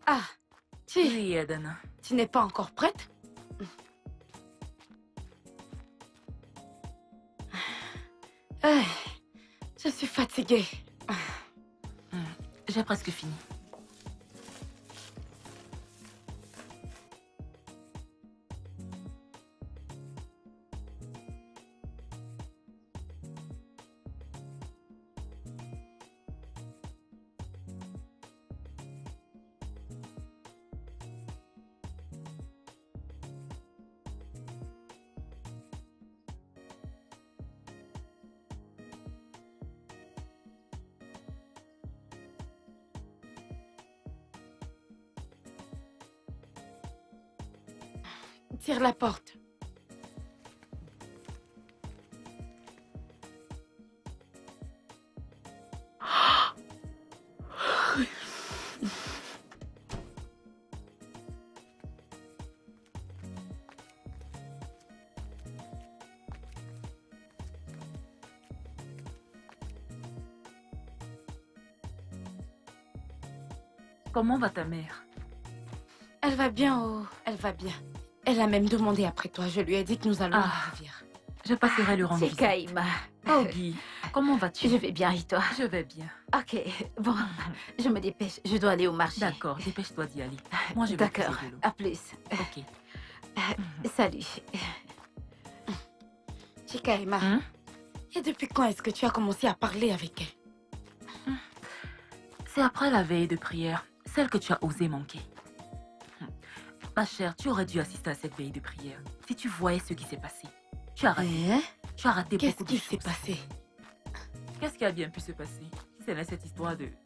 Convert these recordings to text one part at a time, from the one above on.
Ah, Oui, Eden. tu n'es pas encore prête? Je suis fatiguée. J'ai presque fini. Tire la porte. Comment va ta mère? Elle va bien, oh, elle va bien. Elle a même demandé après toi. Je lui ai dit que nous allons à la rivière. Je passerai lui rendre C'est visite. Kaïma. Oh, Guy, comment vas-tu? Je vais bien et toi? Je vais bien. Ok, bon, je me dépêche. Je dois aller au marché. D'accord, dépêche-toi d'y aller. Moi, je vais D'accord, poser de l'eau. à plus. Ok. Salut. Chikaima, et depuis quand est-ce que tu as commencé à parler avec elle? C'est après la veille de prière, celle que tu as osé manquer. Ma chère, tu aurais dû assister à cette veille de prière. Si tu voyais ce qui s'est passé. Tu as raté. Tu as raté beaucoup de choses. Qu'est-ce qui s'est passé? Qu'est-ce qui a bien pu se passer? Si c'est cette histoire de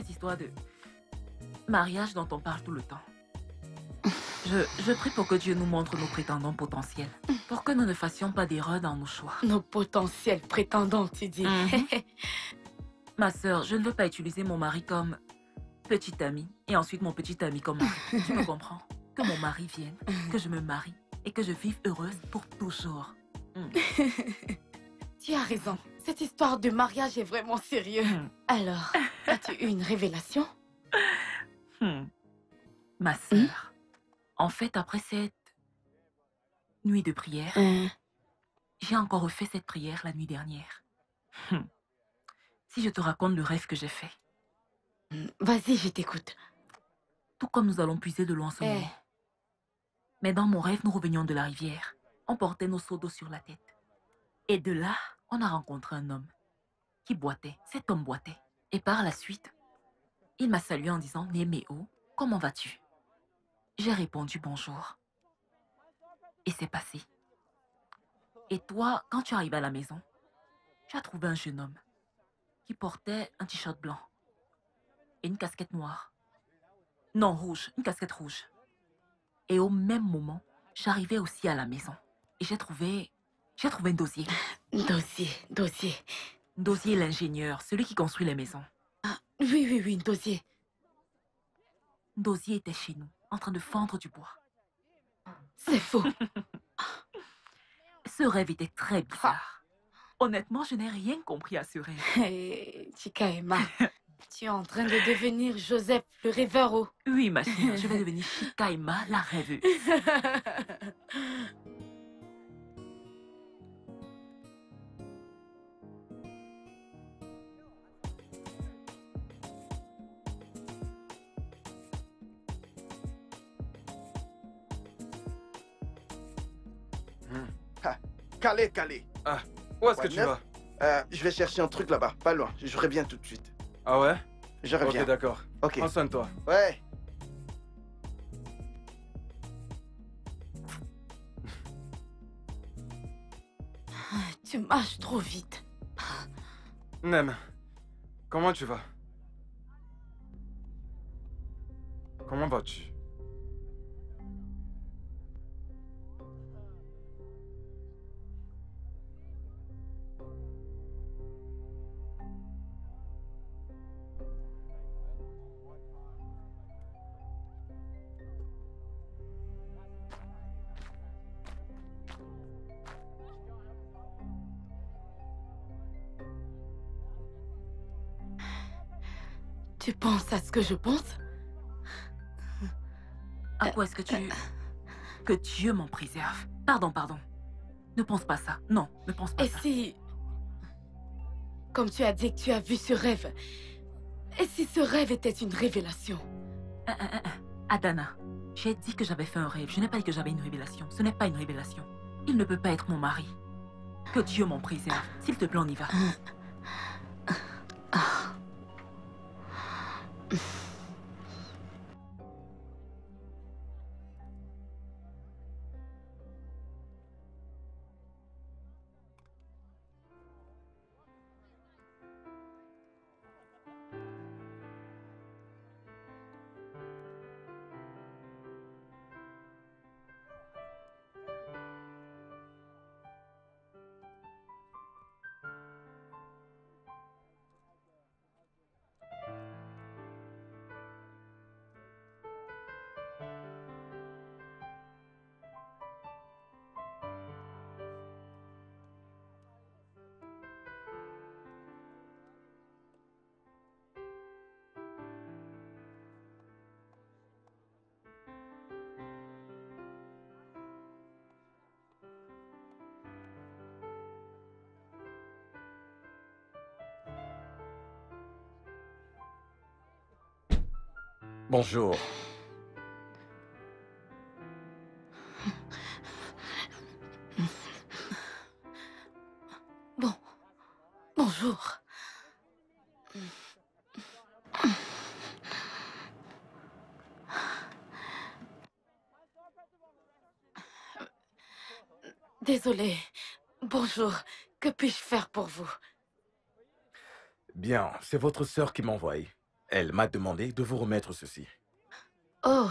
mariage dont on parle tout le temps. Je prie pour que Dieu nous montre nos prétendants potentiels. Pour que nous ne fassions pas d'erreur dans nos choix. Nos potentiels prétendants, tu dis. Ma sœur, je ne veux pas utiliser mon mari comme petit ami et ensuite mon petit ami comme mari. Tu me comprends? Que mon mari vienne, que je me marie et que je vive heureuse pour toujours. Tu as raison. Cette histoire de mariage est vraiment sérieuse. Alors, as-tu eu une révélation? Ma sœur, en fait, après cette nuit de prière, j'ai encore refait cette prière la nuit dernière. Si je te raconte le rêve que j'ai fait. Vas-y, je t'écoute. Tout comme nous allons puiser de l'eau en ce moment. Mais dans mon rêve, nous revenions de la rivière. On portait nos seaux d'eau sur la tête. Et de là, on a rencontré un homme qui boitait. Cet homme boitait. Et par la suite, il m'a salué en disant « Néméo, comment vas-tu » J'ai répondu « Bonjour ». Et c'est passé. Et toi, quand tu arrives à la maison, tu as trouvé un jeune homme qui portait un t-shirt blanc et une casquette noire. Non, rouge, une casquette rouge. Et au même moment, j'arrivais aussi à la maison. Et j'ai trouvé un Dozier. Dozier. Dozier l'ingénieur, celui qui construit les maisons. Ah, oui, Dozier. Dozier était chez nous, en train de fendre du bois. C'est faux. Ce rêve était très bizarre. Honnêtement, je n'ai rien compris à ce rêve. Hey, Chikaima, tu es en train de devenir Joseph le rêveur, oh. Oui, ma chère, je vais devenir Chikaima la rêveuse. Calé. Ah, où est-ce que tu vas? Je vais chercher un truc là-bas, pas loin. Je reviens tout de suite. Ah ouais? Je reviens. Ok, d'accord. Ok. Prends soin de toi. Ouais. Tu marches trop vite. Nem, comment tu vas? Comment vas-tu? Tu penses à ce que je pense? À quoi est-ce que tu... Que Dieu m'en préserve. Pardon. Ne pense pas ça. Non, ne pense pas ça. Et si... Comme tu as dit que tu as vu ce rêve, et si ce rêve était une révélation? Adana, j'ai dit que j'avais fait un rêve. Je n'ai pas dit que j'avais une révélation. Ce n'est pas une révélation. Il ne peut pas être mon mari. Que Dieu m'en préserve. S'il te plaît, on y va. Bonjour. Bonjour. Désolée. Bonjour. Que puis-je faire pour vous? Bien, c'est votre sœur qui m'envoie. Elle m'a demandé de vous remettre ceci. Oh.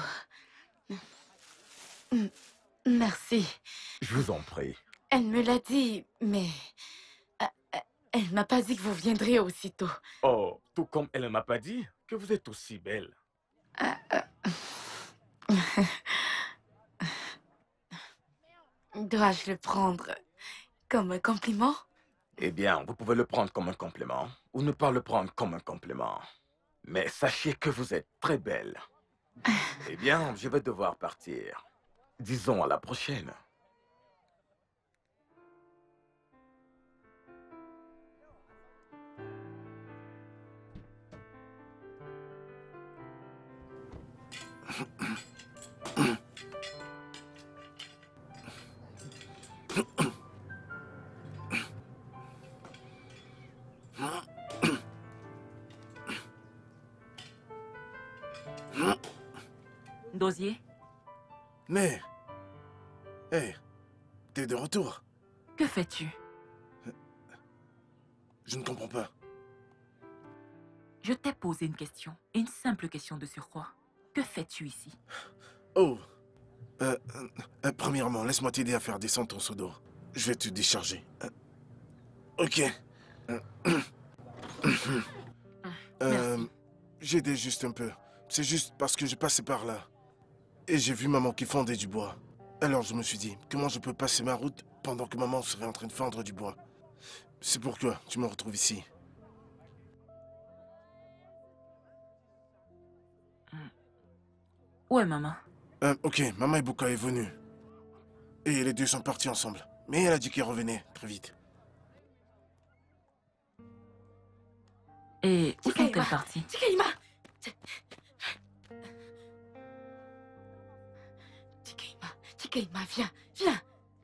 Merci. Je vous en prie. Elle me l'a dit, mais... Elle m'a pas dit que vous viendriez aussitôt. Oh, tout comme elle ne m'a pas dit que vous êtes aussi belle. Dois-je le prendre comme un compliment? Eh bien, vous pouvez le prendre comme un compliment ou ne pas le prendre comme un compliment. Mais sachez que vous êtes très belle. Eh bien, je vais devoir partir. Disons à la prochaine. Dosier? Mais... Hé, t'es de retour. Que fais-tu? Je ne comprends pas. Je t'ai posé une question, et une simple question de surcroît. Que fais-tu ici? Oh. Premièrement, laisse-moi t'aider à faire descendre ton seau d'eau. Je vais te décharger. Ok. Merci. J'aidais juste un peu. C'est juste parce que je passais par là. Et j'ai vu maman qui fendait du bois. Alors je me suis dit, comment je peux passer ma route pendant que maman serait en train de fendre du bois? C'est pourquoi tu me retrouves ici. Où est maman? Ok, maman et Buka est venue. Et les deux sont partis ensemble. Mais elle a dit qu'elle revenait très vite. Et où sont-elles parties? Chikaima! Chikaima, viens.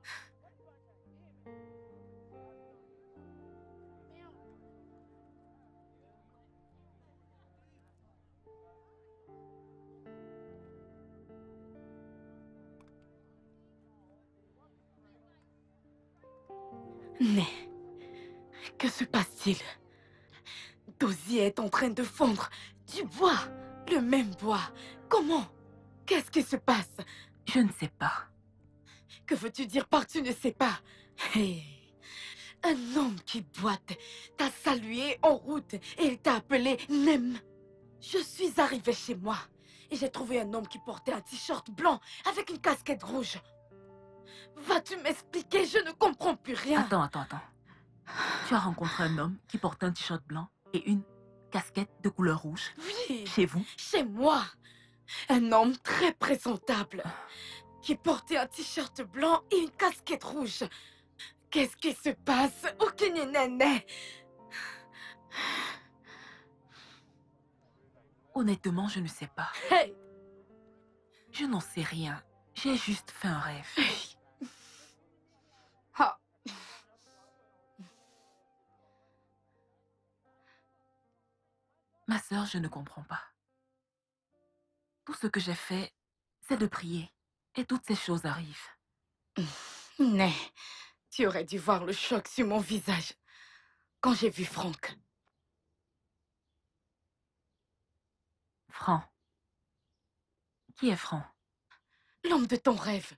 Mais, que se passe-t-il? Dosier est en train de fondre du bois, le même bois. Comment? Qu'est-ce qui se passe? Je ne sais pas. Que veux-tu dire par tu ne sais pas? Hey, un homme qui boite t'a salué en route et il t'a appelé Nem. Je suis arrivée chez moi et j'ai trouvé un homme qui portait un t-shirt blanc avec une casquette rouge. Vas-tu m'expliquer? Je ne comprends plus rien. Attends. Tu as rencontré un homme qui portait un t-shirt blanc et une casquette de couleur rouge? Oui. Chez vous? Chez moi. Un homme très présentable qui portait un t-shirt blanc et une casquette rouge. Qu'est-ce qui se passe? Aucune néné. Honnêtement, je ne sais pas. Hey. Je n'en sais rien. J'ai juste fait un rêve. Ah. Ma sœur, je ne comprends pas. Tout ce que j'ai fait, c'est de prier. Et toutes ces choses arrivent. Mais tu aurais dû voir le choc sur mon visage quand j'ai vu Franck. Franck. Qui est Franck? L'homme de ton rêve.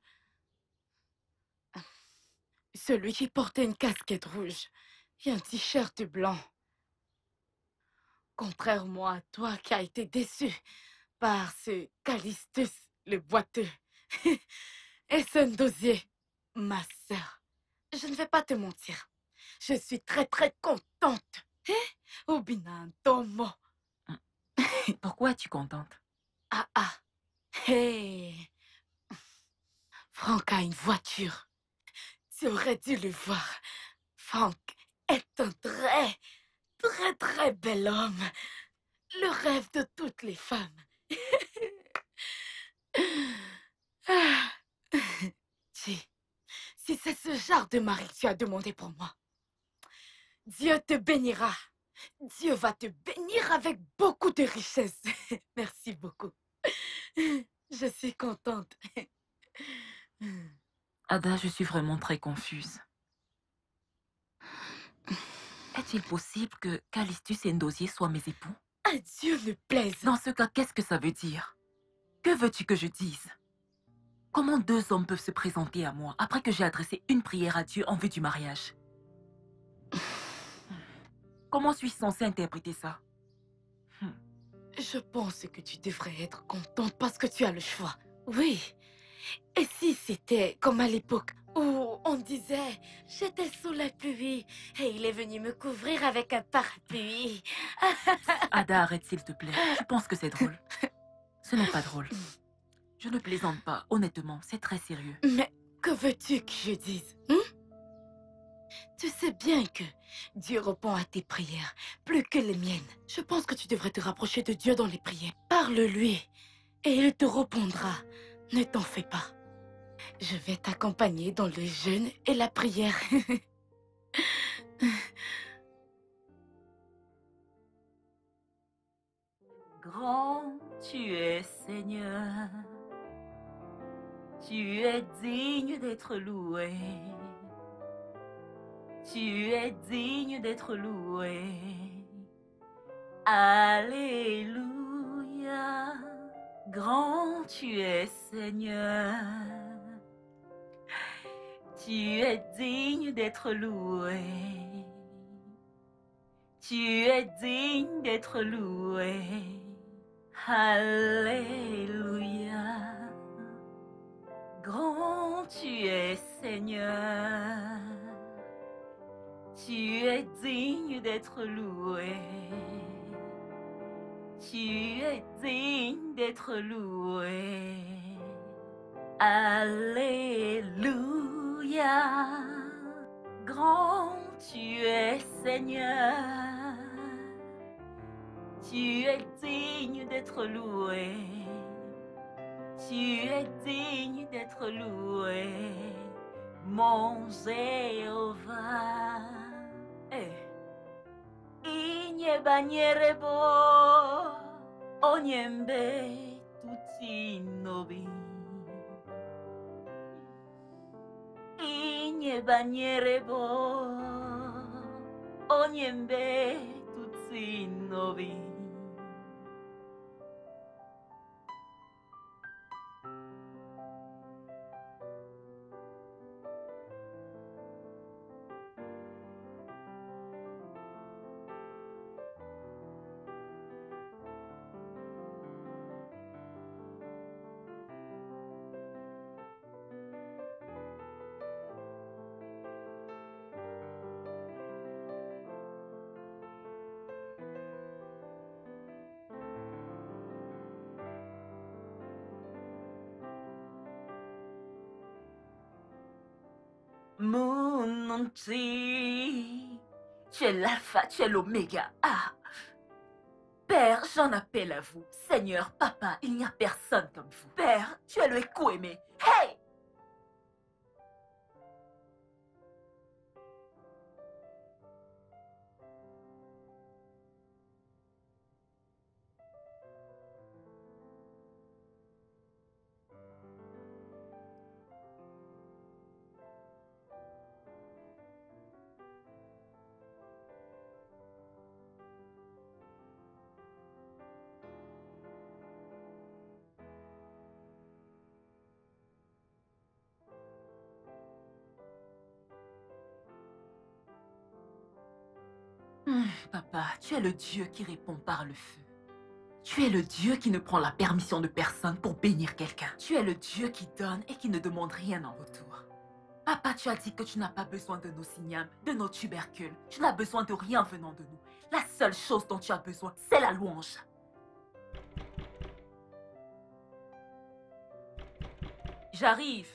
Celui qui portait une casquette rouge et un t-shirt blanc. Contrairement à toi qui as été déçu par ce Callistus, le boiteux. Et ce Ndosier, ma sœur. Je ne vais pas te mentir. Je suis très très contente. Obinantomo. Pourquoi es-tu contente? Ah ah. Hey. Franck a une voiture. Tu aurais dû le voir. Franck est un très, très, très bel homme. Le rêve de toutes les femmes. Ah. Si c'est ce genre de mari que tu as demandé pour moi, Dieu te bénira. Dieu va te bénir avec beaucoup de richesses. Merci beaucoup. Je suis contente. Ada, je suis vraiment très confuse. Est-il possible que Callistus et Ndosier soient mes époux? À Dieu ne plaise. Dans ce cas, qu'est-ce que ça veut dire? Que veux-tu que je dise? Comment deux hommes peuvent se présenter à moi après que j'ai adressé une prière à Dieu en vue du mariage? Comment suis-je censée interpréter ça? Je pense que tu devrais être contente parce que tu as le choix. Oui. Et si c'était comme à l'époque où on disait « J'étais sous la pluie et il est venu me couvrir avec un parapluie. » Ada, arrête s'il te plaît. Tu penses que c'est drôle? Ce n'est pas drôle. Je ne plaisante pas, honnêtement, c'est très sérieux. Mais que veux-tu que je dise? Tu sais bien que Dieu répond à tes prières plus que les miennes. Je pense que tu devrais te rapprocher de Dieu dans les prières. Parle-lui et il te répondra. Ne t'en fais pas. Je vais t'accompagner dans le jeûne et la prière. Grand tu es, Seigneur. Tu es digne d'être loué. Tu es digne d'être loué. Alléluia. Grand tu es, Seigneur. Tu es digne d'être loué. Tu es digne d'être loué. Alléluia. Grand tu es, Seigneur. Tu es digne d'être loué. Tu es digne d'être loué. Alléluia. Grand tu es, Seigneur. Tu es digne d'être loué. Tu es digne d'être loué, mon Jéhovah. Inye banyerebo, onyembe tutinobi. Inye banyerebo, onyembe tutinobi. Mununchi. Tu es l'alpha, tu es l'oméga. Ah. Père, j'en appelle à vous. Seigneur, papa, il n'y a personne comme vous. Père, tu es le Ekoeme. Hey! Papa, tu es le Dieu qui répond par le feu. Tu es le Dieu qui ne prend la permission de personne pour bénir quelqu'un. Tu es le Dieu qui donne et qui ne demande rien en retour. Papa, tu as dit que tu n'as pas besoin de nos signames, de nos tubercules. Tu n'as besoin de rien venant de nous. La seule chose dont tu as besoin, c'est la louange. J'arrive.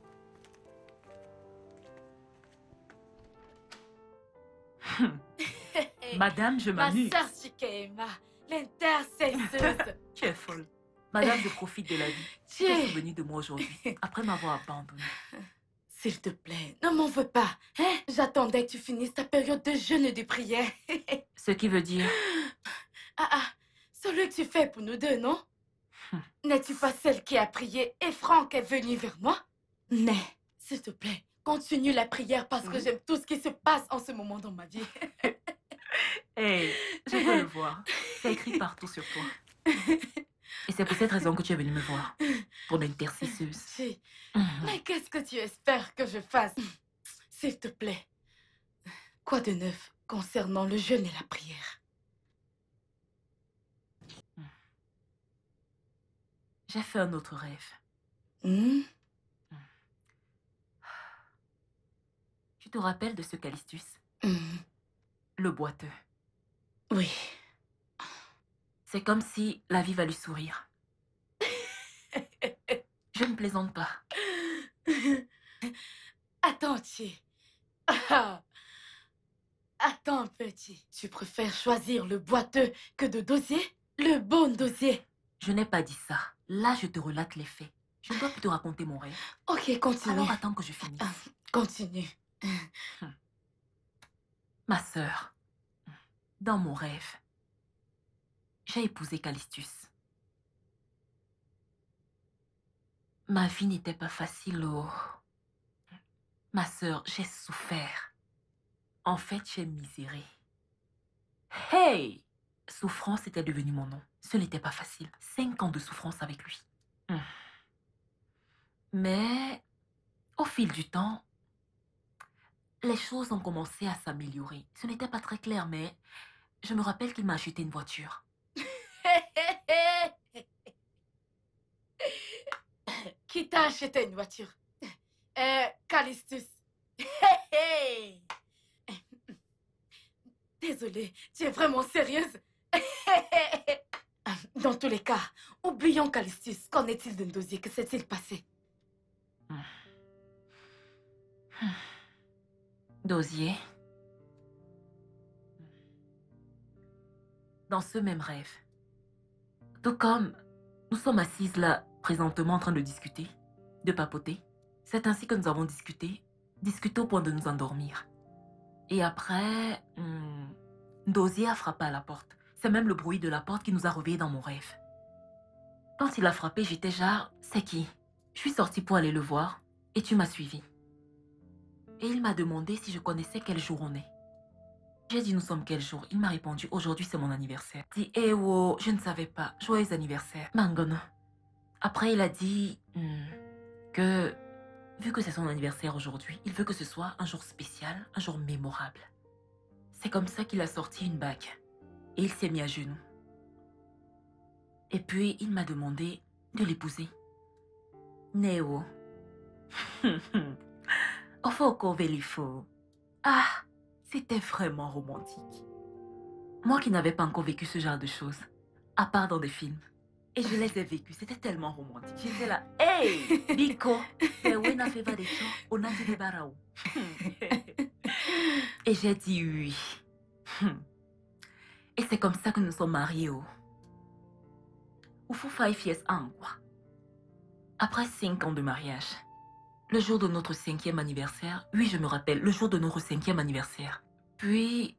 Madame, je Ma m'amuse. sœur Chikema, l'intercesseuse. Tu es folle. Madame, je profite de la vie. Tu Tiens. es souvenue de moi aujourd'hui, après m'avoir abandonnée. S'il te plaît, ne m'en veux pas. Hein? J'attendais que tu finisses ta période de jeûne et de prière. Ce qui veut dire... Celui que tu fais pour nous deux, non? N'es-tu pas celle qui a prié et Franck est venu vers moi? Mais, s'il te plaît, continue la prière parce que j'aime tout ce qui se passe en ce moment dans ma vie. Hey, je veux le voir. C'est écrit partout sur toi. Et c'est pour cette raison que tu es venue me voir. Pour l'intercesseuse. Si. Mais qu'est-ce que tu espères que je fasse? S'il te plaît. Quoi de neuf concernant le jeûne et la prière? J'ai fait un autre rêve. Tu te rappelles de ce Callistus? Le boiteux. Oui. C'est comme si la vie va lui sourire. Je ne plaisante pas. Attends, Chi. Attends, petit. Tu préfères choisir le boiteux que de dosier? Le bon dosier. Je n'ai pas dit ça. Là, je te relate les faits. Je ne dois plus te raconter mon rêve. Ok, continue. Alors attends que je finisse. Continue. Ma sœur, dans mon rêve, j'ai épousé Callistus. Ma vie n'était pas facile, oh. Ma sœur, j'ai souffert. En fait, j'ai miséré. Hey! Souffrance était devenu mon nom. Ce n'était pas facile. 5 ans de souffrance avec lui. Mais, au fil du temps, les choses ont commencé à s'améliorer. Ce n'était pas très clair, mais je me rappelle qu'il m'a acheté une voiture. Qui t'a acheté une voiture? Callistus. Désolée, tu es vraiment sérieuse? Dans tous les cas, oublions Callistus. Qu'en est-il d'un dosier? Que s'est-il passé? Dosier. Dans ce même rêve, tout comme nous sommes assises là, présentement en train de discuter, de papoter, c'est ainsi que nous avons discuté au point de nous endormir. Et après, Dosier a frappé à la porte. C'est même le bruit de la porte qui nous a réveillés dans mon rêve. Quand il a frappé, j'étais genre, c'est qui? Je suis sortie pour aller le voir et tu m'as suivi. Et il m'a demandé si je connaissais quel jour on est. J'ai dit nous sommes quel jour? Il m'a répondu aujourd'hui c'est mon anniversaire. J'ai dit eh oh, je ne savais pas. Joyeux anniversaire. Mangono. Après il a dit que vu que c'est son anniversaire aujourd'hui, il veut que ce soit un jour spécial, un jour mémorable. C'est comme ça qu'il a sorti une bague. Et il s'est mis à genoux. Et puis il m'a demandé de l'épouser. Néo. Ofoko Velifo. Ah, c'était vraiment romantique. Moi qui n'avais pas encore vécu ce genre de choses, à part dans des films. Et je les ai vécues. C'était tellement romantique. J'étais là. Hey, Biko. Et j'ai dit oui. Et c'est comme ça que nous sommes mariés. Ou 5 years en quoi. Après 5 ans de mariage, le jour de notre 5e anniversaire, oui, je me rappelle, le jour de notre 5e anniversaire. Puis...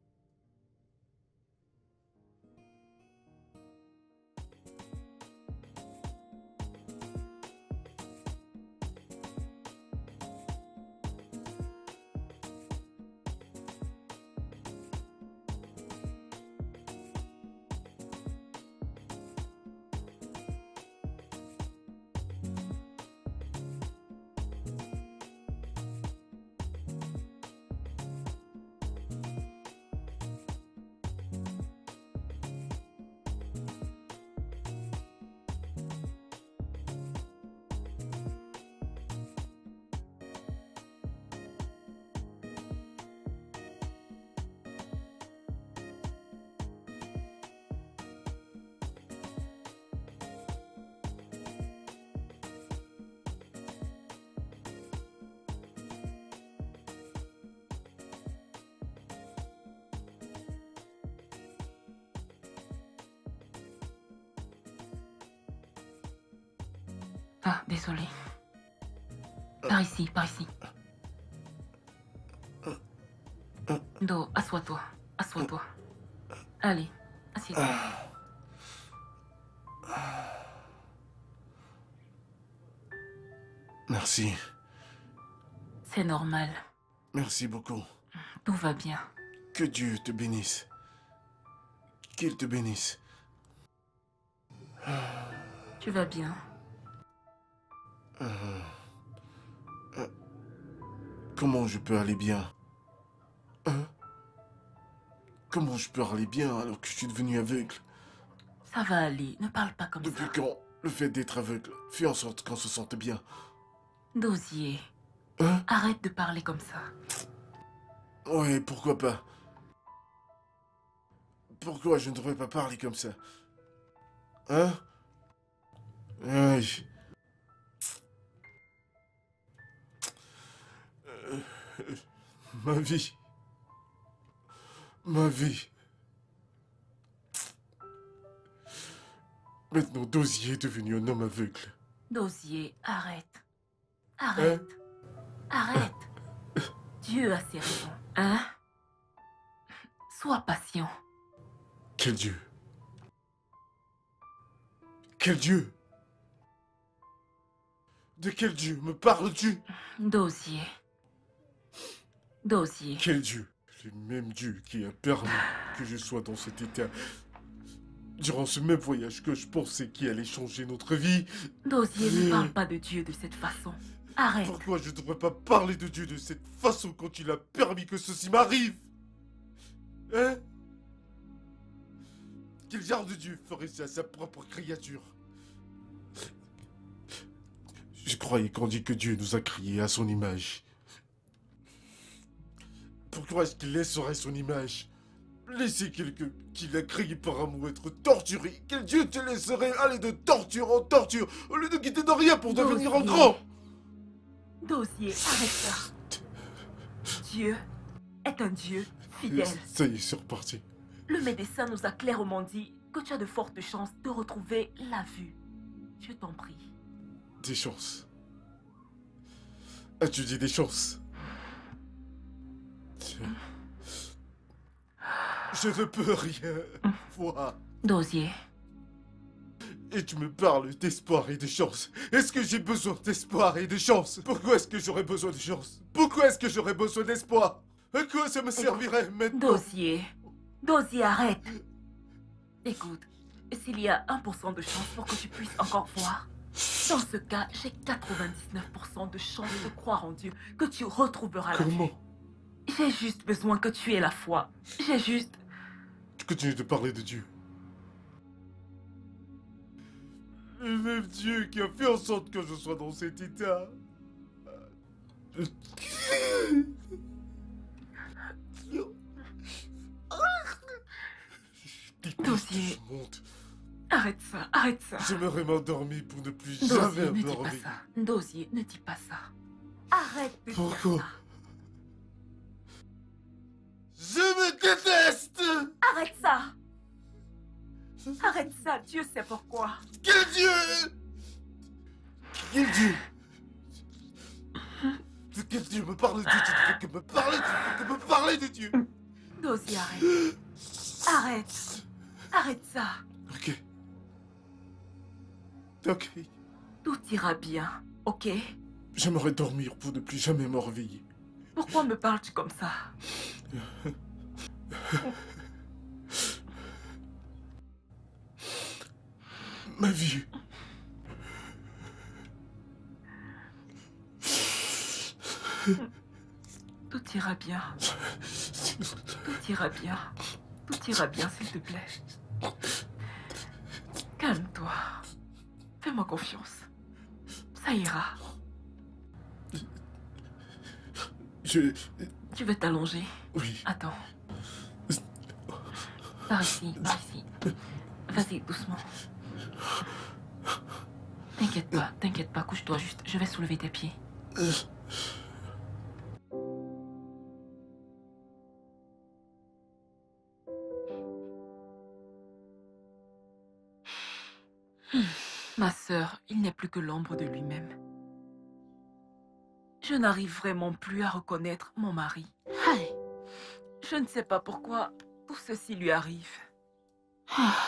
Ah, désolé. Par ici, par ici. Do, assois-toi. Assois-toi. Allez, assieds-toi. Merci. C'est normal. Merci beaucoup. Tout va bien. Que Dieu te bénisse. Qu'il te bénisse. Tu vas bien. Comment je peux aller bien? Hein? Comment je peux aller bien alors que je suis devenu aveugle? Ça va aller. Ne parle pas comme ça. Depuis quand le fait d'être aveugle fait en sorte qu'on se sente bien? Dosier. Hein? Arrête de parler comme ça. Ouais, pourquoi pas? Pourquoi je ne devrais pas parler comme ça? Hein? Aïe. Ma vie. Ma vie. Maintenant, Dosier est devenu un homme aveugle. Dosier, arrête. Arrête. Arrête. Dieu a ses raisons. Hein? Sois patient. Quel Dieu? Quel Dieu? De quel Dieu me parles-tu? Dosier. Dosier. Quel Dieu? Le même Dieu qui a permis que je sois dans cet état. Durant ce même voyage que je pensais qu'il allait changer notre vie. Dosier, ne parle pas de Dieu de cette façon. Arrête. Pourquoi je ne devrais pas parler de Dieu de cette façon quand il a permis que ceci m'arrive? Hein? Quel genre de Dieu ferait ça à sa propre créature? Je croyais qu'on dit que Dieu nous a créés à son image. Pourquoi est-ce qu'il laisserait son image laisser quelqu'un qu'il a créé par amour être torturé? Quel Dieu te laisserait aller de torture en torture au lieu de quitter de rien pour devenir un grand? Dosier, arrête ça. Dieu est un Dieu fidèle. Ça y est, c'est reparti. Le médecin nous a clairement dit que tu as de fortes chances de retrouver la vue. Je t'en prie. Des chances. As-tu dit des chances? Je ne peux rien voir. Dosier. Et tu me parles d'espoir et de chance. Est-ce que j'ai besoin d'espoir et de chance? Pourquoi est-ce que j'aurais besoin de chance? Pourquoi est-ce que j'aurais besoin d'espoir? À quoi ça me servirait maintenant? Dosier. Dosier, arrête. Écoute, s'il y a 1% de chance pour que tu puisses encore voir, dans ce cas, j'ai 99% de chance de croire en Dieu que tu retrouveras la vue. Comment? J'ai juste besoin que tu aies la foi. J'ai juste... Tu continues de parler de Dieu. Le même Dieu qui a fait en sorte que je sois dans cet état. Dosier. Ce monde. Arrête ça, arrête ça. J'aimerais m'endormir pour ne plus Dosier, jamais ne dis pas m'endormir. ça. Dosier, ne dis pas ça. Arrête de dire Pourquoi? ça. Je me déteste! Arrête ça. Arrête ça, Dieu sait pourquoi. Quel Dieu? Quel Dieu? De quel Dieu me parle de Dieu? Tu ne fais que me parler, tu ne fais que me parler de Dieu. Dosier, arrête. Arrête. Arrête ça. Ok. Ok. Tout ira bien, ok? J'aimerais dormir pour ne plus jamais me réveiller. Pourquoi me parles-tu comme ça? Ma vie. Tout ira bien. Tout ira bien. Tout ira bien, s'il te plaît. Calme-toi. Fais-moi confiance. Ça ira. Je... Tu veux t'allonger? Oui. Attends. Par ici, par ici. Vas-y, doucement. T'inquiète pas, couche-toi juste. Je vais soulever tes pieds. Ma sœur, il n'est plus que l'ombre de lui-même. Je n'arrive vraiment plus à reconnaître mon mari. Aïe. Je ne sais pas pourquoi tout ceci lui arrive. Ah.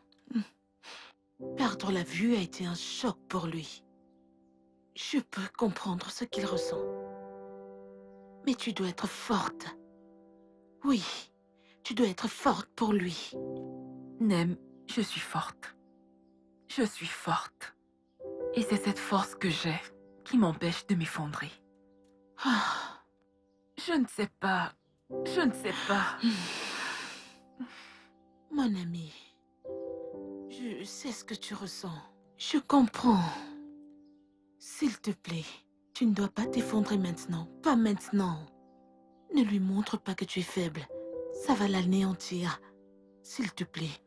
Perdre la vue a été un choc pour lui. Je peux comprendre ce qu'il ressent. Mais tu dois être forte. Oui, tu dois être forte pour lui. Nem, je suis forte. Je suis forte. Et c'est cette force que j'ai qui m'empêche de m'effondrer. Ah. Je ne sais pas. Je ne sais pas. Mon ami, je sais ce que tu ressens. Je comprends. S'il te plaît, tu ne dois pas t'effondrer maintenant. Pas maintenant. Ne lui montre pas que tu es faible. Ça va l'anéantir. S'il te plaît.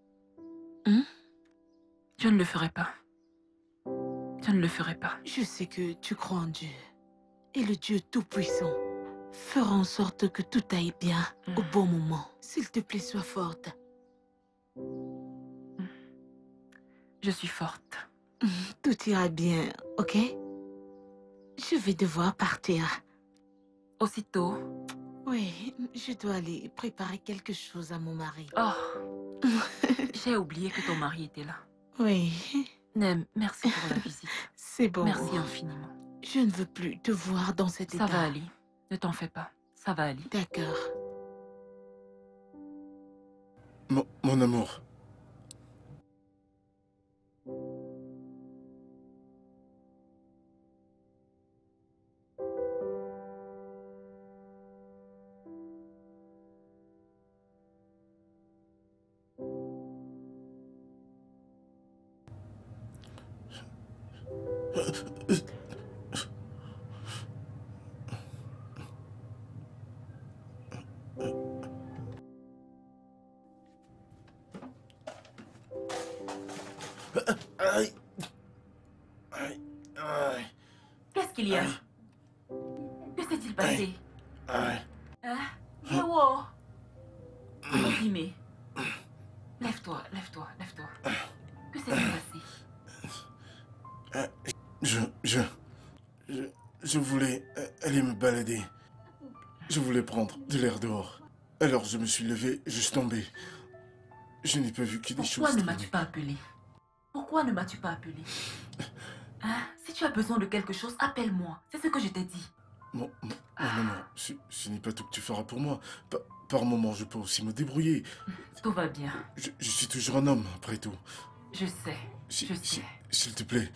Je ne le ferai pas. Je ne le ferai pas. Je sais que tu crois en Dieu. Et le Dieu Tout-Puissant fera en sorte que tout aille bien au bon moment. S'il te plaît, sois forte. Je suis forte. Tout ira bien, ok? Je vais devoir partir. Aussitôt. Oui, je dois aller préparer quelque chose à mon mari. Oh. J'ai oublié que ton mari était là. Oui, Nem, merci pour la visite. c'est bon. Merci infiniment. Je ne veux plus te voir dans cet état. Ça va aller. Ne t'en fais pas. Ça va aller. D'accord. Mon amour. Aïe. Aïe. Aïe. Qu'est-ce qu'il y a? Aïe. Que s'est-il passé? Aïe. Hein? Yewo! Osimé. Lève-toi, lève-toi, lève-toi. Que s'est-il passé? Je voulais aller me balader. Je voulais prendre de l'air dehors. Alors je me suis levé, je suis tombé. Je n'ai pas vu que des choses. Pourquoi ne m'as-tu pas appelé? Pourquoi ne m'as-tu pas appelé? Hein? Si tu as besoin de quelque chose, appelle-moi. C'est ce que je t'ai dit. Mon amour, ce n'est pas tout que tu feras pour moi. Par moment, je peux aussi me débrouiller. Tout va bien. Je suis toujours un homme, après tout. Je sais. Je sais. S'il te plaît,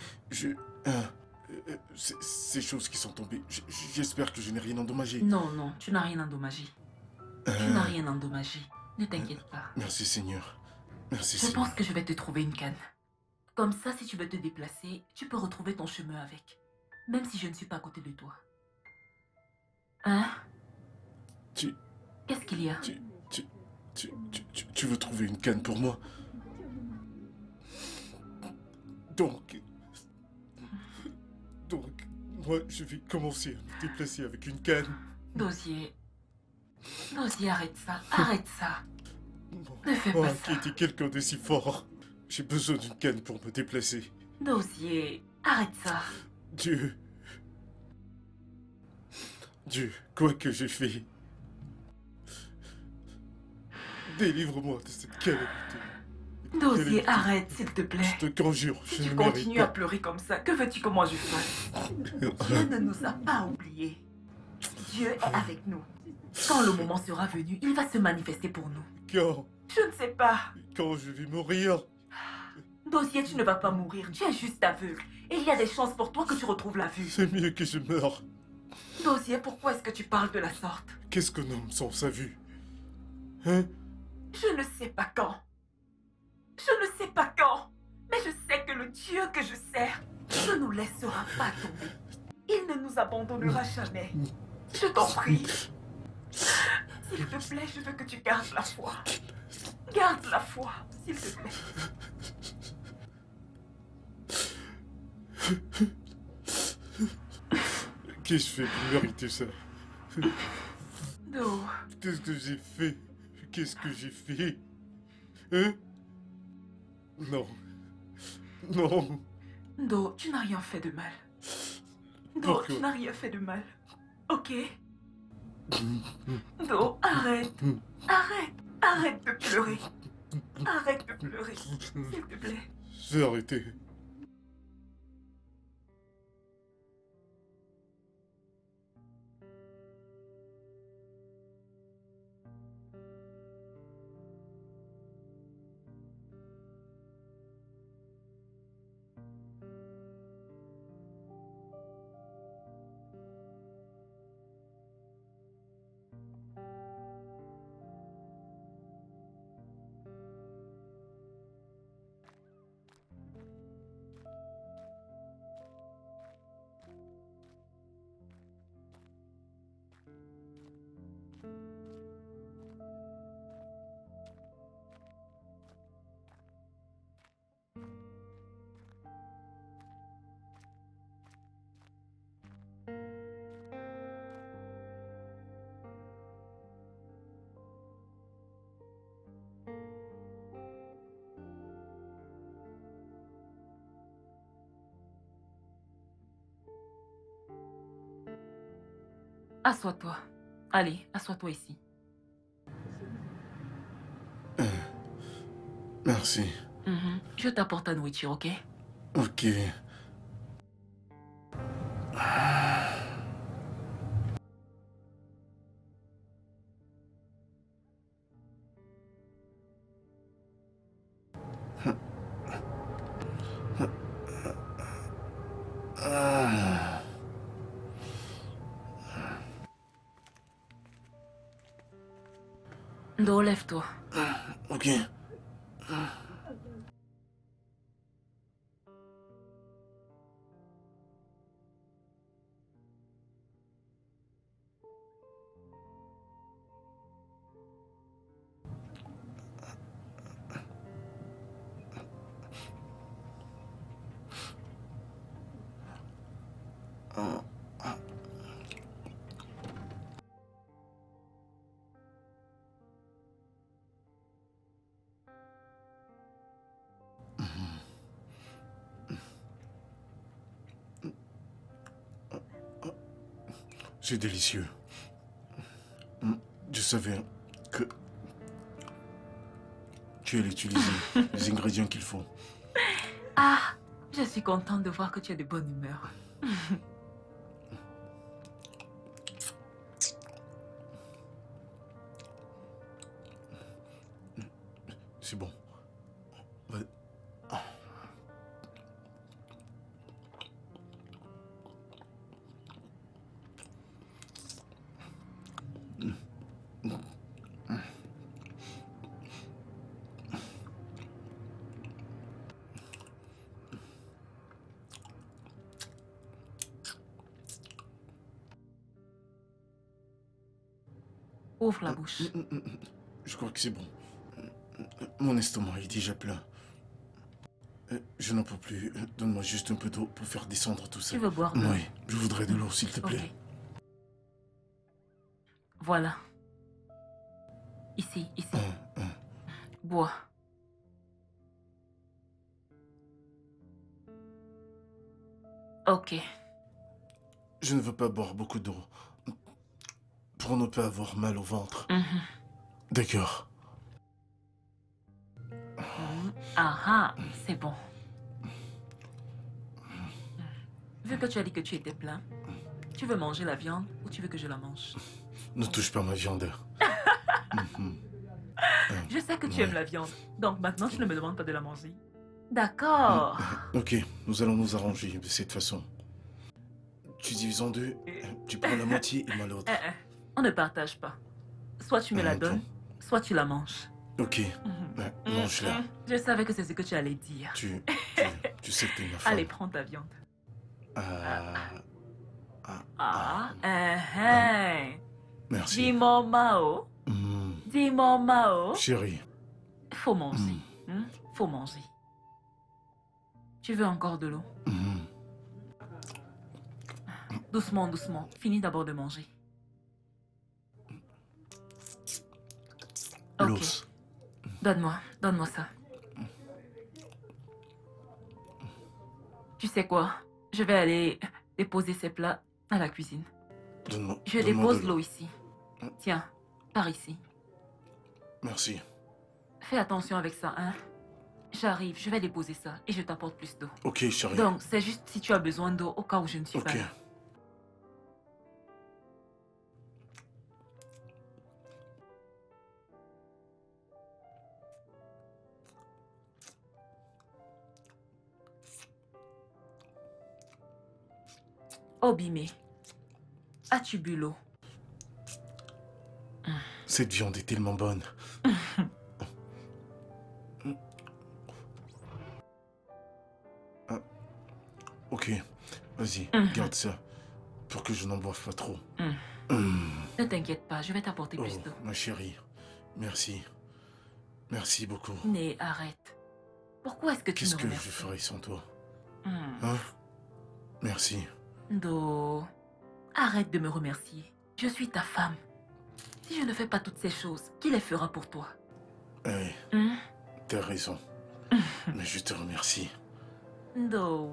ces choses qui sont tombées, j'espère que je n'ai rien endommagé. Non, non, tu n'as rien endommagé. Tu n'as rien endommagé. Ne t'inquiète pas. Merci Seigneur. Merci Je Seigneur. pense que je vais te trouver une canne. Comme ça, si tu veux te déplacer, tu peux retrouver ton chemin avec. Même si je ne suis pas à côté de toi. Hein? Qu'est-ce qu'il y a? Tu veux trouver une canne pour moi? Donc, moi, je vais commencer à me déplacer avec une canne. Dosier. Dosier, arrête ça. Arrête ça. Ne fais Moi, pas qui ça. était quelqu'un de si fort, j'ai besoin d'une canne pour me déplacer. Dosier, arrête ça. Dieu, quoi que j'ai fait, délivre-moi de cette calamité. Dosier, arrête, s'il te plaît. Je te conjure, Si je tu ne mérite continues à pas. pleurer comme ça, que veux-tu que moi je fasse? Dieu ne nous a pas oubliés. Dieu est avec nous. Quand le moment sera venu, il va se manifester pour nous. Je ne sais pas. Quand je vais mourir, Dosier, tu ne vas pas mourir. Tu es juste aveugle. Et il y a des chances pour toi que tu retrouves la vue. c'est mieux que je meure. Dosier, pourquoi est-ce que tu parles de la sorte? Qu'est-ce qu'un homme sans sa vue? Hein? Je ne sais pas quand. Je ne sais pas quand. Mais je sais que le Dieu que je sers ne nous laissera pas tomber. Il ne nous abandonnera jamais. Je t'en prie. S'il te plaît, je veux que tu gardes la foi. Garde la foi, s'il te plaît. Qu'est-ce que je fais pour mériter ça? Do, Qu'est-ce que j'ai fait? Qu'est-ce que j'ai fait? Hein? Non. Non. Do, tu n'as rien fait de mal. Do, Pourquoi? tu n'as rien fait de mal. Ok? Do, arrête. Arrête. Arrête de pleurer. Arrête de pleurer, s'il te plaît. J'ai arrêté. Assois-toi. Allez, assois-toi ici. Merci. Je t'apporte ta nourriture, ok? Ok. Do, lève-toi. Ok. C'est délicieux. Je savais que tu allais utiliser les ingrédients qu'il faut. Ah, je suis contente de voir que tu es de bonne humeur. C'est bon. Va- Ouvre la bouche. Je crois que c'est bon. Mon estomac est déjà plein. Je n'en peux plus. Donne-moi juste un peu d'eau pour faire descendre tout ça. Tu veux boire de l'eau? Oui, je voudrais de l'eau, s'il te plaît. Ok. Voilà. Ici, ici. Bois. Ok. Je ne veux pas boire beaucoup d'eau. Pour ne pas avoir mal au ventre. D'accord. Ah ah, c'est bon. Vu que tu as dit que tu étais plein, tu veux manger la viande ou tu veux que je la mange? Ne touche pas ma viande. Je sais que tu aimes la viande, donc maintenant tu ne me demandes pas de la manger. D'accord. Ok, nous allons nous arranger de cette façon. Tu divises en deux, tu prends la moitié et moi l'autre. On ne partage pas. Soit tu me la donnes, soit tu la manges. Ok, mange-la. Je savais que c'est ce que tu allais dire. Tu sais que t'es ma femme. Allez, prends ta viande. Merci. Dis-moi Mao. Dis-moi Mao. Chérie. Faut manger. Faut manger. Tu veux encore de l'eau? Doucement, doucement. Finis d'abord de manger. Ok. L'os. Donne-moi ça. Tu sais quoi? Je vais aller déposer ces plats à la cuisine. Je dépose l'eau ici. Tiens, par ici. Merci. Fais attention avec ça, hein? J'arrive, je vais déposer ça et je t'apporte plus d'eau. Ok, chérie. Donc, c'est juste si tu as besoin d'eau au cas où je ne suis pas là. Obimé, as-tu bu l'eau? Cette viande est tellement bonne. Ok, vas-y, garde ça. Pour que je n'en boive pas trop. Ne t'inquiète pas, je vais t'apporter plus d'eau. Ma chérie, merci. Merci beaucoup. Mais arrête. Pourquoi est-ce que tu me remercies? Qu'est-ce que je ferais sans toi? Hein? Merci. Do, arrête de me remercier. Je suis ta femme. Si je ne fais pas toutes ces choses, qui les fera pour toi? Oui, t'as raison. Mais je te remercie. Do.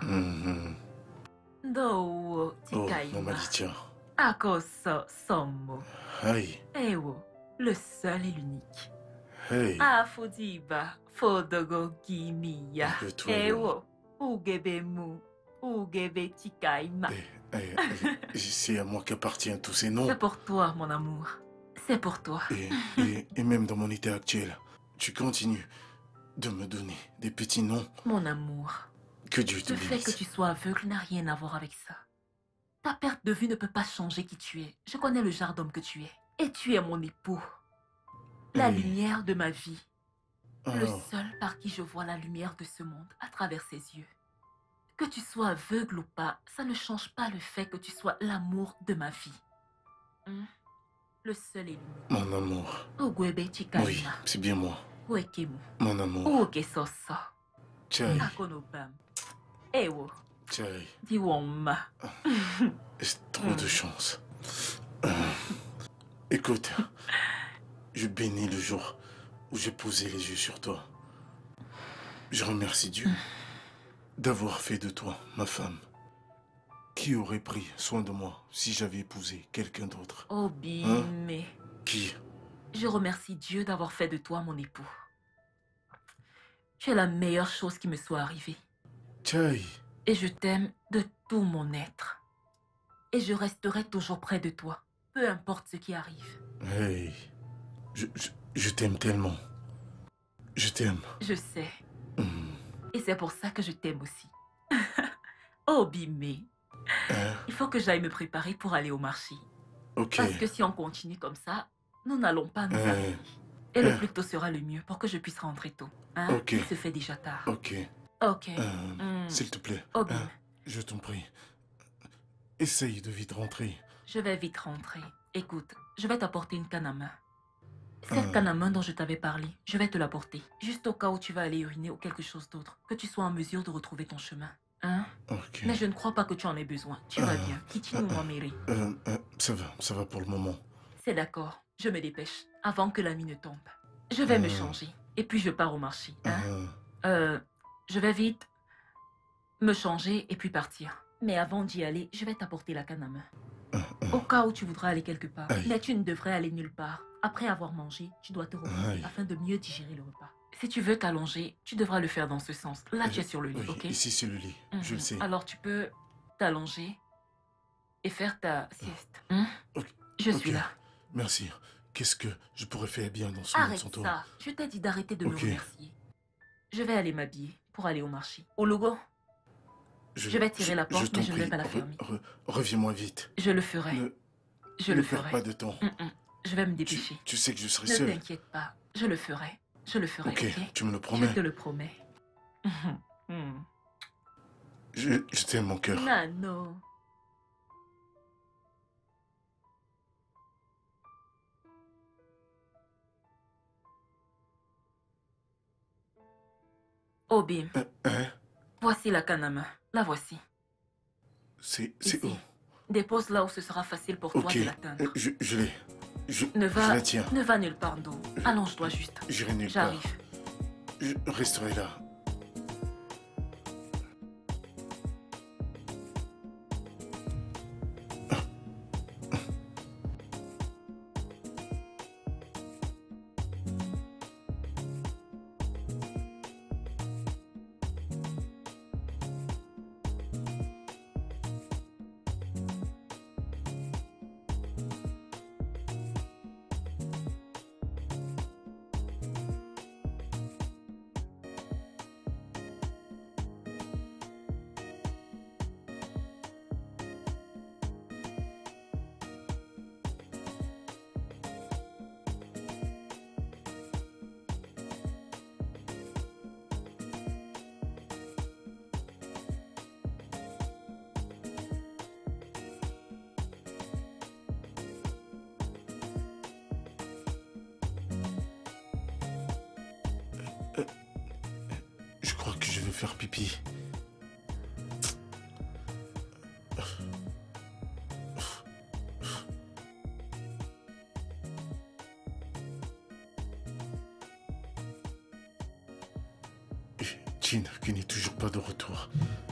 Do, Tikaima. Maman Litia. Akoso, Somo. Aïe. Ewo, le seul et l'unique. Hey. Afodiba, Fodogo Gimiya. Ewo, Ugebemu, Ugebe Tikaima. C'est à moi qu'appartiennent tous ces noms. C'est pour toi, mon amour. C'est pour toi. Et même dans mon état actuel, tu continues de me donner des petits noms. Mon amour. Que Dieu te bénisse. Le fait que tu sois aveugle n'a rien à voir avec ça. Ta perte de vue ne peut pas changer qui tu es. Je connais le genre d'homme que tu es. Et tu es mon époux. La lumière de ma vie. Le seul par qui je vois la lumière de ce monde à travers ses yeux. Que tu sois aveugle ou pas, ça ne change pas le fait que tu sois l'amour de ma vie. Le seul et l'unique. Mon amour. Oui, c'est bien moi. Mon amour. Chai. Ewo. Chai. Diwoma. C'est trop de chance. Écoute, je bénis le jour où j'ai posé les yeux sur toi. Je remercie Dieu d'avoir fait de toi ma femme. Qui aurait pris soin de moi si j'avais épousé quelqu'un d'autre? Obimé. Qui? Je remercie Dieu d'avoir fait de toi mon époux. Tu es la meilleure chose qui me soit arrivée. Chai. Et je t'aime de tout mon être. Et je resterai toujours près de toi, peu importe ce qui arrive. Hey, je t'aime tellement. Je t'aime. Je sais. Et c'est pour ça que je t'aime aussi. Obimé. Il faut que j'aille me préparer pour aller au marché. Ok. Parce que si on continue comme ça, nous n'allons pas nous arrêter. Et le plus tôt sera le mieux pour que je puisse rentrer tôt. Hein? Ok. Il se fait déjà tard. Ok. Ok. S'il te plaît. Obim. Je t'en prie. Essaye de vite rentrer. Je vais vite rentrer. Écoute, je vais t'apporter une canne à main. Cette canne à main dont je t'avais parlé, je vais te l'apporter. Juste au cas où tu vas aller uriner ou quelque chose d'autre. Que tu sois en mesure de retrouver ton chemin. Hein? Ok. Mais je ne crois pas que tu en aies besoin. Tu vas bien. Kitty nous Mary. Ça va pour le moment. C'est d'accord. Je me dépêche. Avant que la nuit ne tombe. Je vais me changer. Et puis je pars au marché. Hein? Je vais vite me changer et puis partir. Mais avant d'y aller, je vais t'apporter la canne à main. Au cas où tu voudras aller quelque part. Aïe. Mais tu ne devrais aller nulle part. Après avoir mangé, tu dois te reposer Aïe. afin de mieux digérer le repas. Si tu veux t'allonger, tu devras le faire dans ce sens. Là, tu es sur le lit, Oui, ok? ici c'est le lit, je le sais. Alors tu peux t'allonger et faire ta sieste. Ok, Je ok. suis là. Merci. Qu'est-ce que je pourrais faire bien dans ce monde Arrête sans toi? ça. Je t'ai dit d'arrêter de me Ok. remercier. Je vais aller m'habiller pour aller au marché. Au logo, je vais tirer la porte, mais je ne vais pas la fermer. Reviens-moi vite. je le ferai. Je Ne le perds ferai. pas de temps. Je vais me dépêcher. Tu sais que je serai Ne seul. t'inquiète pas. Je le ferai. Je le ferai, Ok, ok? tu me le Je promets. te le promets. Je t'aime mon cœur. Nano. Obim, Hein? voici la canne à main. La voici. C'est Ici. où? Dépose là où ce sera facile pour toi Ok, de l'atteindre. je l'ai. Je Ne va, la tiens. ne va nulle part, d'eau. Allonge-toi juste. J'irai nulle part. J'arrive. Je resterai là. Je crois que je vais faire pipi. Jean, qui n'est toujours pas de retour.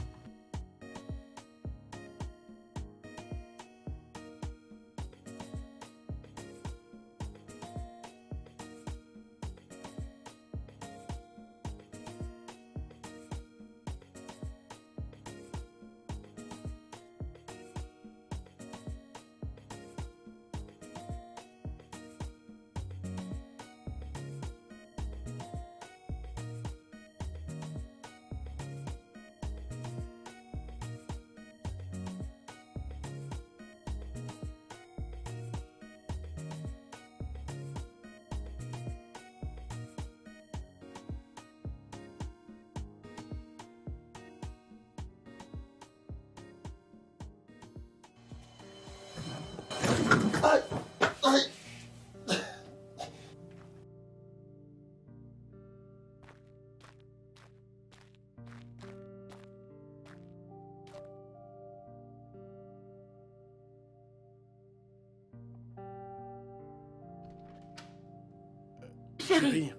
Chérie,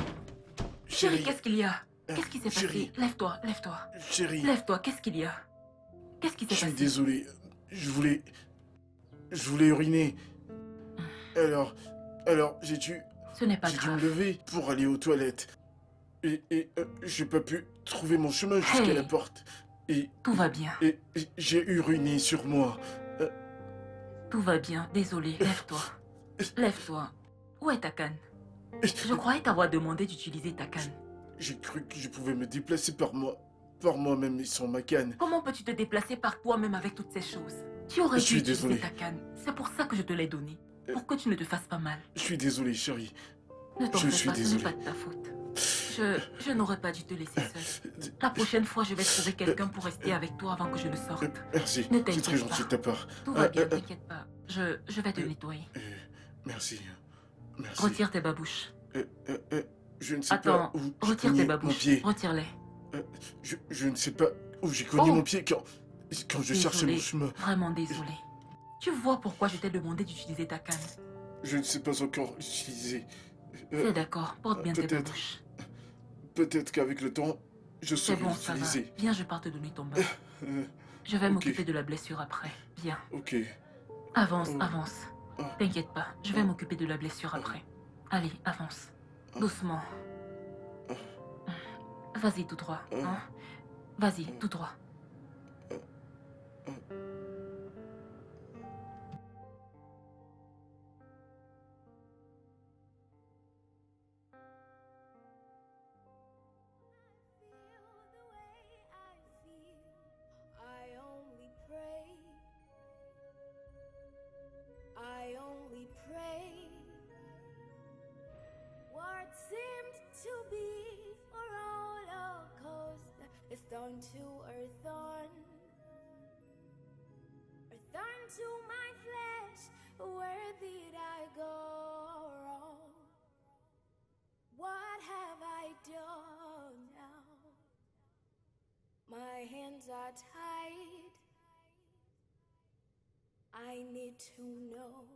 Chérie, qu'est-ce qu'il y a? Qu'est-ce qui s'est passé? Chérie. Lève-toi, lève-toi. Chérie, Lève-toi, qu'est-ce qu'il y a? Qu'est-ce qui je s'est suis passé? désolé. Je voulais uriner. Alors, j'ai dû Ce n'est pas me grave. lever pour aller aux toilettes. Et j'ai pas pu trouver mon chemin jusqu'à Hey. la porte. Et Tout va bien. j'ai uriné sur moi. Tout va bien. Désolé. Lève-toi. Lève-toi. Où est ta canne? Je croyais t'avoir demandé d'utiliser ta canne. J'ai cru que je pouvais me déplacer par moi-même et sans ma canne. Comment peux-tu te déplacer par toi-même avec toutes ces choses? Tu aurais Je dû suis utiliser désolé. ta canne. C'est pour ça que je te l'ai donnée. Pour que tu ne te fasses pas mal. Je suis désolé, chérie. Ne t'en Je fais suis pas, ce n'est désolé. pas de ta faute. Je n'aurais pas dû te laisser seule. La prochaine fois, je vais trouver quelqu'un pour rester avec toi avant que je ne sorte. Merci, Ne c'est t'inquiète très gentil pas. de ta part. Tout va bien, t'inquiète pas. Je vais te nettoyer. Merci. Merci. Retire tes babouches. Je ne sais Attends, pas où j'ai retire cogné tes mon babouches. pied. Retire-les. Je ne sais pas où j'ai cogné Oh. mon pied quand je cherchais mon Désolée, chemin. vraiment désolée. Tu vois pourquoi je t'ai demandé d'utiliser ta canne. Je ne sais pas encore utiliser. C'est d'accord, porte bien tes peut-être. babouches. Peut-être qu'avec le temps, je C'est saurai bon, ça va. l'utiliser. Viens, je pars te donner ton bain. Euh, Je vais ok. m'occuper de la blessure après. Viens. ok. Avance, Oh. avance. Oh. T'inquiète pas, je vais Oh. m'occuper de la blessure après. Allez, avance. Doucement. Vas-y, tout droit. Hein? Vas-y, tout droit. I only pray. What seemed to be a roller coaster is turned to earth on to my flesh. Where did I go wrong? What have I done now? My hands are tied. I need to know.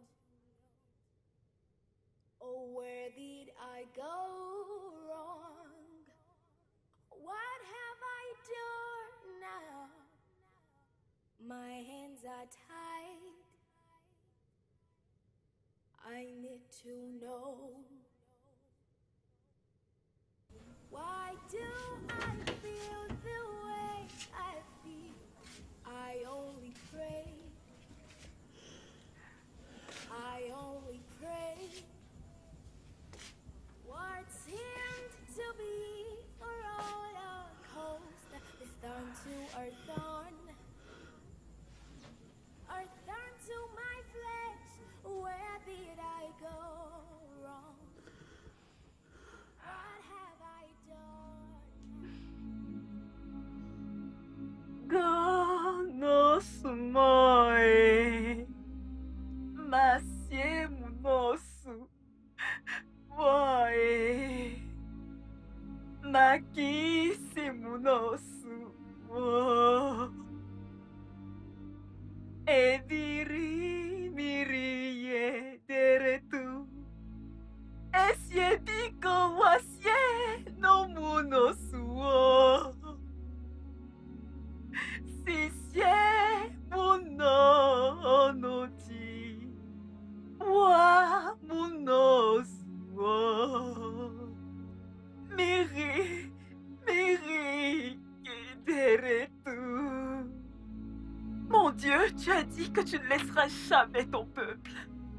Oh, where did I go wrong? What have I done now? My hands are tied. I need to know. Why do I feel the way I feel? I only pray. I only pray. What seemed to be a roller coaster is turned to earth on. Earth on to my flesh. Where did I go wrong? What have I done? Ganosmoe Masiemunosu Moe Makisimunosu Wo Ediri mirie deretu Esiediko wasie no munosu wo Sisie muno nochi wa munosu wo Miri deretu. Mon Dieu, tu as dit que tu ne laisseras jamais ton peuple.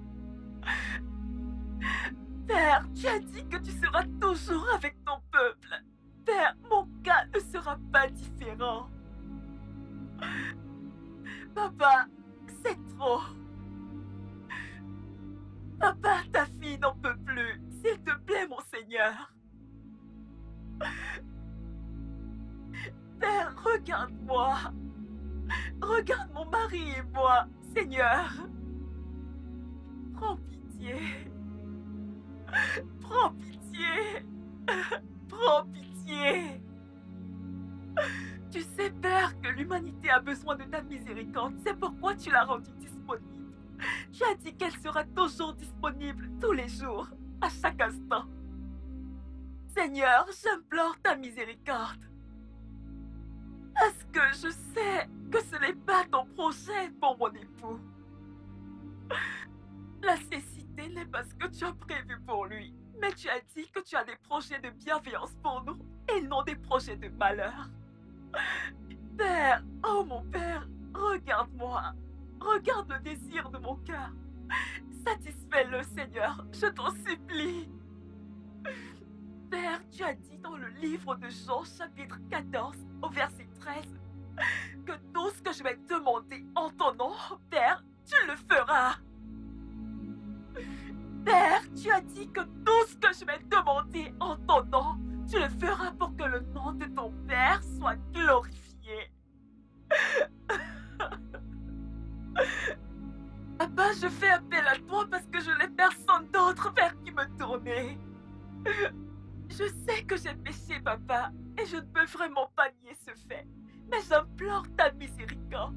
Père, tu as dit que tu seras toujours avec ton peuple. Père, mon cas ne sera pas différent. Papa, c'est trop. Papa, ta fille n'en peut plus. S'il te plaît, mon Seigneur. Père, regarde-moi. Regarde mon mari et moi, Seigneur. Prends pitié. Prends pitié. Prends pitié. Tu sais, Père, que l'humanité a besoin de ta miséricorde. C'est pourquoi tu l'as rendue disponible. Tu as dit qu'elle sera toujours disponible, tous les jours, à chaque instant. Seigneur, j'implore ta miséricorde. Parce que je sais que ce n'est pas ton projet pour mon époux. La cécité n'est pas ce que tu as prévu pour lui. Mais tu as dit que tu as des projets de bienveillance pour nous et non des projets de malheur. Père, oh mon Père, regarde-moi. Regarde le désir de mon cœur. Satisfais-le, Seigneur, je t'en supplie. Père, tu as dit dans le livre de Jean, chapitre 14, au verset 13, que tout ce que je vais demander en ton nom, Père, tu le feras. Père, tu as dit que tout ce que je vais demander en ton nom, tu le feras pour que le nom de ton Père soit glorifié. Papa, je fais appel à toi parce que je n'ai personne d'autre, Père, qui me Je sais que j'ai péché, papa, et je ne peux vraiment pas nier ce fait. Mais j'implore ta miséricorde.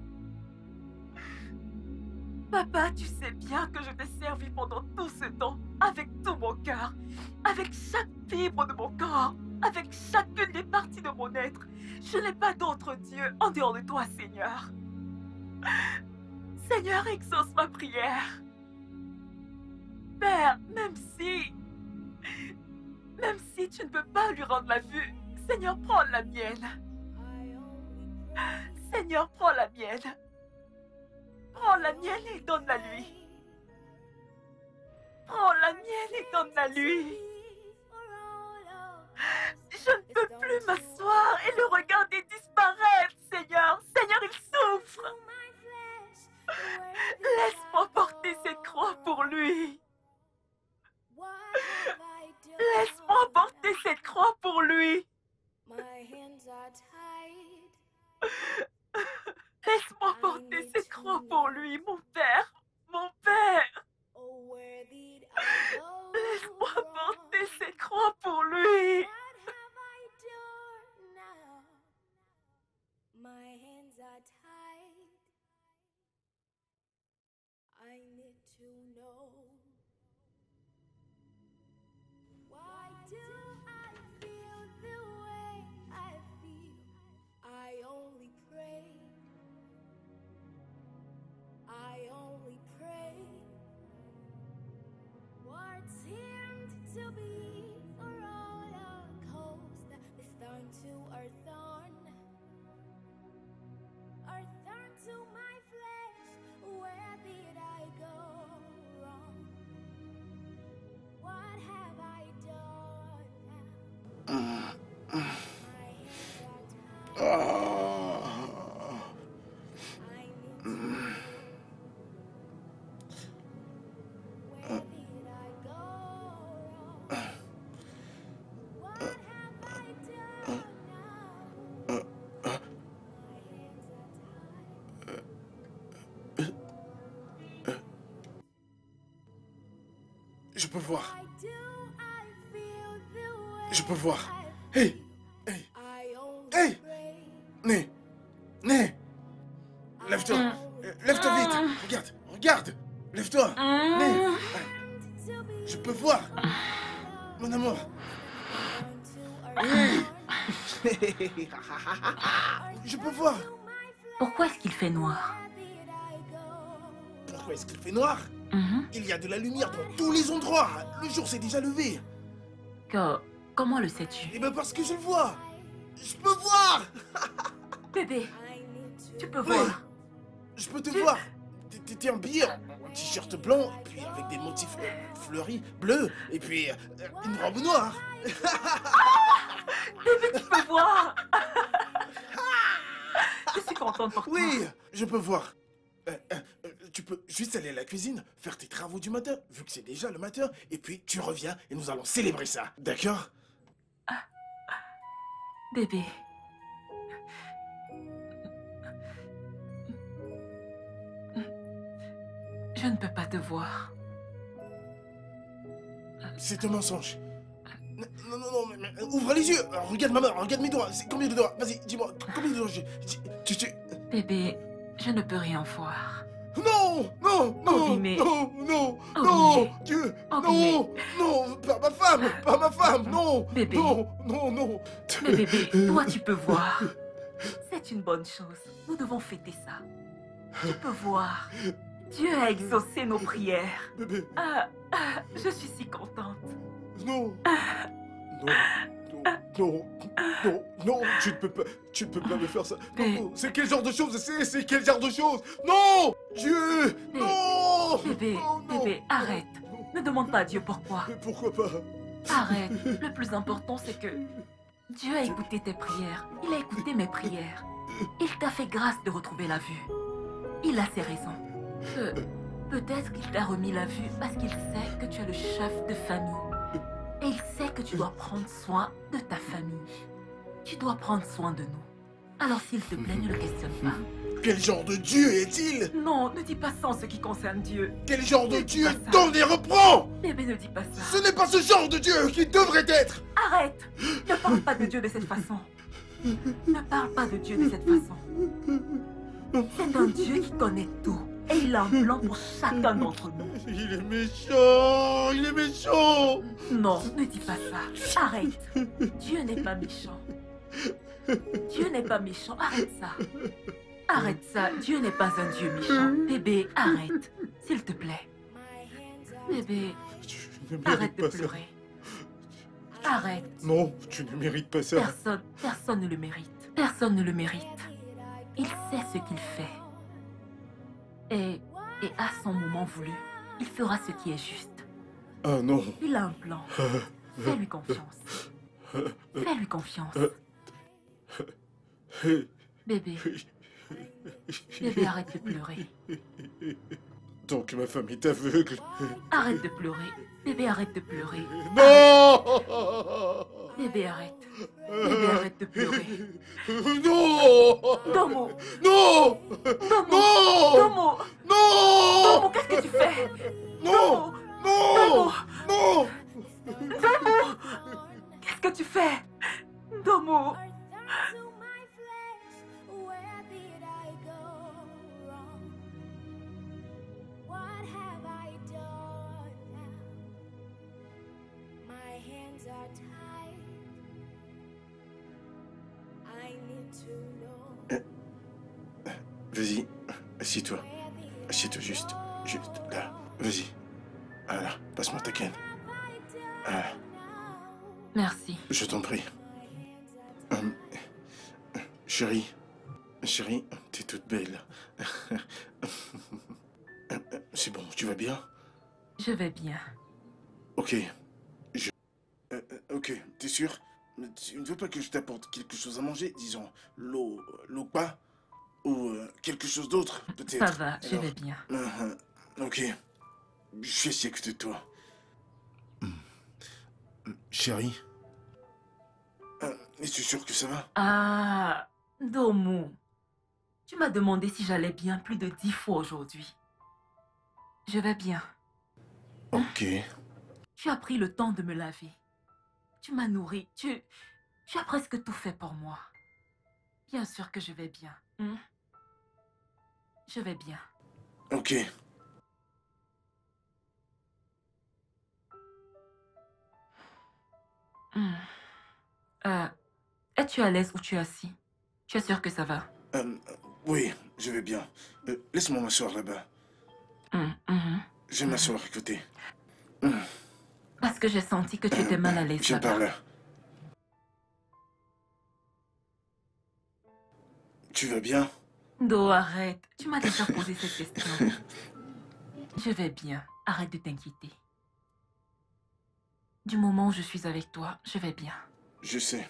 Papa, tu sais bien que je t'ai servi pendant tout ce temps, avec tout mon cœur, avec chaque fibre de mon corps, avec chacune des parties de mon être. Je n'ai pas d'autre Dieu en dehors de toi, Seigneur. Seigneur, exauce ma prière. Père, même si tu ne peux pas lui rendre la vue, Seigneur, prends la mienne. Seigneur, prends la mienne. Prends la mienne et donne-la lui. Prends la mienne et donne-la lui. Je ne peux plus m'asseoir et le regarder disparaître, Seigneur. Seigneur, il souffre. Laisse-moi porter cette croix pour lui. Laisse-moi porter cette croix pour lui. Laisse-moi porter cette croix pour lui, mon Père. Mon Père. Laisse-moi porter cette croix pour lui. I need to know, why do I feel the way I feel? I only pray, what seemed to be a roller coaster is turned to earth on to my flesh. Where did I go wrong? What have I done now? My hands are tied. I need to know. Where did I go wrong? What have I done now? My hands are tied. Je peux voir. Why do I feel the way Je peux voir. I Hey, feel? hey, I only hey. pray. Né, Né, lève-toi. Lève-toi vite. Regarde, regarde. Lève-toi. Né. Je peux voir. Mon amour. Oui. Je peux voir. Pourquoi est-ce qu'il fait noir? Pourquoi est-ce qu'il fait noir? Il y a de la lumière dans tous les endroits. Le jour s'est déjà levé. Comment le sais-tu? Eh bien parce que je le vois. Je peux voir. Bébé, tu peux Oui. voir. Je peux te voir. T'es habillé en t-shirt blanc, et puis avec des motifs fleuris, bleus, et puis une robe noire. Bébé, tu peux voir. Je suis contente pour toi. Oui, je peux voir. Tu peux juste aller à la cuisine, faire tes travaux du matin, vu que c'est déjà le matin, et puis tu reviens et nous allons célébrer ça. D'accord? Bébé. Je ne peux pas te voir. C'est un mensonge. Non, non, non, mais ouvre les yeux. Regarde ma main, regarde mes doigts. C'est combien de doigts? Vas-y, dis-moi, combien de doigts j'ai? Bébé, je ne peux rien voir. Non, non, non, Obimé. non, non, Obimé. non, Dieu, Obimé. non, non, pas ma femme, non, Bébé. non, non, non. Mais bébé, toi tu peux voir. C'est une bonne chose. Nous devons fêter ça. Tu peux voir. Dieu a exaucé nos prières. Bébé, Je suis si contente. non, non, non, non, non, tu ne peux pas me faire ça. Mais- Non, c'est quel genre de chose? C'est quel genre de chose? Non, Dieu, Mais- non, Bébé, non, non, bébé, arrête. non. Ne demande pas à Dieu pourquoi. Mais pourquoi pas? Arrête. Le plus important, c'est que Dieu a écouté tes prières. Il a écouté mes prières. Il t'a fait grâce de retrouver la vue. Il a ses raisons. Peut-être qu'il t'a remis la vue parce qu'il sait que tu es le chef de famille. Et il sait que tu dois prendre soin de ta famille. Tu dois prendre soin de nous. Alors s'il te plaît, ne le questionne pas. Quel genre de Dieu est-il? Non, ne dis pas ça en ce qui concerne Dieu. Quel genre de Ne dis Dieu pas ça. donne et reprend? Bébé, ne dis pas ça. Ce n'est pas ce genre de Dieu qui devrait être. Arrête! Ne parle pas de Dieu de cette façon. Ne parle pas de Dieu de cette façon. C'est un Dieu qui connaît tout. Et il a un plan pour chacun d'entre nous. Il est méchant! Il est méchant! Non, ne dis pas ça. Arrête. Dieu n'est pas méchant. Dieu n'est pas méchant. Arrête ça. Arrête ça. Dieu n'est pas un Dieu méchant. Bébé, arrête. S'il te plaît. Bébé, Tu ne mérites arrête de pas ça. pleurer. Arrête. Non, tu ne mérites pas ça. Personne ne le mérite. Personne ne le mérite. Il sait ce qu'il fait. Et à son moment voulu, il fera ce qui est juste. Ah non. Il a un plan. Fais-lui confiance. Fais-lui confiance. Bébé. Bébé, arrête de pleurer. Donc ma femme est aveugle. Arrête de pleurer. Bébé, arrête de pleurer. Non! Bébé, arrête. Bébé, arrête de pleurer. Non! Domo. Non! Domo. Non! Domo. Non! Domo, qu'est-ce que tu fais? Non! Domo. Non! Non! Domo. Qu'est-ce que tu fais? Domo. To my flesh, where did I go wrong? What have I done now? My hands are tied. I need to know Vas-y, assieds-toi. where did Assieds-toi juste. Juste là. Vas-y. Voilà, passe-moi ta canne. Ah, Merci. je t'en prie. Chérie. Chérie, t'es toute belle. C'est bon, tu vas bien? Je vais bien. Ok. Ok, t'es sûr? Tu ne veux pas que je t'apporte quelque chose à manger? Disons, l'eau pas? Ou quelque chose d'autre, peut-être? Ça va, je Alors, vais bien. Ok. Je suis assis à côté de toi. Chérie? Es-tu sûr que ça va? Ah, Domo. Tu m'as demandé si j'allais bien plus de 10 fois aujourd'hui. Je vais bien. Ok. Tu as pris le temps de me laver. Tu m'as nourri. Tu as presque tout fait pour moi. Bien sûr que je vais bien. Je vais bien. Ok. Es-tu à l'aise où tu es assis? Tu es sûr que ça va? Oui, je vais bien. Laisse-moi m'asseoir là-bas. Je vais m'asseoir à côté. Parce que j'ai senti que tu étais mal à l'aise Viens par là-bas. là. Tu vas bien? Do, arrête. Tu m'as déjà posé cette question. Je vais bien. Arrête de t'inquiéter. Du moment où je suis avec toi, je vais bien. Je sais.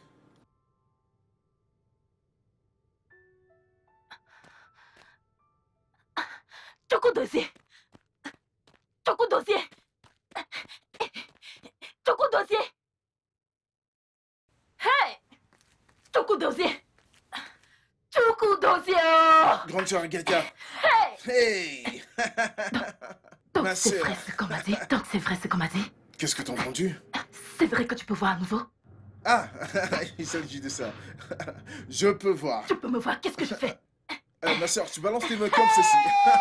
Choco-dossier. Choco-dossier. Choco-dossier. Hey! Choco-dossier. Choco-dossier. Grande sœur Agatha. Hey! Donc Ma c'est sœur. vrai ce qu'on m'a dit. Donc c'est vrai ce qu'on m'a dit. Qu'est-ce que t'as entendu? C'est vrai que tu peux voir à nouveau. Ah! Il s'agit de ça. Je peux voir. Tu peux me voir. Qu'est-ce que je fais? Ma sœur, tu balances tes mots comme ceci.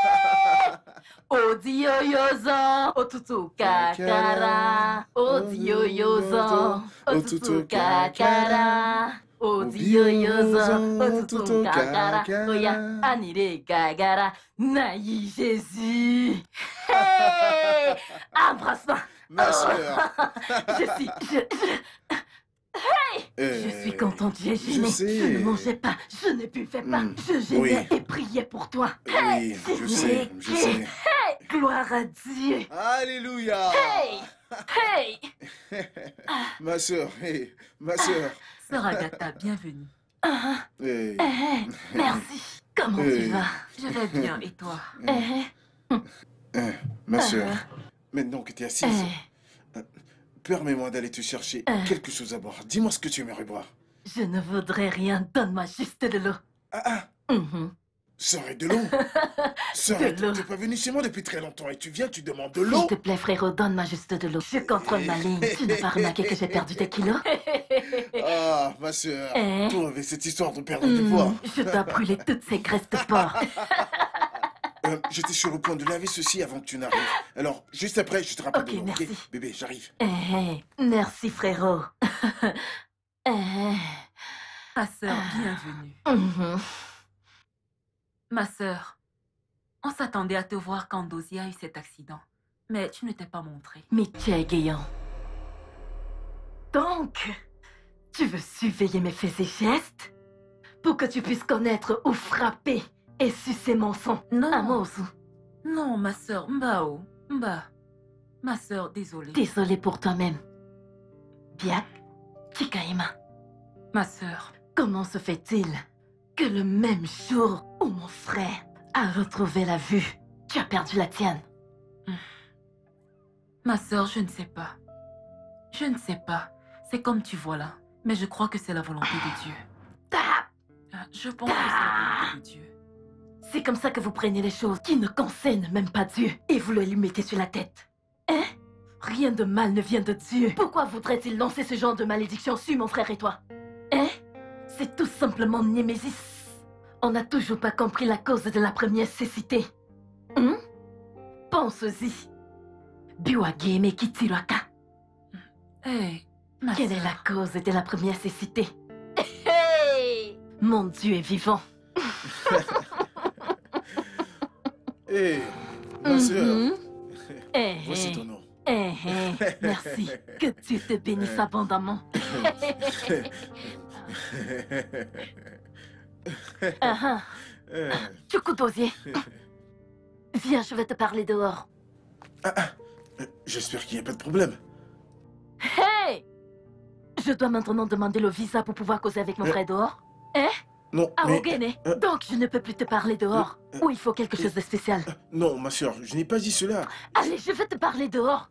Odio yozo, otutu kakara. Odio yozo, otutu kakara. Odio yozo, otutu kakara. Oya, anire gagara. Naï Jésus. Hey! Embrasse-moi. Ma sœur. Je suis contente, j'ai gêné. je sais. Je ne mangeais pas, je ne buvais pas. Je gênais et priais pour toi. Oui, je sais, je sais. Gloire à Dieu. Alléluia! Hey! Hey! Ma sœur, hey, ma sœur. Sœur Agatha, bienvenue. Hey. Merci. Comment Hey. tu vas? Je vais bien, et toi? Ma sœur, maintenant que tu es assise, permets-moi d'aller te chercher quelque chose à boire. Dis-moi ce que tu aimerais boire. Je ne voudrais rien, donne-moi juste de l'eau. Ah, Mhm. Serait de l'eau. Serait, De l'eau. t'es pas venu chez moi depuis très longtemps et tu viens, tu demandes de S'il l'eau. te plaît, frérot, donne-moi juste de l'eau. Je contrôle ma ligne. Tu n'as pas remarqué que j'ai perdu tes kilos? Ah, ma soeur, Hein? toi avec cette histoire de perdre du poids. Je dois brûler toutes ces graisses de porc. J'étais sur le point de laver ceci avant que tu n'arrives. Alors, juste après, je te rappelle Ok, de l'eau, ok? merci. Bébé, j'arrive. Merci, frérot. Ma sœur, bienvenue. Mhm. Ma sœur, on s'attendait à te voir quand Dozie a eu cet accident. Mais tu ne t'es pas montrée. Mickey Guéant. Donc, tu veux surveiller mes faits et gestes pour que tu puisses connaître où frapper et sucer mon sang. Non. Amosu. Non, ma sœur, Mbao. Mba. Ma sœur, désolée. Désolée pour toi-même. Biak, Chikaima. Ma sœur, Comment se fait-il que le même jour où mon frère a retrouvé la vue, tu as perdu la tienne? ma sœur, je ne sais pas. Je ne sais pas. C'est comme tu vois là. Mais je crois que c'est la volonté de Dieu. Je pense que c'est la volonté de Dieu. C'est comme ça que vous prenez les choses qui ne concernent même pas Dieu et vous le lui mettez sur la tête. Hein? Rien de mal ne vient de Dieu. Pourquoi voudrait-il lancer ce genre de malédiction sur mon frère et toi? Hein? C'est tout simplement Némésis. On n'a toujours pas compris la cause de la première cécité. Hein? Pense-y. Biwageme Kitiraka. Hé, ma Quelle sœur. est la cause de la première cécité? Hey! Mon Dieu est vivant. Hé, ma soeur, Mhm. Eh, voici eh. ton nom. Merci. Que Dieu te bénisse abondamment. Ah, ah. Chuku Dozier. Viens, je vais te parler dehors. J'espère qu'il n'y a pas de problème. Hey! Je dois maintenant demander le visa pour pouvoir causer avec mon frère dehors. Non, Ah, mais... Ogene. Donc, je ne peux plus te parler dehors. Ou il faut quelque chose de spécial. Non, ma soeur, je n'ai pas dit cela. Allez, je vais te parler dehors.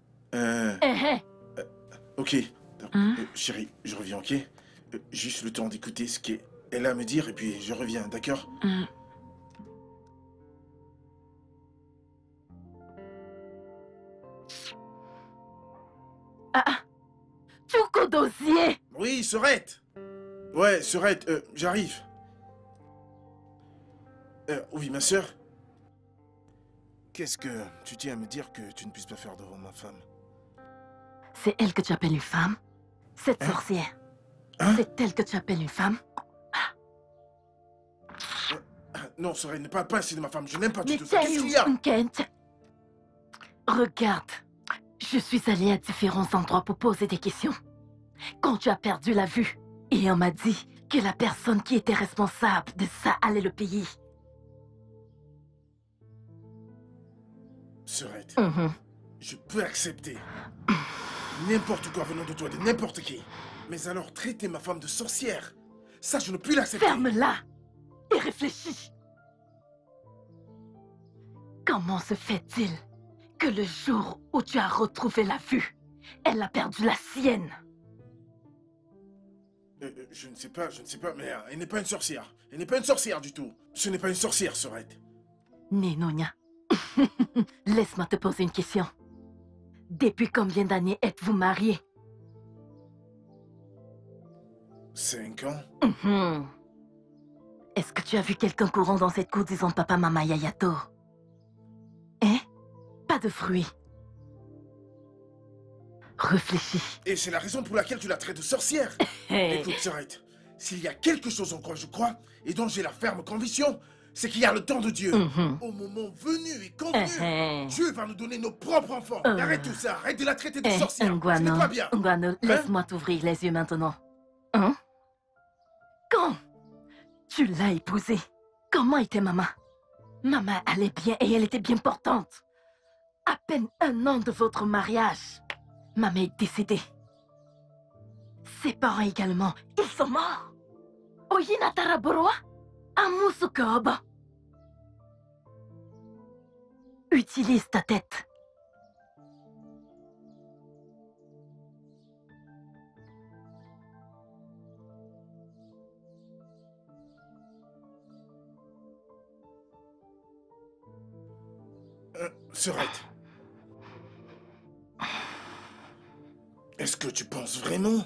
Ok. Hein? Chérie, je reviens, ok? Juste le temps d'écouter ce qu'elle a à me dire et puis je reviens, d'accord? Chuku Dozier. Oui, Sorette! Ouais, Sorette, j'arrive. Oui, ma soeur? Qu'est-ce que tu tiens à me dire que tu ne puisses pas faire devant ma femme? C'est elle que tu appelles une femme? Cette sorcière. Hein? C'est elle que tu appelles une femme? Non, Sorette, ne parle pas ainsi de ma femme, je n'aime pas du Mais tout ça. Qu'est-ce qu'il y a? Regarde, je suis allée à différents endroits pour poser des questions. Quand tu as perdu la vue, et on m'a dit que la personne qui était responsable de ça allait le payer. Sorette, Mhm. je peux accepter n'importe quoi venant de toi, de n'importe qui. Mais alors traiter ma femme de sorcière, ça je ne puis l'accepter. Ferme-la et réfléchis. Comment se fait-il que le jour où tu as retrouvé la vue, elle a perdu la sienne? Je ne sais pas, mais elle n'est pas une sorcière. Elle n'est pas une sorcière du tout. Ce n'est pas une sorcière, Sorette. Nénonia, laisse-moi te poser une question. Depuis combien d'années êtes-vous mariés? 5 ans? Mhm. Est-ce que tu as vu quelqu'un courant dans cette cour disant papa, maman, yayato? Hein? Pas de fruits. Réfléchis. Et c'est la raison pour laquelle tu la traites de sorcière. Écoute, Sorette, s'il y a quelque chose en quoi je crois, et dont j'ai la ferme conviction, c'est qu'il y a le temps de Dieu. Mhm. Au moment venu et convenu, Mhm. Dieu va nous donner nos propres enfants. Arrête tout ça, arrête de la traiter de Eh, sorcière. Ce n'est Nguano, pas bien. Nguano, laisse-moi t'ouvrir les yeux maintenant. Hein? Quand tu l'as épousée, comment était maman? Maman allait bien et elle était bien portante. À peine 1 an de votre mariage, maman est décédée. Ses parents également, ils sont morts. Oyina Taraboroa, Amusukoba. Utilise ta tête. Sorette. Est-ce que tu penses vraiment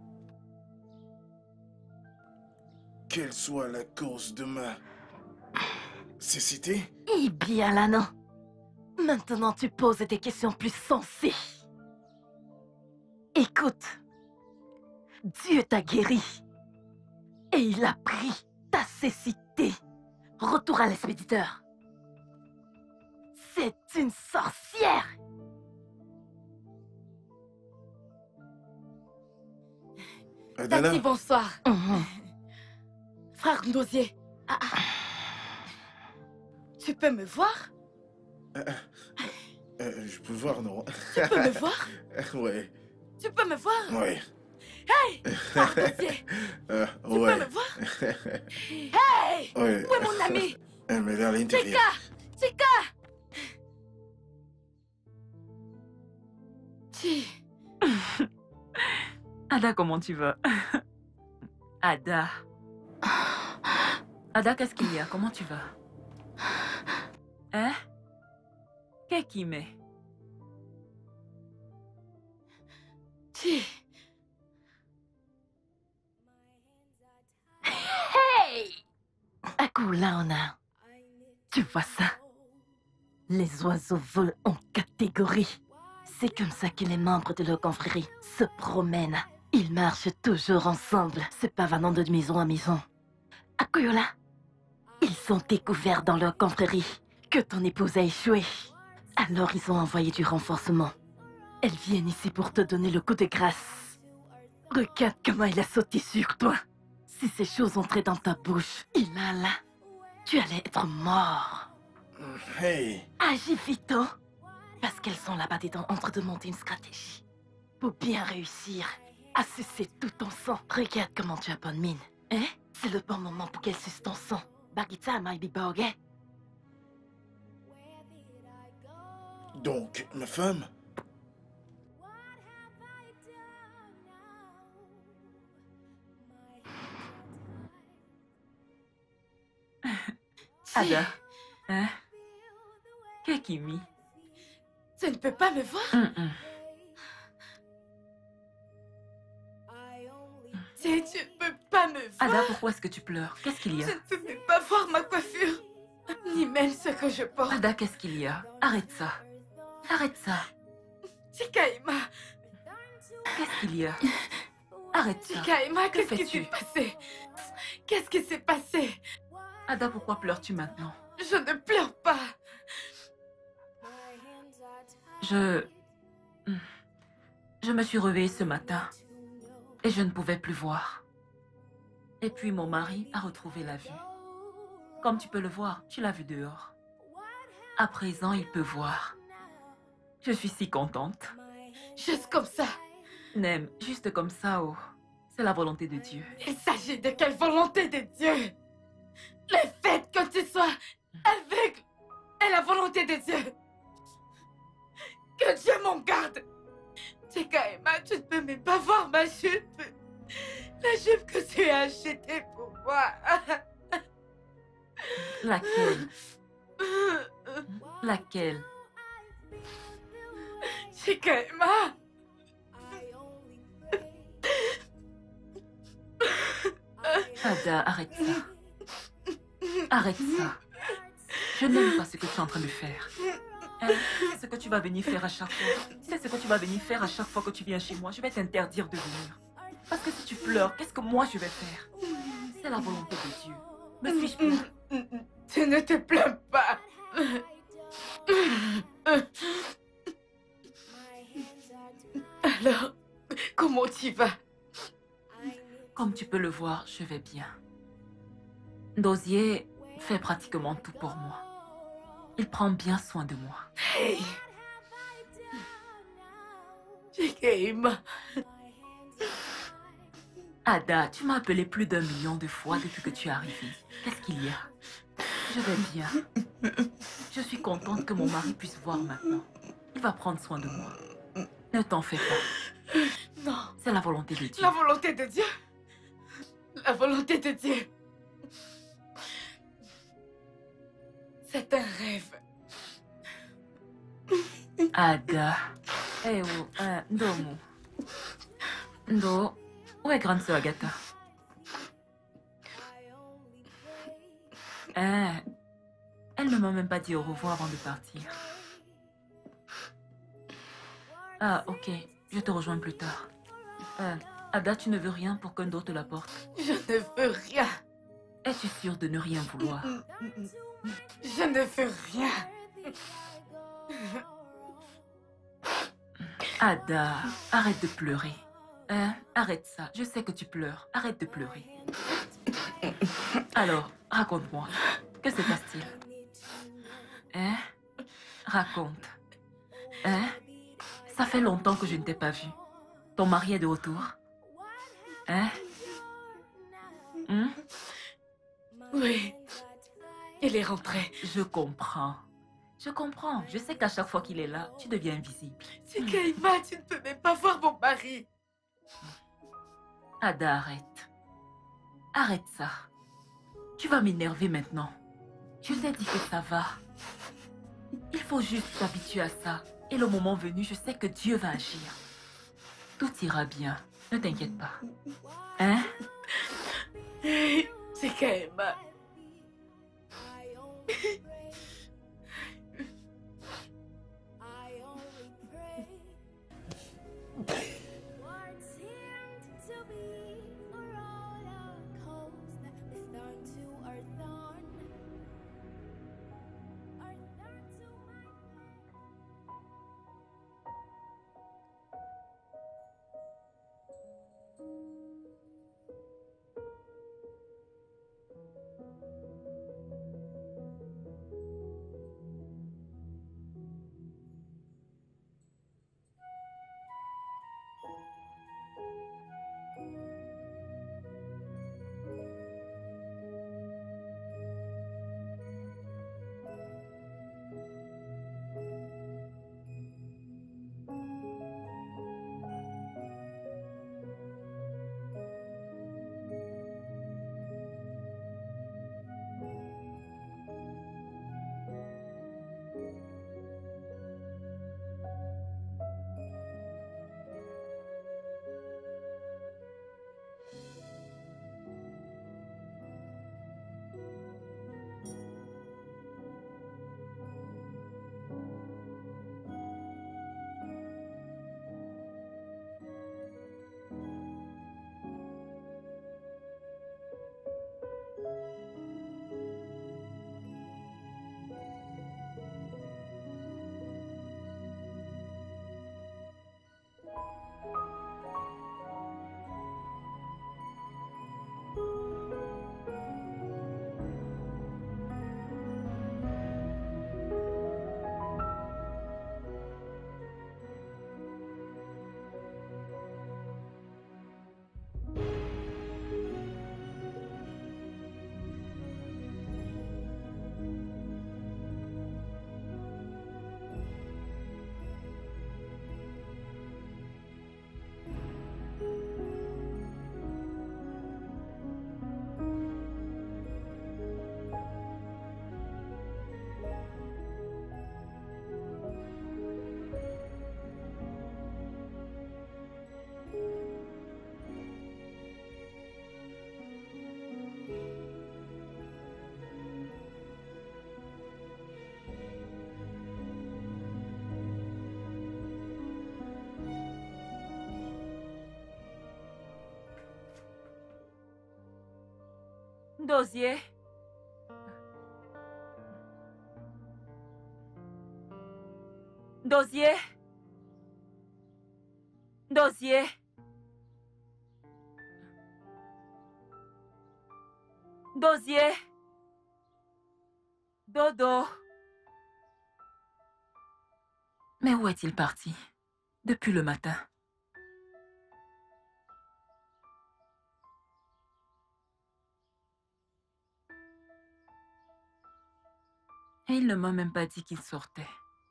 qu'elle soit la cause de ma cécité? Eh bien là, non. Maintenant, tu poses des questions plus sensées. Écoute, Dieu t'a guéri et il a pris ta cécité. Retour à l'expéditeur. C'est une sorcière. Adana, Tati, bonsoir. Mhm. Frère Gnosier. Tu peux me voir? je peux voir, non? Tu peux me voir? Ouais, Tu peux me voir? ouais. Hey! Frère Gnosier, tu peux Ouais. me voir? Hey! Ouais. Où est mon ami? Mais vers l'intérieur. Chica! Chi! Ada, comment tu vas? Ada. Ada, qu'est-ce qu'il y a? Comment tu vas? Hein? Qu'est-ce qui met? Chi! Hey! Akoulaona, tu vois ça? Les oiseaux volent en catégorie. C'est comme ça que les membres de leur confrérie se promènent. Ils marchent toujours ensemble, se pavanant de maison en maison. Akoyola, ils ont découvert dans leur confrérie que ton épouse a échoué. Alors ils ont envoyé du renforcement. Elles viennent ici pour te donner le coup de grâce. Regarde comment il a sauté sur toi. Si ces choses entraient dans ta bouche, Ilala, tu allais être mort. Hey, Agis vite, parce qu'elles sont là-bas dedans en train de monter une stratégie. Pour bien réussir à sucer tout ton sang. Regarde comment tu as bonne mine. Hein? C'est le bon moment pour qu'elle suce ton sang. Bagita, my big bog, hein? donc, ma femme? Ada. Hein? Qu'est-ce qui mit? Tu ne peux pas me voir? Tu ne peux pas me voir? Ada, pourquoi est-ce que tu pleures? Qu'est-ce qu'il y a? Je ne peux même pas voir ma coiffure, ni même ce que je porte. Ada, qu'est-ce qu'il y a? Arrête ça. Arrête ça. Chikaima, Qu'est-ce qu'il y a? Arrête ça. Chikaima, qu'est-ce qui fais-tu? s'est passé? Qu'est-ce qui s'est passé? Ada, pourquoi pleures-tu maintenant? Je ne pleure pas. Je me suis réveillée ce matin et je ne pouvais plus voir. Et puis mon mari a retrouvé la vue. Comme tu peux le voir, tu l'as vu dehors. À présent, il peut voir. Je suis si contente. Juste comme ça. Nem, juste comme ça, oh. C'est la volonté de Dieu. Il s'agit de quelle volonté de Dieu? Le fait que tu sois aveugle est la volonté de Dieu. Que Dieu m'en garde. Chikaima, tu ne peux même pas voir ma jupe. La jupe que tu as achetée pour moi. Laquelle? Laquelle? Chikaima. Ada, arrête ça. Arrête ça. Je n'aime pas ce que tu es en train de faire. Hein? C'est ce que tu vas venir faire à chaque fois. C'est ce que tu vas venir faire à chaque fois que tu viens chez moi. Je vais t'interdire de venir. Parce que si tu pleures, qu'est-ce que moi je vais faire? C'est la volonté de Dieu. Me suis-je bien? Tu ne te plains pas. Alors, comment tu vas? Comme tu peux le voir, je vais bien. Dosier fait pratiquement tout pour moi. Il prend bien soin de moi. Hey! Chikaima. Ada, tu m'as appelé plus d'1 million de fois depuis que tu es arrivée. Qu'est-ce qu'il y a? Je vais bien. Je suis contente que mon mari puisse voir maintenant. Il va prendre soin de moi. Ne t'en fais pas. Non. C'est la volonté de Dieu. La volonté de Dieu. La volonté de Dieu. C'est un rêve. Ada. Eh oh, Ndomo. Ndo, où est grande sœur Agatha? Elle ne m'a même pas dit au revoir avant de partir. Ah, ok. Je te rejoins plus tard. Ada, tu ne veux rien pour qu'un d'autre te l'apporte? Je ne veux rien. Es-tu sûre de ne rien vouloir? Je ne veux rien. Ada, arrête de pleurer. Arrête ça. Je sais que tu pleures. Arrête de pleurer. Alors, raconte-moi. Que se passe-t-il? Raconte. Ça fait longtemps que je ne t'ai pas vu. Ton mari est de retour? Oui, il est rentré. Je comprends. Je comprends. Je sais qu'à chaque fois qu'il est là, tu deviens invisible. Tikaima, tu ne peux même pas voir mon mari. Ada, arrête. Arrête ça. Tu vas m'énerver maintenant. Je t'ai dit que ça va. Il faut juste s'habituer à ça. Et le moment venu, je sais que Dieu va agir. Tout ira bien. Ne t'inquiète pas. Tikaima. What's here to be a roller coaster? It's down to earth on. Earth down to my Dosier. Dosier. Dosier. Dosier. Dodo. Mais où est-il parti? Depuis le matin. Et il ne m'a même pas dit qu'il sortait.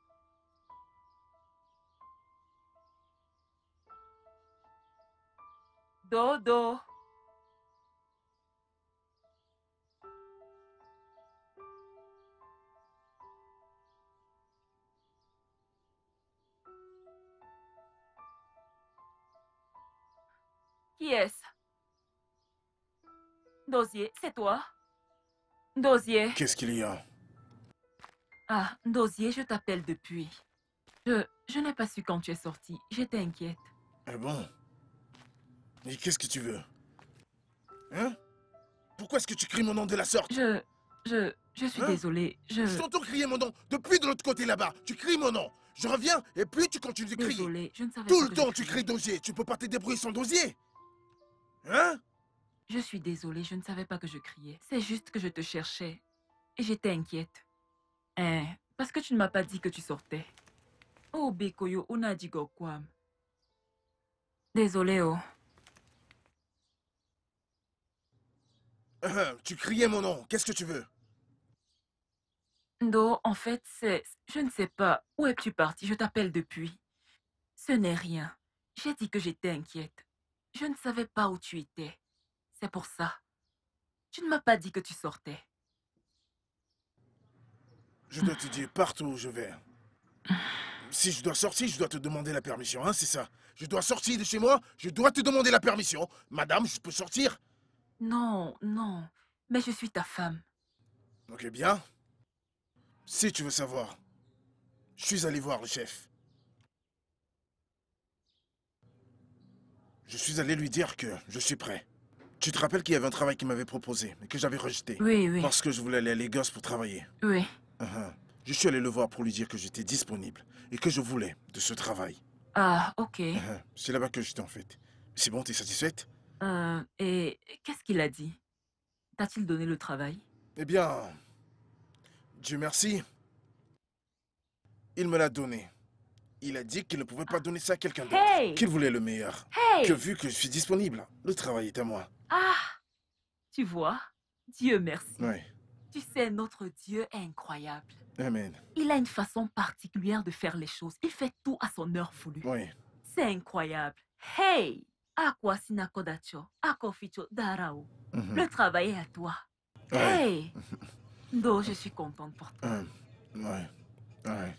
Dodo. Qui est-ce? Dosier, c'est toi? Dosier. Qu'est-ce qu'il y a? Ah, Dosier, je t'appelle depuis. Je n'ai pas su quand tu es sorti. J'étais inquiète. Ah bon? Et qu'est-ce que tu veux? Hein? Pourquoi est-ce que tu cries mon nom de la sorte? Je suis Hein? désolée. Je t'entends crier mon nom depuis de l'autre côté là-bas. Tu cries mon nom. Je reviens et puis tu continues de crier. Désolée, je ne savais Tout pas le que temps je tu criais. cries Dosier. Tu peux pas te débrouiller sans Dosier. Hein? Je suis désolée, je ne savais pas que je criais. C'est juste que je te cherchais. Et j'étais inquiète. Hein, parce que tu ne m'as pas dit que tu sortais. Oh, Bekoyo, Unajigo Kwam. Désolée, oh. Tu criais mon nom. Qu'est-ce que tu veux? Do, en fait, c'est... Je ne sais pas. Où es-tu parti? Je t'appelle depuis. Ce n'est rien. J'ai dit que j'étais inquiète. Je ne savais pas où tu étais. C'est pour ça. Tu ne m'as pas dit que tu sortais. Je dois te dire partout où je vais. Si je dois sortir, je dois te demander la permission, hein, c'est ça. Je dois sortir de chez moi, je dois te demander la permission. Madame, je peux sortir? Non, non. Mais je suis ta femme. Ok, bien. Si tu veux savoir, je suis allé voir le chef. Je suis allé lui dire que je suis prêt. Tu te rappelles qu'il y avait un travail qu'il m'avait proposé, mais que j'avais rejeté? Oui, oui. Parce que je voulais aller à Lagos pour travailler. Oui. Je suis allé le voir pour lui dire que j'étais disponible et que je voulais de ce travail. Ah, ok. C'est là-bas que j'étais en fait. C'est bon, t'es satisfaite? Et qu'est-ce qu'il a dit? T'a-t-il donné le travail? Eh bien, Dieu merci, il me l'a donné. Il a dit qu'il ne pouvait pas donner ça à quelqu'un d'autre, Hey! qu'il voulait le meilleur. Hey! Que vu que je suis disponible, le travail est à moi. Ah! Tu vois? Dieu merci. Oui, Tu sais, notre Dieu est incroyable. amen. Il a une façon particulière de faire les choses. Il fait tout à son heure voulue. Oui, C'est incroyable. Hey! Aqua sinakodacho, akoficho darao. mhm. Le travail est à toi. Ouais. Hey! Do, je suis contente pour toi. Ouais, ouais.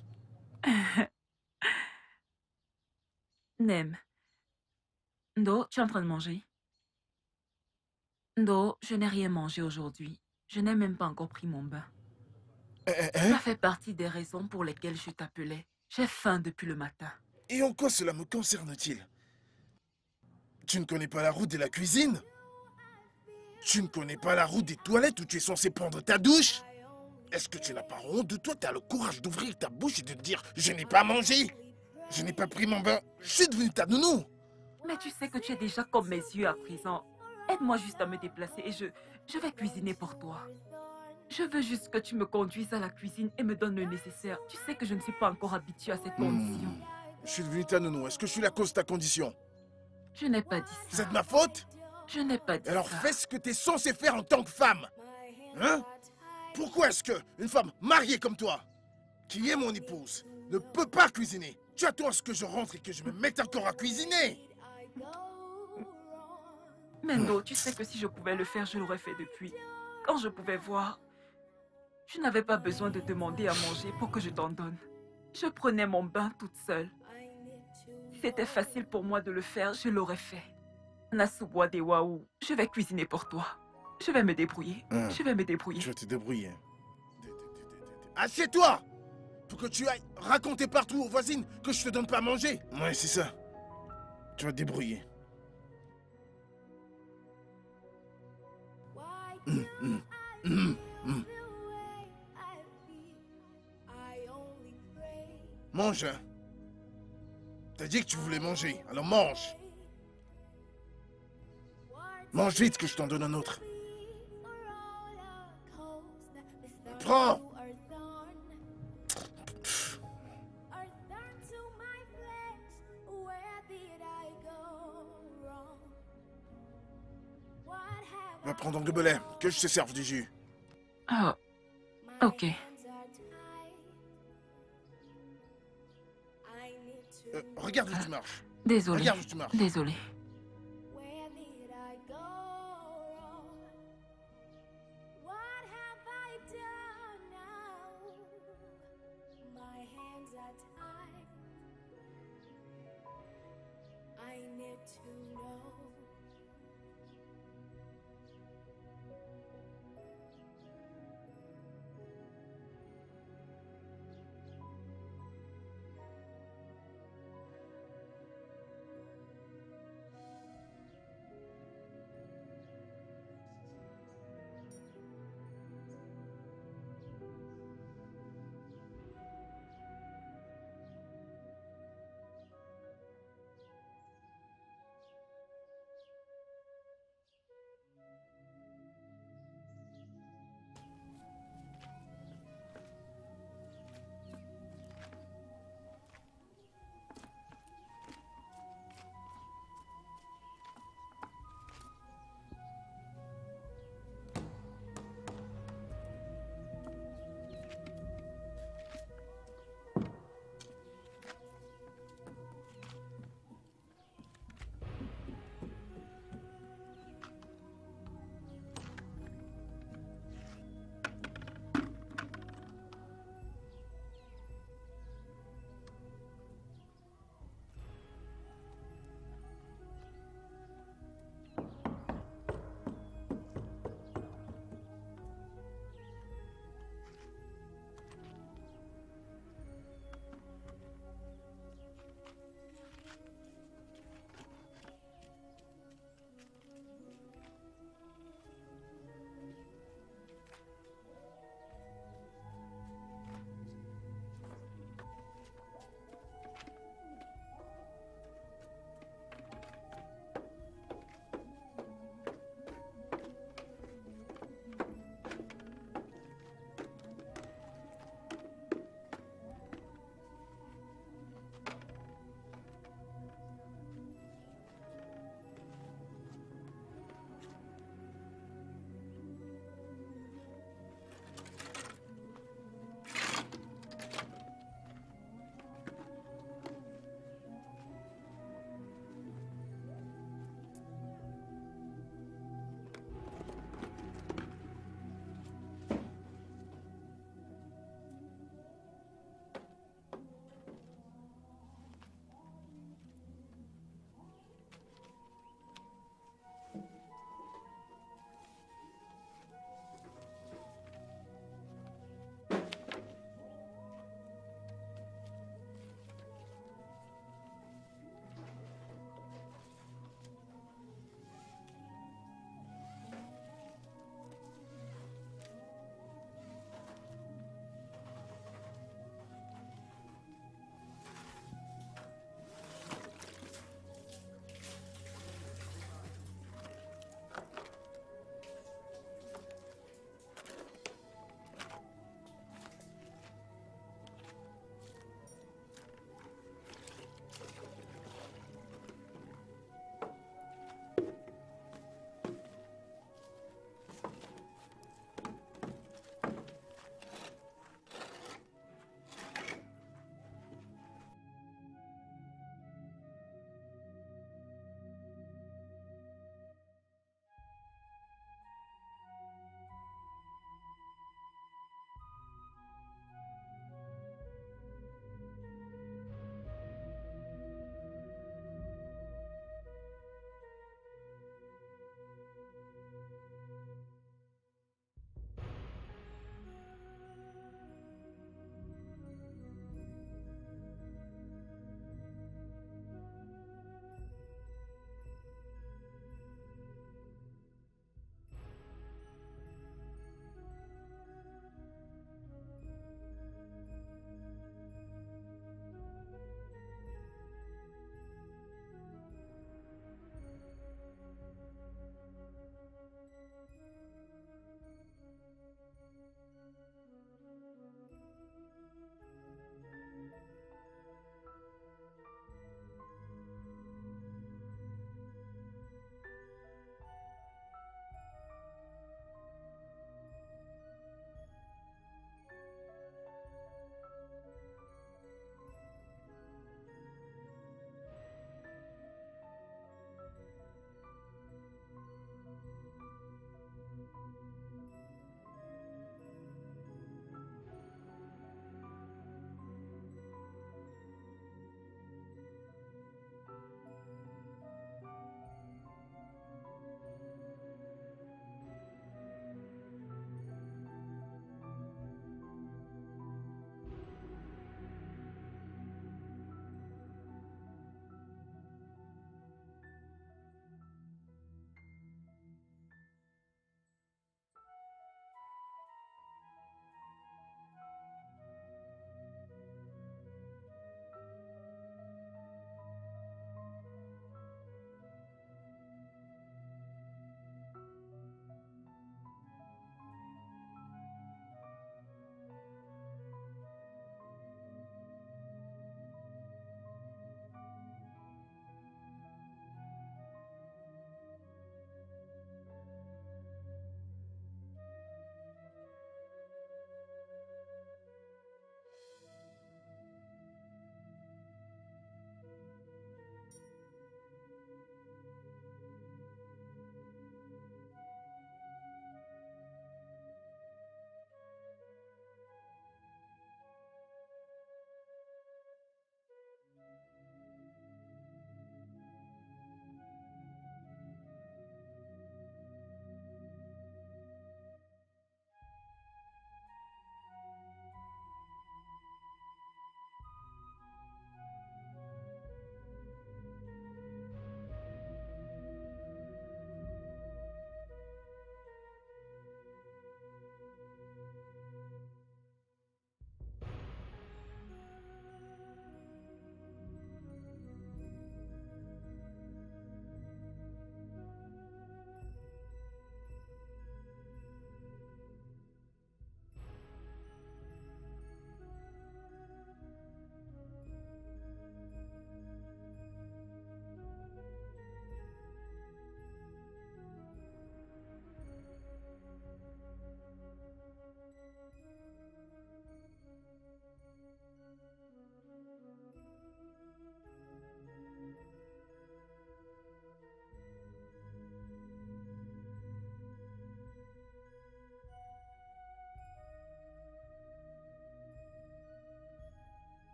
Nem. Do, tu es en train de manger? Do, je n'ai rien mangé aujourd'hui. Je n'ai même pas encore pris mon bain. Ça fait partie des raisons pour lesquelles je t'appelais. J'ai faim depuis le matin. Et en quoi cela me concerne-t-il? Tu ne connais pas la route de la cuisine? Tu ne connais pas la route des toilettes où tu es censé prendre ta douche? Est-ce que tu n'as pas honte de toi? Tu as le courage d'ouvrir ta bouche et de te dire « Je n'ai pas mangé! Je n'ai pas pris mon bain! Je suis devenu ta nounou! » Mais tu sais que tu es déjà comme mes yeux à présent. Aide-moi juste à me déplacer et je vais cuisiner pour toi. Je veux juste que tu me conduises à la cuisine et me donnes le nécessaire. Tu sais que je ne suis pas encore habituée à cette condition. Je suis devenu ta nounou. Est-ce que je suis la cause de ta condition? Je n'ai pas dit ça. C'est de ma faute? Je n'ai pas dit Alors ça. fais ce que tu es censé faire en tant que femme. Hein? Pourquoi est-ce que une femme mariée comme toi, qui est mon épouse, ne peut pas cuisiner? Tu attends à ce que je rentre et que je me mette encore à cuisiner? Mendo, tu sais que si je pouvais le faire, je l'aurais fait depuis. Quand je pouvais voir, je n'avais pas besoin de demander à manger pour que je t'en donne. Je prenais mon bain toute seule. Si c'était facile pour moi de le faire, je l'aurais fait. Nasubois de Waou, je vais cuisiner pour toi. Je vais me débrouiller. Je vais me débrouiller. Tu vas te débrouiller. Assieds-toi! Pour que tu ailles raconter partout aux voisines que je te donne pas à manger. Ouais, c'est ça. Tu vas te débrouiller. Mange, hein. T'as dit que tu voulais manger, alors mange. Mange vite que je t'en donne un autre. Prends! Va prendre un gobelet, que je te serve du jus. Oh, ok. Regarde où tu marches. Désolée. Regarde où tu marches. Désolée.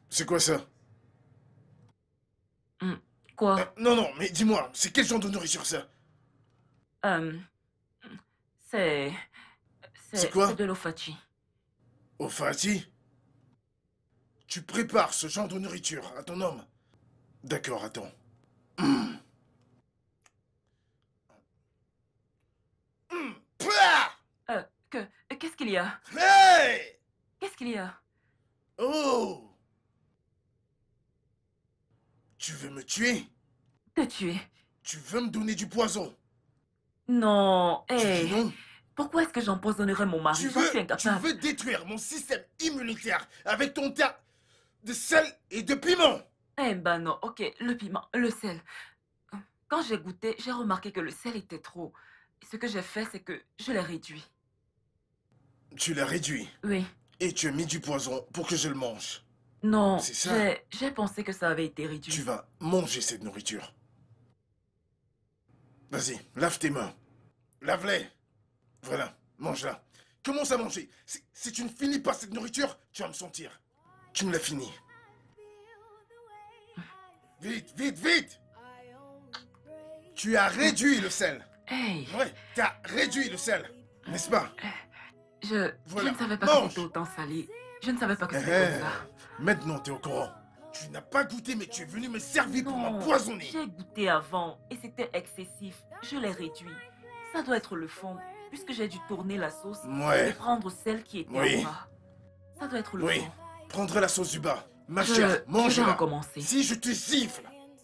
C'est quoi ça? Quoi? Non, non, mais dis-moi, c'est quel genre de nourriture ça? C'est... C'est quoi? C'est de l'ofachi. Ofati? Tu prépares ce genre de nourriture à ton homme? D'accord, attends. Pouah! Qu'est-ce qu'il y a? Hey! Qu'est-ce qu'il y a? Oh! Tu veux me tuer? Te tuer? Tu veux me donner du poison? Non, Tu dis hey, non? pourquoi est-ce que j'empoisonnerais mon mari? Tu J'en suis veux incapable. détruire mon système immunitaire avec ton tas de sel et de piment? Eh ben non, ok, le piment, le sel. Quand j'ai goûté, j'ai remarqué que le sel était trop. Et ce que j'ai fait, c'est que je l'ai réduit. Tu l'as réduit Oui. et tu as mis du poison pour que je le mange. Non, C'est ça. j'ai pensé que ça avait été réduit. Tu vas manger cette nourriture. Vas-y, lave tes mains. Lave-les. Voilà, mange-la. Commence à manger. Si tu ne finis pas cette nourriture, tu vas me sentir. Tu me l'as fini. Vite, vite, vite! Tu as réduit le sel. Hey, Ouais, tu as réduit le sel. N'est-ce pas? je Voilà, ne savais pas mange. que c'était autant salé. Je ne savais pas que Eh, c'était comme ça. maintenant, tu es au courant. Tu n'as pas goûté, mais tu es venu me servir pour Non, m'empoisonner. j'ai goûté avant et c'était excessif. Je l'ai réduit. Ça doit être le fond, puisque j'ai dû tourner la sauce et Ouais, prendre celle qui était Oui. en bas. Ça doit être le oui. fond. Prendre la sauce du bas. Ma Je chère, vais mange-la. recommencer. Si je te siffle,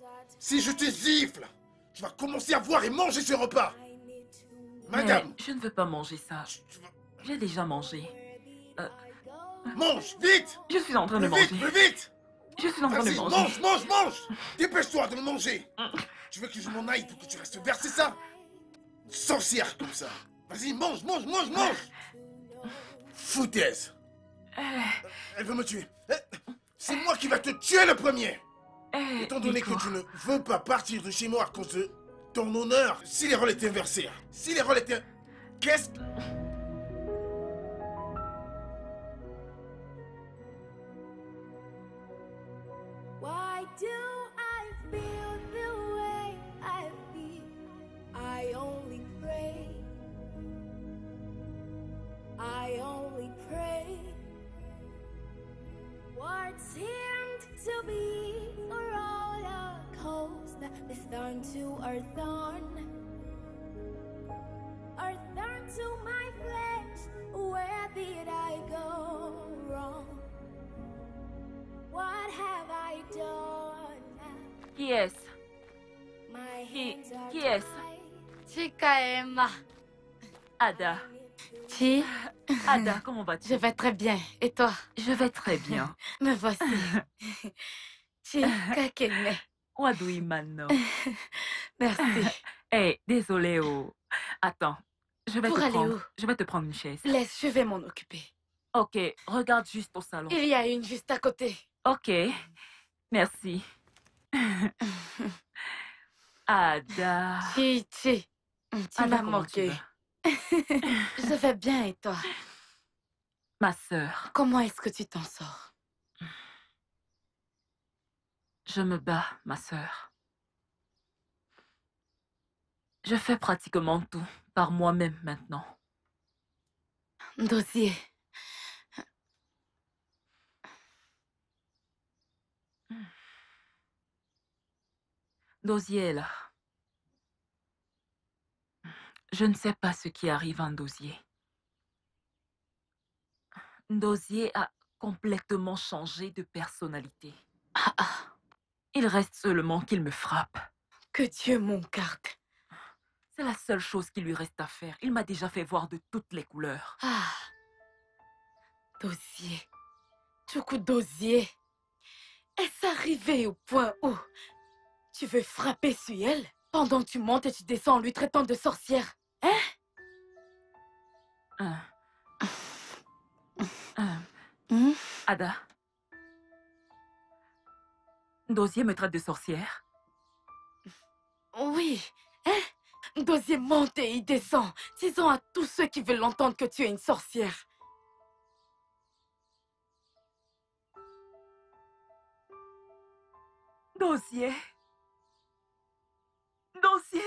tu vas commencer à voir et manger ce repas. Madame, Mais je ne veux pas manger ça. tu vas- J'ai déjà mangé. mange, vite! Je suis en train de Plus vite, manger. plus vite! Je suis en train de Vas-y, manger. mange, mange, mange! Dépêche-toi de le manger! Tu veux que je m'en aille pour que tu restes vert, c'est ça? Une sorcière comme ça! Vas-y, mange, mange, mange, mange! Foutaise! Elle veut me tuer! C'est moi qui va te tuer le premier! Étant donné que tu ne veux pas partir de chez moi à cause de ton honneur, si les rôles étaient inversés, si les rôles étaient... Qu'est-ce que... Why do I feel the way I feel? I only pray. I only pray. What seemed to be a roller coaster is turned to a thorn. Or turned to my flesh. Where did I go wrong? What have I done? Qui est-ce? My Qui- hands are qui est-ce? tied. Chica Emma. Ada. Chi, Ada, comment vas-tu? je vais très bien. Et toi? Je vais très bien. Me voici. Chica Kene. Wadui maintenant. Merci. Hey, désolé oh. Attends, je vais Pour te aller prendre. où? Je vais te prendre une chaise. Laisse, je vais m'en occuper. Ok, regarde juste au salon. Il y a une juste à côté. Ok, merci. Ada. Chi, tu Ada, m'as comment tu manqué. vas? Je vais bien et toi? Ma sœur, Comment est-ce que tu t'en sors? je me bats, ma sœur. Je fais pratiquement tout par moi-même maintenant. Dossier. Dosier est là. Je ne sais pas ce qui arrive à Dosier. Dosier a complètement changé de personnalité. Ah ah, Il reste seulement qu'il me frappe. que Dieu m'en garde. C'est la seule chose qui lui reste à faire. Il m'a déjà fait voir de toutes les couleurs. Ah. Dossier. Choukou Dossier. Est-ce arrivé au point où tu veux frapper sur elle pendant que tu montes et tu descends en lui traitant de sorcière? Hein? Hmm? Ada. Dosier me traite de sorcière. Oui. Dossier monte et il descend, disant à tous ceux qui veulent l'entendre que tu es une sorcière. Dossier. Dossier.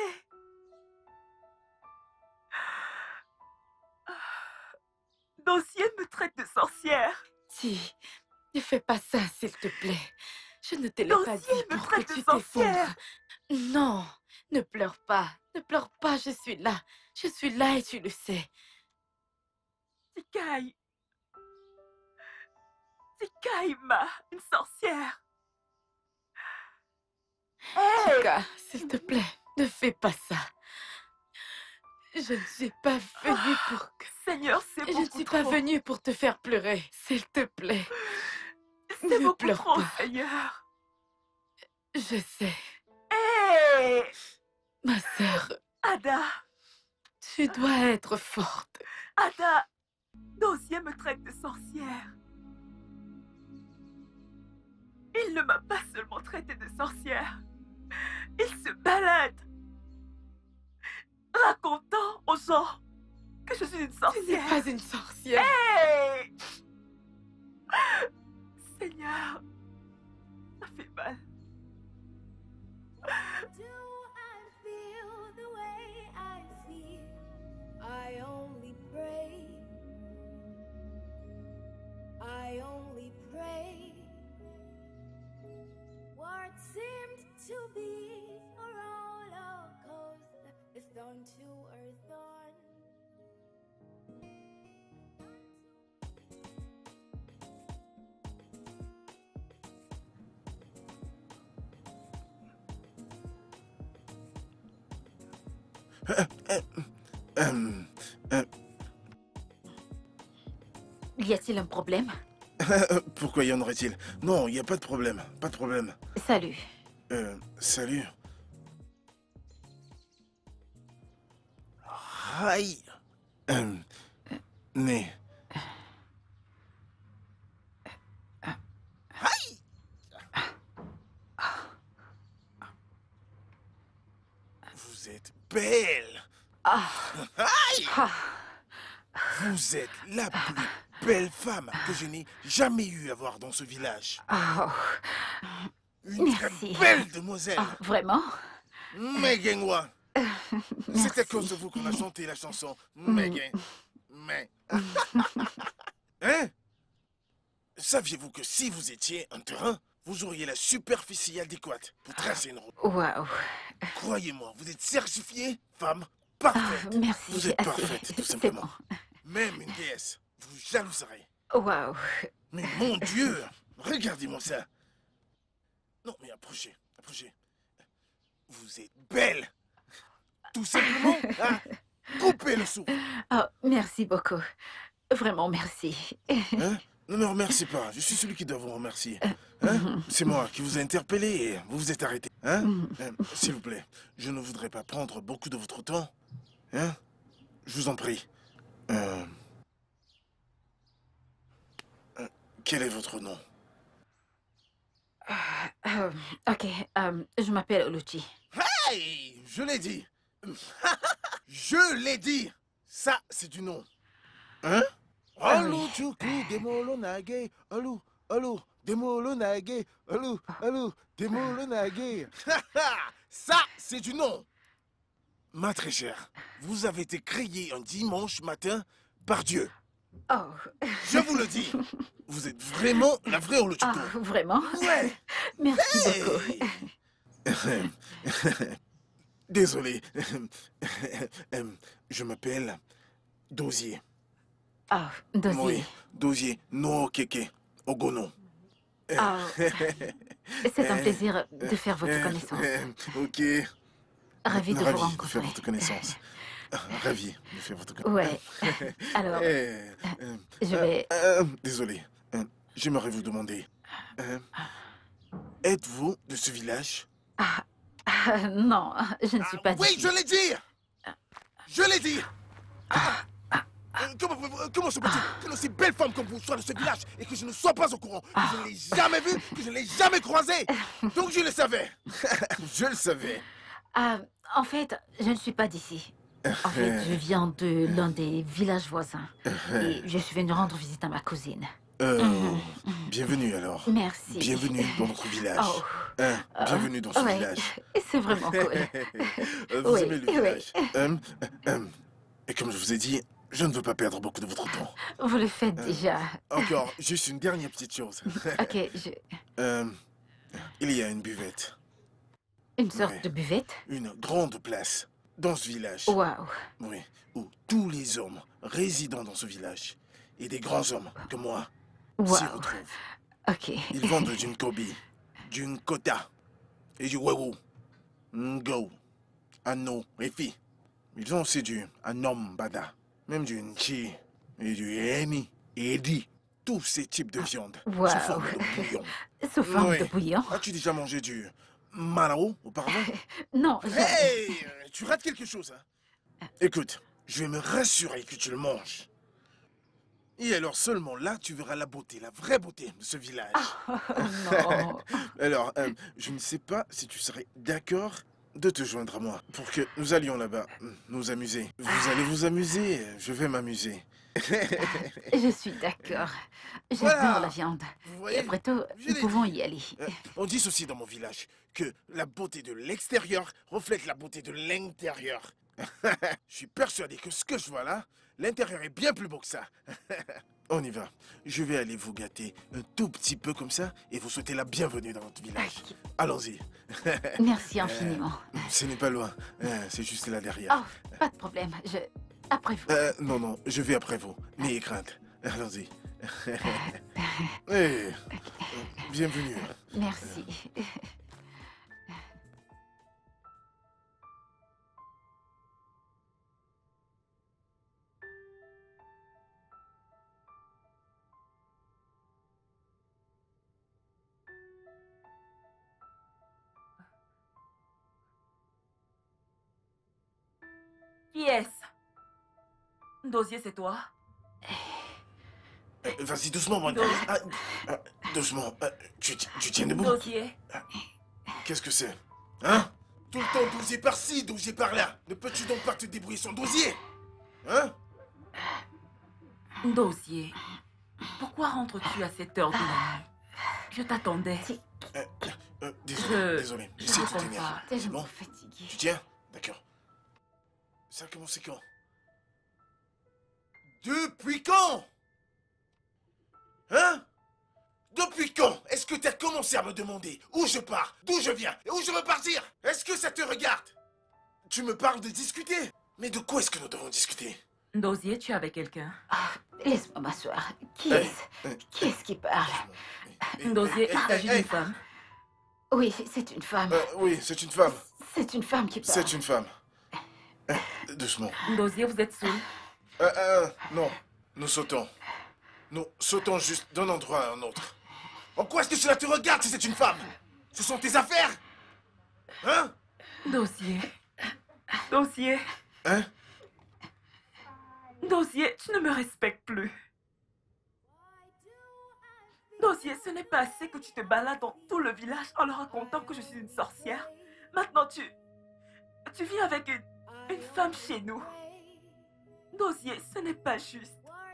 Dossier me traite de sorcière. Si, ne fais pas ça, s'il te plaît. Je ne te l'ai pas Dossier dit me pour traite que de tu sorcière. t'effondres. Non, ne pleure pas. Ne pleure pas, je suis là. Je suis là et tu le sais. Tikai. Tikaïma, une sorcière. Hey! Tika, s'il te plaît, ne fais pas ça. Je ne suis pas venue pour que... Seigneur, c'est Je beaucoup ne suis trop. pas venue pour te faire pleurer. S'il te plaît, C'est ne beaucoup pleure trop, pas. Seigneur. Je sais. Hey! Ma sœur, Ada, tu dois être forte. Ada, Dossier me traite de sorcière. Il ne m'a pas seulement traité de sorcière. Il se balade, racontant aux gens que je suis une Tu n'es sorcière. pas une sorcière. Hey! Seigneur, ça fait mal. Do I feel the way I feel? I only pray. I only pray. What seemed to be a roller coaster is thrown to earth on. Y a-t-il un problème? Pourquoi y en aurait-il? Non, il n'y a pas de problème. Pas de problème. Salut. Salut. Aïe. Né. Aïe. Vous êtes belle. Ah. Aïe. Ah. Vous êtes la plus belle femme que je n'ai jamais eu à voir dans ce village. Oh. Une très Merci. belle demoiselle. Ah, vraiment? Megengwa. C'est à Merci. cause de vous qu'on a chanté la chanson Megan. Mais. Hein? Saviez-vous que si vous étiez un terrain, vous auriez la superficie adéquate pour tracer une route? Waouh. Croyez-moi, vous êtes certifiée femme Ah, parfaite. merci. Vous êtes assez. parfaite, tout C'est simplement. bon. Même une déesse vous jalouserait. Waouh. Mais mon Dieu, regardez-moi ça. Non, mais approchez, approchez. Vous êtes belle. Tout simplement, hein? Coupez le souffle. Oh, merci beaucoup. Vraiment, merci. Hein? Ne me remerciez pas, je suis celui qui doit vous remercier. Hein? C'est moi qui vous ai interpellé et vous vous êtes arrêté. Hein? S'il vous plaît, je ne voudrais pas prendre beaucoup de votre temps. Hein? Je vous en prie. Quel est votre nom? Ok, je m'appelle Oluchi. Hey! Je l'ai dit. Je l'ai dit. Ça, c'est du nom. Hein? Ah Allo, oui. chuku, demolo nage. Allo, allo, demolo nage. Allo, allo, demolo nage. Ça, c'est du nom. Ma très chère, vous avez été créée un dimanche matin par Dieu. Oh. Je vous le dis. Vous êtes vraiment la vraie Oluchuku. Ah, vraiment? Ouais. Merci beaucoup. Désolé. Je m'appelle Dossier. Ah, Dossier. Oui, Dossier no keke ogono. Ah, c'est un plaisir de faire votre connaissance. Ok. Ravi de vous Ravi de faire rencontrer. votre connaissance. Ravi de faire votre connaissance. Ouais. Alors, je vais... Désolé. J'aimerais vous demander. Êtes-vous de ce village? non, je ne suis pas Oui, d'ici. je l'ai dit. Je l'ai dit. Comment se peut-il qu'une aussi belle femme comme vous soit de ce village et que je ne sois pas au courant, que je ne l'ai jamais vue, que je ne l'ai jamais croisée? Donc je le savais. Je le savais. En fait, je ne suis pas d'ici. En fait, je viens de l'un des villages voisins. Et je suis venue rendre visite à ma cousine. Bien bienvenue alors. Merci. Bienvenue dans notre village. Oh. Hein, bienvenue dans ce Ouais, village. c'est vraiment cool. Vous Oui, aimez le oui. village. Et comme je vous ai dit, je ne veux pas perdre beaucoup de votre temps. Vous le faites déjà. Encore, juste une dernière petite chose. Ok, Il y a une buvette, une sorte Ouais. de buvette. une grande place dans ce village. Waouh. Oui, où tous les hommes résidant dans ce village et des grands hommes comme moi s'y Waouh. retrouvent. Ok. Ils vendent d'une kobi, d'une kota et du wewu, ngo, ano et fi. Ils ont aussi du anombada, même du nchi et du eni et di. Tous ces types de viande Wow. sous forme de bouillon. Sous forme Oui. de bouillon. As-tu déjà mangé du marao auparavant? Non, Hey, tu rates quelque chose, hein? Écoute, je vais me rassurer que tu le manges. Et alors seulement là, tu verras la beauté, la vraie beauté de ce village. non. Alors, je ne sais pas si tu serais d'accord de te joindre à moi pour que nous allions là-bas nous amuser. Vous allez vous amuser, je vais m'amuser. Je suis d'accord. J'adore Voilà. la viande. Vous Et voyez, après tout, je nous l'ai pouvons dit. y aller. On dit ceci dans mon village, que la beauté de l'extérieur reflète la beauté de l'intérieur. Je suis persuadé que ce que je vois là, l'intérieur est bien plus beau que ça. On y va. Je vais aller vous gâter un tout petit peu comme ça et vous souhaiter la bienvenue dans notre village. Allons-y. Merci infiniment. Ce n'est pas loin. C'est juste là derrière. Oh, pas de problème. Après vous. Non, non, je vais après vous. N'ayez crainte. Allons-y. Eh, bienvenue. Merci. Qui est-ce? Dosier, c'est toi? Vas-y, doucement, moi. Doucement. Tu tiens debout? Dosier? Qu'est-ce que c'est? Hein? Tout le temps dosier par-ci, dosier par-là. Ne peux-tu donc pas te débrouiller sans dosier? Hein? Dosier, pourquoi rentres-tu à cette heure de la nuit? Je t'attendais. Désolé, désolé. je J'essaie de réponds tenir. pas. C'est Tellement bon? fatiguée. Tu tiens? D'accord. Ça a commencé quand? Depuis quand? Hein? Depuis quand est-ce que tu as commencé à me demander où je pars, d'où je viens et où je veux partir? Est-ce que ça te regarde? Tu me parles de discuter? Mais de quoi est-ce que nous devons discuter? Dosier, tu es avec quelqu'un? Laisse-moi m'asseoir. Qui Hey, est-ce? Qui est-ce qui parle? Dosier, il s'agit d'une femme. Oui, c'est une femme. Oui, c'est une femme. C'est une femme qui parle. C'est une femme. Doucement. Dosier, vous êtes saoul? Non. Nous sautons. Nous sautons juste d'un endroit à un autre. En quoi est-ce que cela te regarde si c'est une femme? Ce sont tes affaires? Hein? Dosier. Dosier. Hein? Dosier, tu ne me respectes plus. Dosier, ce n'est pas assez que tu te balades dans tout le village en leur racontant que je suis une sorcière. Maintenant, tu vis avec une femme chez nous. Dosier, ce n'est pas juste.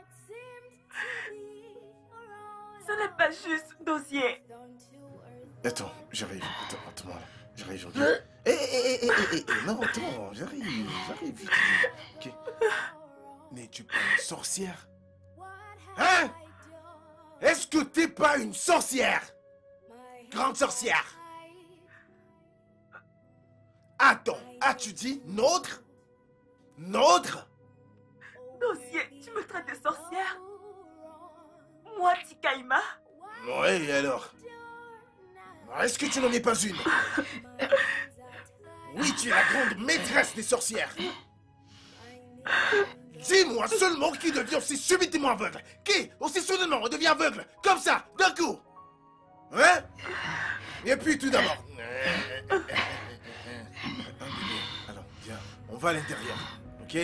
Ce n'est pas juste, Dosier. Attends, j'arrive. Attends, là. J'arrive, non, attends, j'arrive, vite. Ok. N'es-tu pas une sorcière? Hein? Est-ce que t'es pas une sorcière? Grande sorcière? Attends, as-tu dit nôtre? Nôtre? Dosier, tu me traites de sorcière? Moi, Tikaima? Ouais, et alors? Est-ce que tu n'en es pas une? Oui, tu es la grande maîtresse des sorcières. Dis-moi seulement qui devient aussi subitement aveugle. Qui, aussi soudainement, redevient aveugle, comme ça, d'un coup? Hein? Et puis tout d'abord... Alors, viens, on va à l'intérieur, ok?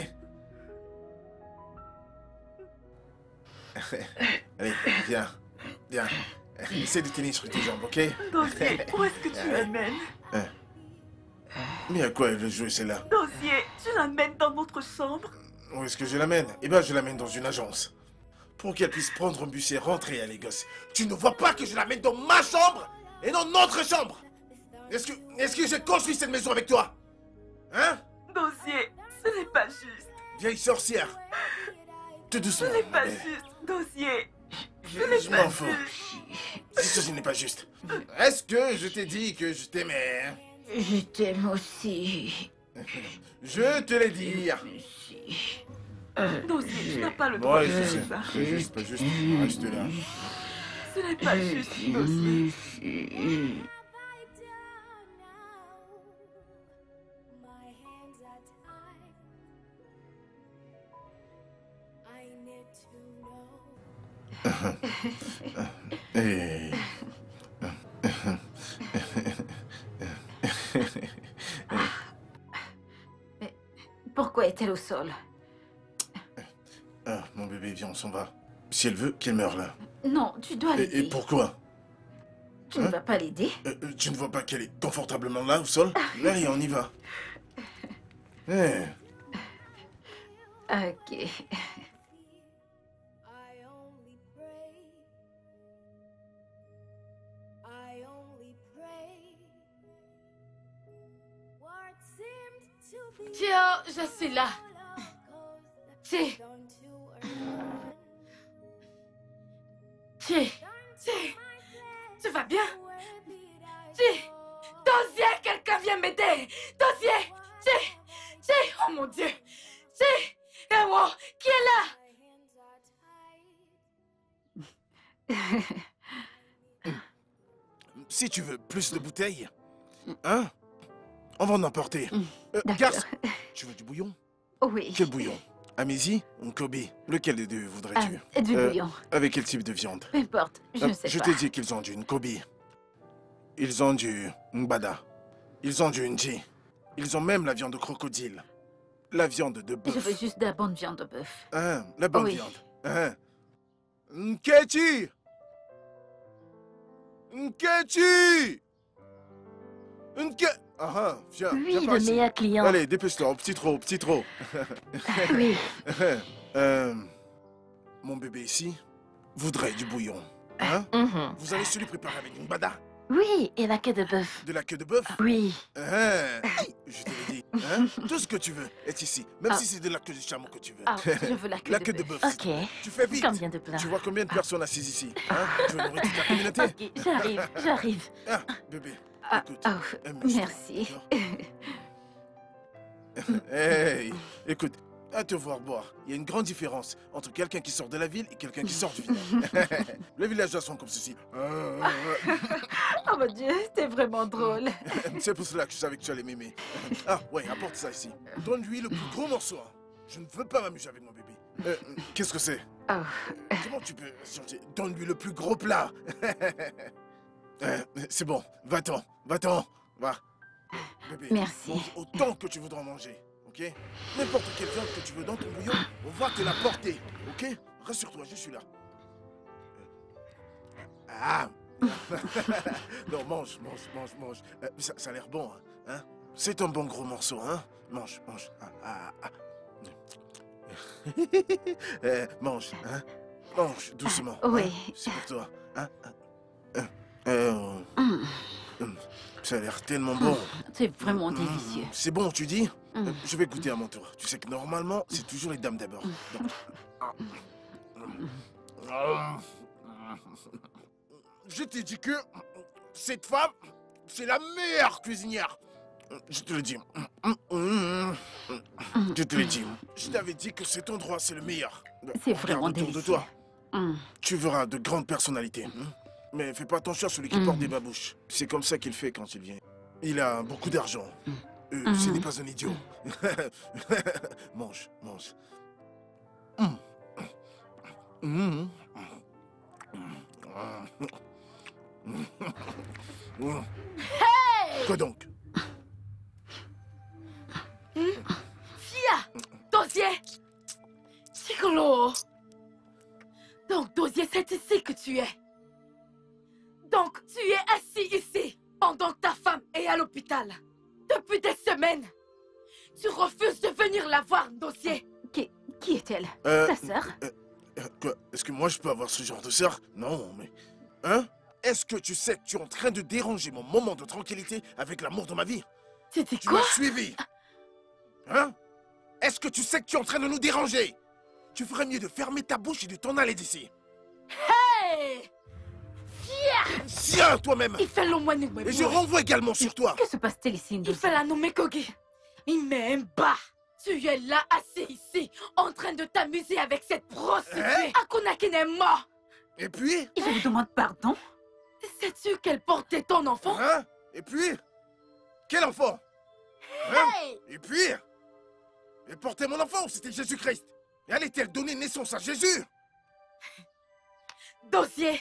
Allez, viens. Essaie de tenir sur tes jambes, ok? Dosier, où est-ce que tu l'amènes? Mais à quoi elle veut jouer celle-là? Dosier, tu l'amènes dans notre chambre? Où est-ce que je l'amène? Eh bien, je l'amène dans une agence. pour qu'elle puisse prendre un bus et rentrer à Lagos. Tu ne vois pas que je l'amène dans ma chambre et dans notre chambre? Est-ce que j'ai construit cette maison avec toi? Hein? Dossier, ce n'est pas juste. Vieille sorcière. Tout doucement. Ce n'est pas mais- juste, Dossier. Je m'en fous. Ce n'est pas juste. Est-ce que je t'ai dit que je t'aimais? Hein? Je t'aime aussi. Je te l'ai dit. Dossier, tu n'as pas le droit Ouais, de je faire sais. ça. C'est juste, pas juste. Reste là. Ce n'est pas juste, Dossier. My hands are tied. I need to know. Et... Pourquoi est-elle au sol? Ah, mon bébé, viens, on s'en va. Si elle veut, qu'elle meure là. Non, tu dois Et l'aider. pourquoi? Tu ne vas pas l'aider? Tu ne vois pas qu'elle est confortablement là, au sol? Allez, on y va. Eh, Ok. I only pray. I only pray. What seemed to be Tiens, je suis là. Tiens, down to earth. tiens, tiens. Tu vas bien? Tiens, Dossier, quelqu'un vient m'aider. Dossier, tiens, tiens. Oh mon Dieu. Tiens, Ewo, qui est là? My hands are tied. si tu veux plus de bouteilles, hein? On va en emporter. D'accord. Garce, tu veux du bouillon? Oui. Quel bouillon? Amésie ou Kobe? Lequel des deux voudrais-tu? Du bouillon. Avec quel type de viande? Peu importe, je ne sais Je pas. t'ai dit qu'ils ont du Nkobe. Ils ont du Ngbada. Ils ont du Nji. Ils ont même la viande de crocodile. La viande de Je bœuf. veux juste de la bonne viande de bœuf. Hein, la bonne Oui. viande. Hein. Nkechi! Nkechi! Nke... Ah ah, viens, Oui, viens par le ici. meilleur client. Allez, dépêche-toi, au petit trot, au petit trot. Oui. Mon bébé ici voudrait du bouillon. Hein? Mhm. Vous allez se lui préparer avec une bada, Oui, et la queue de bœuf. de la queue de bœuf. Oui. Je te l'ai dit. Hein? Tout ce que tu veux est ici, même Ah. si c'est de la queue de chameau que tu veux. Ah, je veux la queue La de queue de bœuf. bœuf. Ok. Tu fais vite. Combien de plats? Tu vois combien de personnes assises ici? Hein? Tu veux nourrir toute la communauté? Ok, j'arrive, j'arrive. Ah, bébé, Ah, écoute. oh, amuse-toi, merci. d'accord? Hey, écoute, à te voir boire, il y a une grande différence entre quelqu'un qui sort de la ville et quelqu'un qui sort du village. Les villageois sont comme ceci. Oh mon Dieu, c'est vraiment drôle. C'est pour cela que je savais que tu allais m'aimer. Ah, ouais, apporte ça ici. Donne-lui le plus gros morceau. Hein. Je ne veux pas m'amuser avec mon bébé. Qu'est-ce que c'est? Oh. Comment tu peux changer? Donne-lui le plus gros plat. C'est bon, va-t'en, va-t'en. Va. Bébé, Merci. mange autant que tu voudras manger, ok? N'importe quelle viande que tu veux dans ton bouillon, on va te la porter, ok? Rassure-toi, je suis là. Ah! Non, mange, mange, mange, mange. Ça a l'air bon, hein? C'est un bon gros morceau, hein? Mange, mange. Mange, hein? Mange doucement. Oui. hein? C'est pour toi, hein? Ça a l'air tellement bon. C'est vraiment délicieux. C'est bon, tu dis? Mm. Je vais goûter à mon tour. Tu sais que normalement, c'est toujours les dames d'abord. Donc- Je t'ai dit que cette femme, c'est la meilleure cuisinière. Je te le dis. Je te le dis. Je t'avais dit que cet endroit, c'est le meilleur. C'est Regarde vraiment autour délicieux. de toi. Mm. Tu verras de grandes personnalités. Mais fais pas attention à celui qui porte des babouches. C'est comme ça qu'il fait quand il vient. Il a beaucoup d'argent. Ce n'est pas un idiot. Mange, mange. Quoi donc? Fia! Dossier! Chicolo! Donc, Dossier, c'est ici que tu es. Donc, tu es assis ici, pendant que ta femme est à l'hôpital. Depuis des semaines. Tu refuses de venir la voir, Dossier. Qui est-elle? Euh, Ta sœur? Quoi? Est-ce que moi je peux avoir ce genre de sœur? Non, mais... Hein? Est-ce que tu sais que tu es en train de déranger mon moment de tranquillité avec l'amour de ma vie? Tu dis Tu quoi? m'as suivi? Hein? Est-ce que tu sais que tu es en train de nous déranger? Tu ferais mieux de fermer ta bouche et de t'en aller d'ici. Hey! Tiens, toi-même! Il fait l'omouane Et je renvoie également sur toi. Que se passe-t-il ici, Il Ndosi? fait la nommer Kogi. Il m'aime pas. Tu es là, assis ici, en train de t'amuser avec cette prostituée. Akuna qui n'est mort. Et puis? Je vous demande pardon. Sais-tu qu'elle portait ton enfant? Hein? Et puis? Quel enfant? Hein? Hey! Et puis? Elle portait mon enfant, c'était Jésus-Christ. Et allait-elle donner naissance à Jésus? Dossier.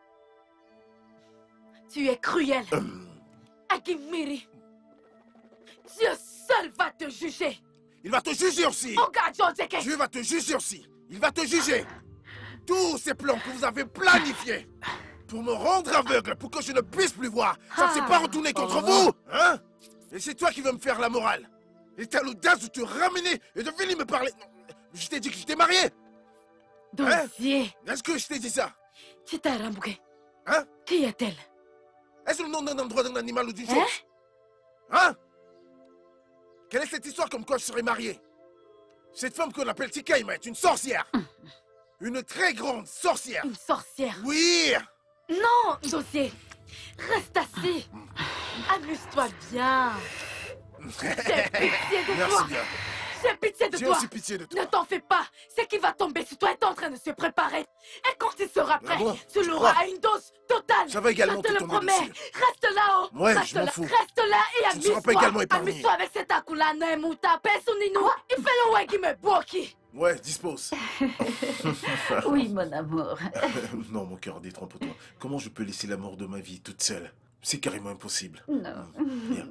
Tu es cruel. Agimiri. Dieu seul va te juger. Il va te juger aussi. Oga Jojeke. Dieu va te juger aussi. Il va te juger. Tous ces plans que vous avez planifiés pour me rendre aveugle, pour que je ne puisse plus voir, ça ne s'est pas retourné contre vous, hein? Et c'est toi qui veux me faire la morale. Et t'as l'audace de te ramener et de venir me parler. Je t'ai dit que j'étais marié. Dossier. Est-ce que je t'ai dit ça? Chita Rambuke. Hein? Qui est-elle? Est-ce le nom d'un endroit, d'un animal ou d'une chose? Hein? Quelle est cette histoire comme quoi je serais marié? Cette femme qu'on appelle Tikaima est une sorcière. Une très grande sorcière. Une sorcière. Oui! Non, Dossier. Reste assis. Amuse-toi bien. J'ai pitié de Merci toi. bien. J'ai pitié de J'ai toi. aussi pitié de toi. Ne t'en fais pas. Ce qui va tomber sur toi est en train de se préparer. Et quand il sera prêt, bon? tu l'auras à une dose totale. Ça va également Je te te le tomber promets. dessus. Reste là-haut. Ouais, Reste je m'en là. fous. Reste là et Tu ne seras pas amuse-toi. également épargné. Amuse-toi avec cet akula nemuta pesuninou. Il fait le ouais qui me boki. Ouais, dispose. Oui, mon amour. Non, mon cœur, détrompe-toi. Comment je peux laisser l'amour de ma vie toute seule? C'est carrément impossible. Non. Viens.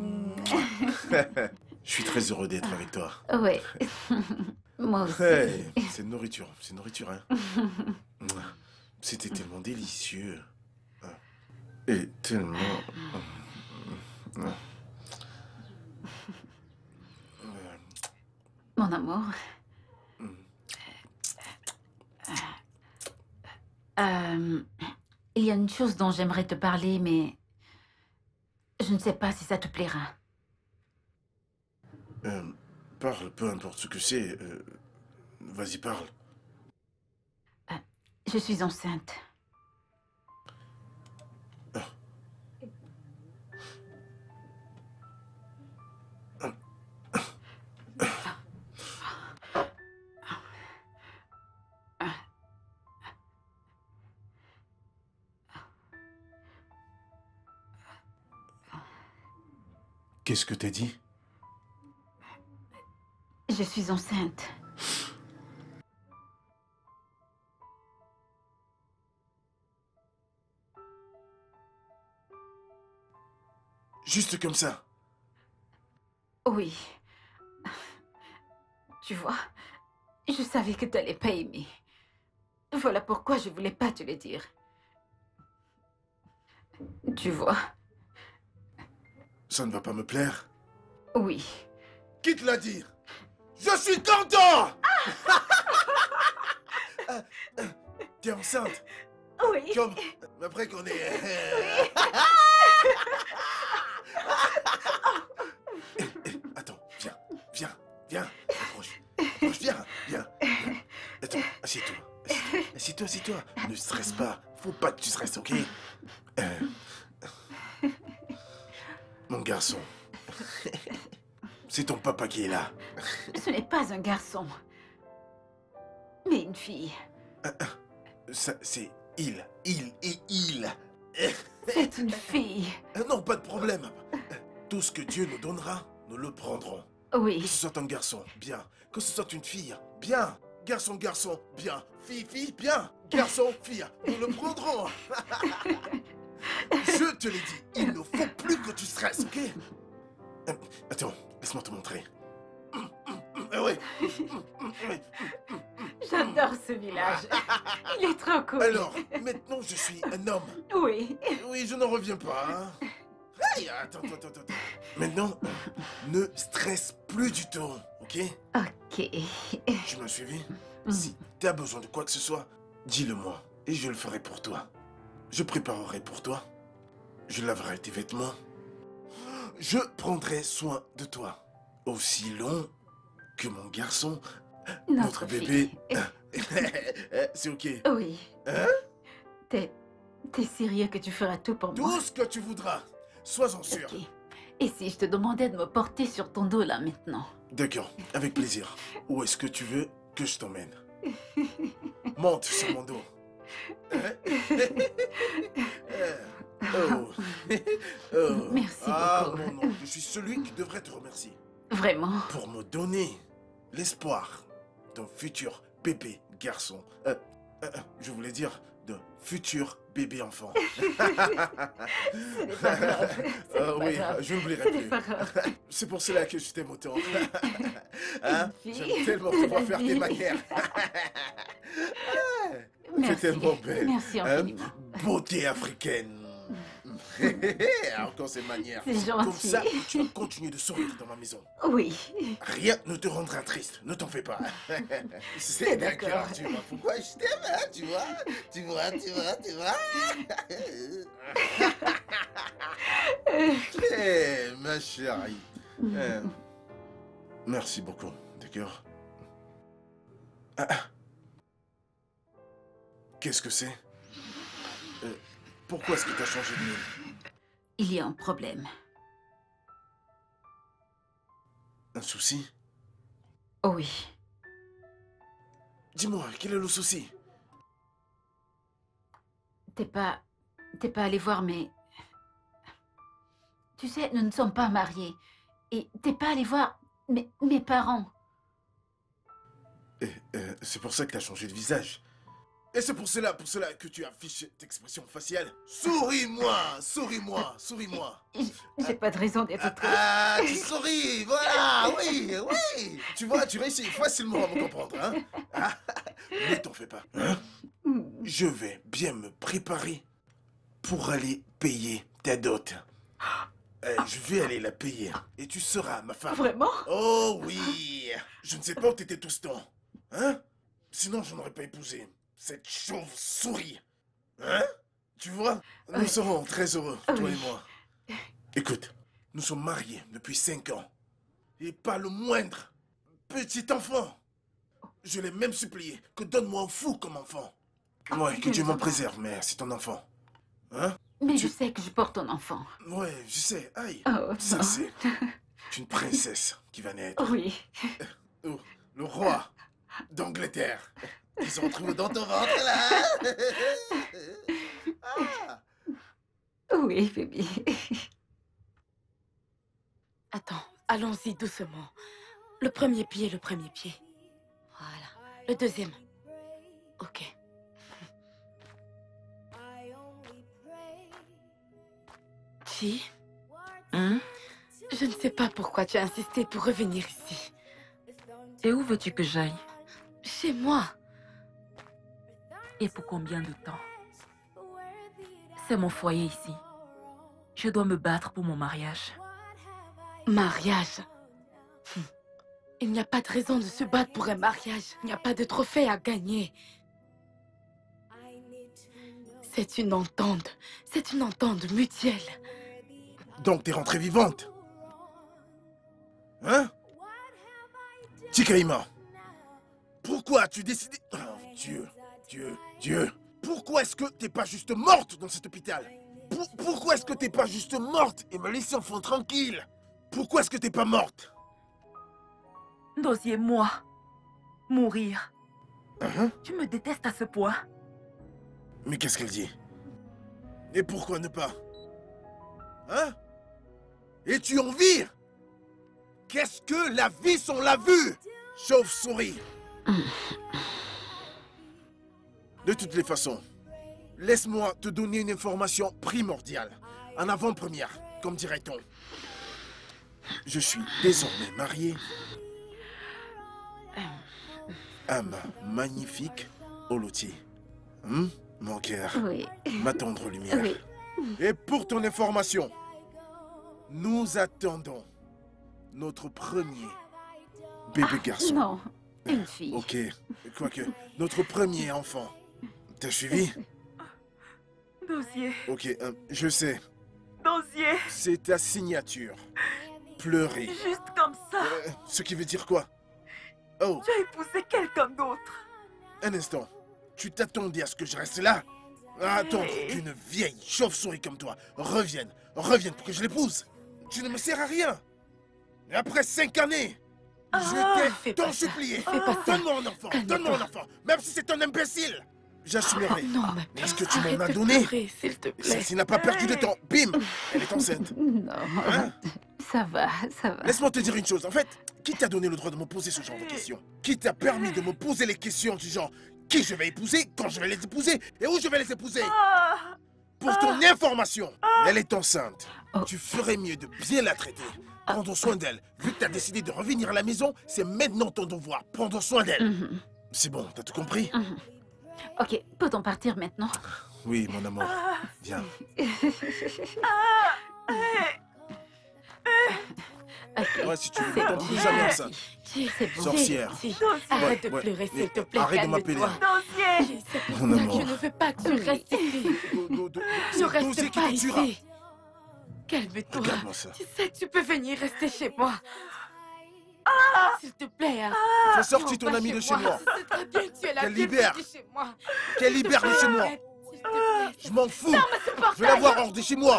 Je suis très heureux d'être avec toi. Oui. Moi aussi. Hey, c'est nourriture, hein. C'était tellement délicieux. Et tellement... Mon amour. Il y a une chose dont j'aimerais te parler, mais je ne sais pas si ça te plaira. Parle, peu importe ce que c'est. Vas-y, parle. Je suis enceinte. Qu'est-ce que t'as dit? Je suis enceinte. Juste comme ça? Oui. Tu vois, je savais que tu n'allais pas aimer. Voilà pourquoi je voulais pas te le dire. Tu vois? Ça ne va pas me plaire? Oui. Qui te l'a dit? Je suis content! T'es enceinte? Oui. Comme après qu'on est... Attends, viens. Approche, viens. Attends, assieds-toi. Ne stresse pas. Faut pas que tu stresses, ok? Mon garçon. C'est ton papa qui est là. Ce n'est pas un garçon, mais une fille. Ça, c'est il. C'est une fille. Non, pas de problème. Tout ce que Dieu nous donnera, nous le prendrons. Oui. Que ce soit un garçon, bien. Que ce soit une fille, bien. Garçon, bien. Fille, bien. Garçon, fille, nous le prendrons. Je te l'ai dit, il ne faut plus que tu stresses, ok? Attends, laisse-moi te montrer. Oui. J'adore ce village. Il est trop cool. Alors, maintenant je suis un homme. Oui. Oui, je n'en reviens pas. Hein. Hey, attends. Maintenant, ne stresse plus du tout, ok? Ok. Tu m'as suivi? Si t'as besoin de quoi que ce soit, dis-le-moi et je le ferai pour toi. Je préparerai pour toi. Je laverai tes vêtements. Je prendrai soin de toi. Aussi long que mon garçon, notre bébé. C'est ok. Oui. Hein? T'es sérieux que tu feras tout pour moi? Tout ce que tu voudras. Sois-en sûr. Ok. Et si je te demandais de me porter sur ton dos là maintenant? D'accord, avec plaisir. Où est-ce que tu veux que je t'emmène? Monte sur mon dos. Oh. Oh. Merci beaucoup. Non, non, je suis celui qui devrait te remercier. Vraiment? Pour me donner l'espoir d'un futur bébé garçon. Je voulais dire d'un futur bébé enfant. C'est pas grave. C'est pas Oui, grave. je n'oublierai C'est plus. pas grave. C'est pour cela que je t'aime autant. Hein? Une fille. J'aime tellement te voir faire tes Une manières. C'est Merci. tellement belle. Merci Hein? infiniment. Beauté africaine. Encore ces manières. C'est Comme gentil. ça, tu vas continuer de sourire dans ma maison. Oui. Rien ne te rendra triste, ne t'en fais pas. C'est d'accord. Tu vois pourquoi je t'aime, hein, tu vois. Ma chérie. Merci beaucoup, d'accord. Qu'est-ce que c'est? Pourquoi est-ce que tu as changé de mine? Il y a un problème. Un souci? Oh oui. Dis-moi, quel est le souci? T'es pas allé voir mes... Tu sais, nous ne sommes pas mariés. Et t'es pas allé voir mes parents. C'est pour ça que tu as changé de visage. Et c'est pour cela que tu affiches cette expression faciale. Souris-moi, souris-moi, souris-moi. J'ai pas de raison d'être triste. Ah, tu souris, voilà, oui. Tu vois, tu réussis facilement à me comprendre, hein. Ne t'en fais pas, hein. Je vais bien me préparer pour aller payer ta dot. Je vais aller la payer et tu seras ma femme. Vraiment? Oh oui. Je ne sais pas où t'étais tout ce temps, hein. Sinon, je n'aurais pas épousé cette chauve-souris. Hein? Tu vois? Nous serons très heureux, toi et moi. Écoute, nous sommes mariés depuis 5 ans. Et pas le moindre petit enfant. Je l'ai même supplié que donne-moi un fou comme enfant. Ouais, que Dieu m'en préserve, mais c'est ton enfant. Hein? Mais je sais que je porte ton enfant. Ouais, je sais. Aïe. Oh, Ça, non. c'est une princesse qui va naître. Oui. Oh, le roi d'Angleterre. Qui se retrouve dans ton ventre, là. Ah. Oui, bébé. Attends, allons-y doucement. Le premier pied. Voilà. Le deuxième. Ok. Chi, je ne sais pas pourquoi tu as insisté pour revenir ici. Et où veux-tu que j'aille? Chez moi. Et pour combien de temps? C'est mon foyer ici. Je dois me battre pour mon mariage. Mariage. Il n'y a pas de raison de se battre pour un mariage. Il n'y a pas de trophée à gagner. C'est une entente. C'est une entente mutuelle. Donc t'es rentrée vivante. Hein? Chikaima. Pourquoi as-tu décidé... Oh, Dieu. Pourquoi est-ce que t'es pas juste morte dans cet hôpital? Pourquoi est-ce que t'es pas juste morte et me laisser enfant tranquille? Pourquoi est-ce que t'es pas morte? N'osiez moi mourir. Hein? Tu me détestes à ce point. Mais qu'est-ce qu'elle dit? Et pourquoi ne pas? Hein? Es-tu en vie? Qu'est-ce que la vie sans la vue? Chauve-souris. De toutes les façons, laisse-moi te donner une information primordiale. En avant-première, comme dirait-on. Je suis désormais marié à ma magnifique Olotie. Mon cœur, Oui. ma tendre lumière. Oui. Et pour ton information, Nous attendons notre premier bébé garçon. Non, une fille. Ok, quoique, notre premier enfant. T'as suivi? Dosier, Ok, je sais. Dosier, C'est ta signature. Pleurer. juste comme ça. Ce qui veut dire quoi? Oh, Tu as épousé quelqu'un d'autre. un instant. Tu t'attendais à ce que je reste là? À attendre Hey. qu'une vieille chauve-souris comme toi revienne pour que je l'épouse? Tu ne me sers à rien. Et après 5 années, je fais t'ai pas tant ça. supplié. Fais pas ça. Donne-moi un enfant, Calme-toi. donne-moi un enfant. Même si c'est un imbécile. J'assumerai. Non, ma Mais puce, est-ce que tu m'en arrête as de donné? pleurer, s'il te plaît. Celle-ci n'a pas perdu de temps. Bim! Elle est enceinte. Non, Hein? ça va, ça va. Laisse-moi te dire une chose. En fait, qui t'a donné le droit de me poser ce genre de questions? Qui t'a permis de me poser les questions du genre qui je vais épouser, quand je vais les épouser et où je vais les épouser? Pour ton information, elle est enceinte. Oh. Tu ferais mieux de bien la traiter. Prendre soin d'elle. Vu que t'as décidé de revenir à la maison, c'est maintenant ton devoir. Prendre soin d'elle. Mhm, C'est bon, t'as tout compris? mhm. Ok, peut-on partir maintenant? Oui, mon amour. Viens. Ok, Ouais, si tu veux, c'est ne tombe bon. plus jamais enceinte. Qui- c'est bon. Sorcière. Arrête de Ouais, pleurer, mais s'il te plaît. arrête de m'appeler. Calme-toi. Dosier, C'est pour Mon ça amour. que je ne veux pas que tu restes ici. C'est Ne le reste dossier qui pas te tuera. ici. Calme-toi. Regarde-moi ça. Tu sais que tu peux venir rester chez moi. S'il te plaît. Hein. Fais sortir Non, ton pas ami de chez moi. C'est très bien que tu es la Qu'elle bienvenue libère. chez moi. Qu'elle libère de chez moi. Arrête, s'il te plaît. Je m'en fous. Non, mais c'est pas Je veux la voir hors de chez moi.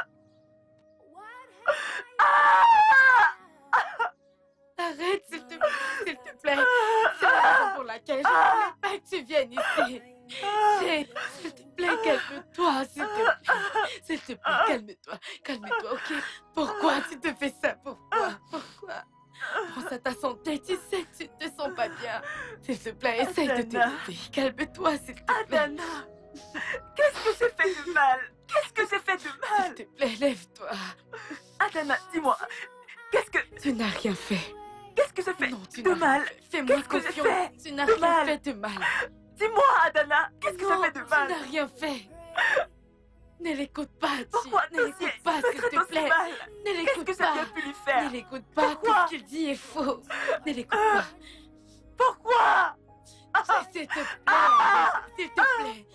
Arrête, s'il te plaît. C'est la raison pour laquelle je ne voulais pas que tu viennes ici. S'il te plaît, calme-toi, s'il te plaît. S'il te plaît, calme-toi. Calme-toi, ok? Pourquoi tu te fais ça? Pourquoi? Pense à ta santé, tu sais que tu ne te sens pas bien. S'il te plaît, essaye de te Adana. lever. Calme-toi, s'il te plaît. Adana, qu'est-ce que j'ai fait de mal? Qu'est-ce que j'ai fait de mal? S'il te plaît, lève-toi. Adana, dis-moi, qu'est-ce que Tu n'as rien fait. j'ai fait Non, tu de n'as mal? rien fait. Fais-moi Qu'est-ce que j'ai confiance. fait Tu n'as de rien mal? fait de mal. Dis-moi, Adana, qu'est-ce que Non, j'ai fait de tu mal? n'as rien fait. Ne l'écoute pas, Chi. Pourquoi Ne Dosier l'écoute pas, me s'il traite te aussi plaît. mal? Ne Qu'est-ce l'écoute que j'ai pas. bien pu lui faire? Ne l'écoute pas. Pourquoi? Tout ce qu'il dit est faux. Ne l'écoute pas. Pourquoi? S'il te plaît. S'il te plaît.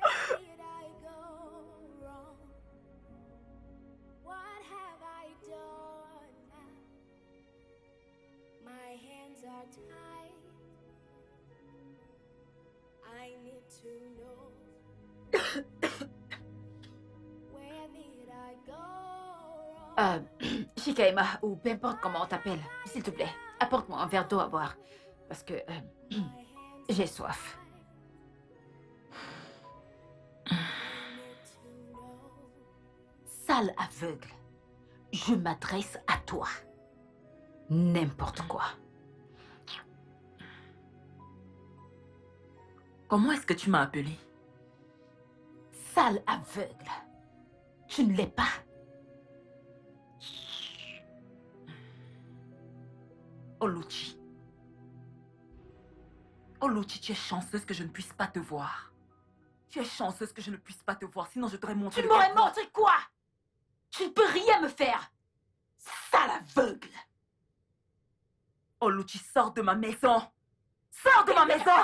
Shikaima, ou peu importe comment on t'appelle, s'il te plaît, apporte-moi un verre d'eau à boire. Parce que j'ai soif. Sale aveugle, je m'adresse à toi. N'importe quoi. Comment est-ce que tu m'as appelé? Sale aveugle. Tu ne l'es pas. Oluchi. Oluchi, tu es chanceuse que je ne puisse pas te voir. Tu es chanceuse que je ne puisse pas te voir, sinon je t'aurais montré... Tu le m'aurais cadeau. montré quoi? Tu ne peux rien me faire. Sale aveugle. Oluchi, sors de ma maison. Sors de ma maison.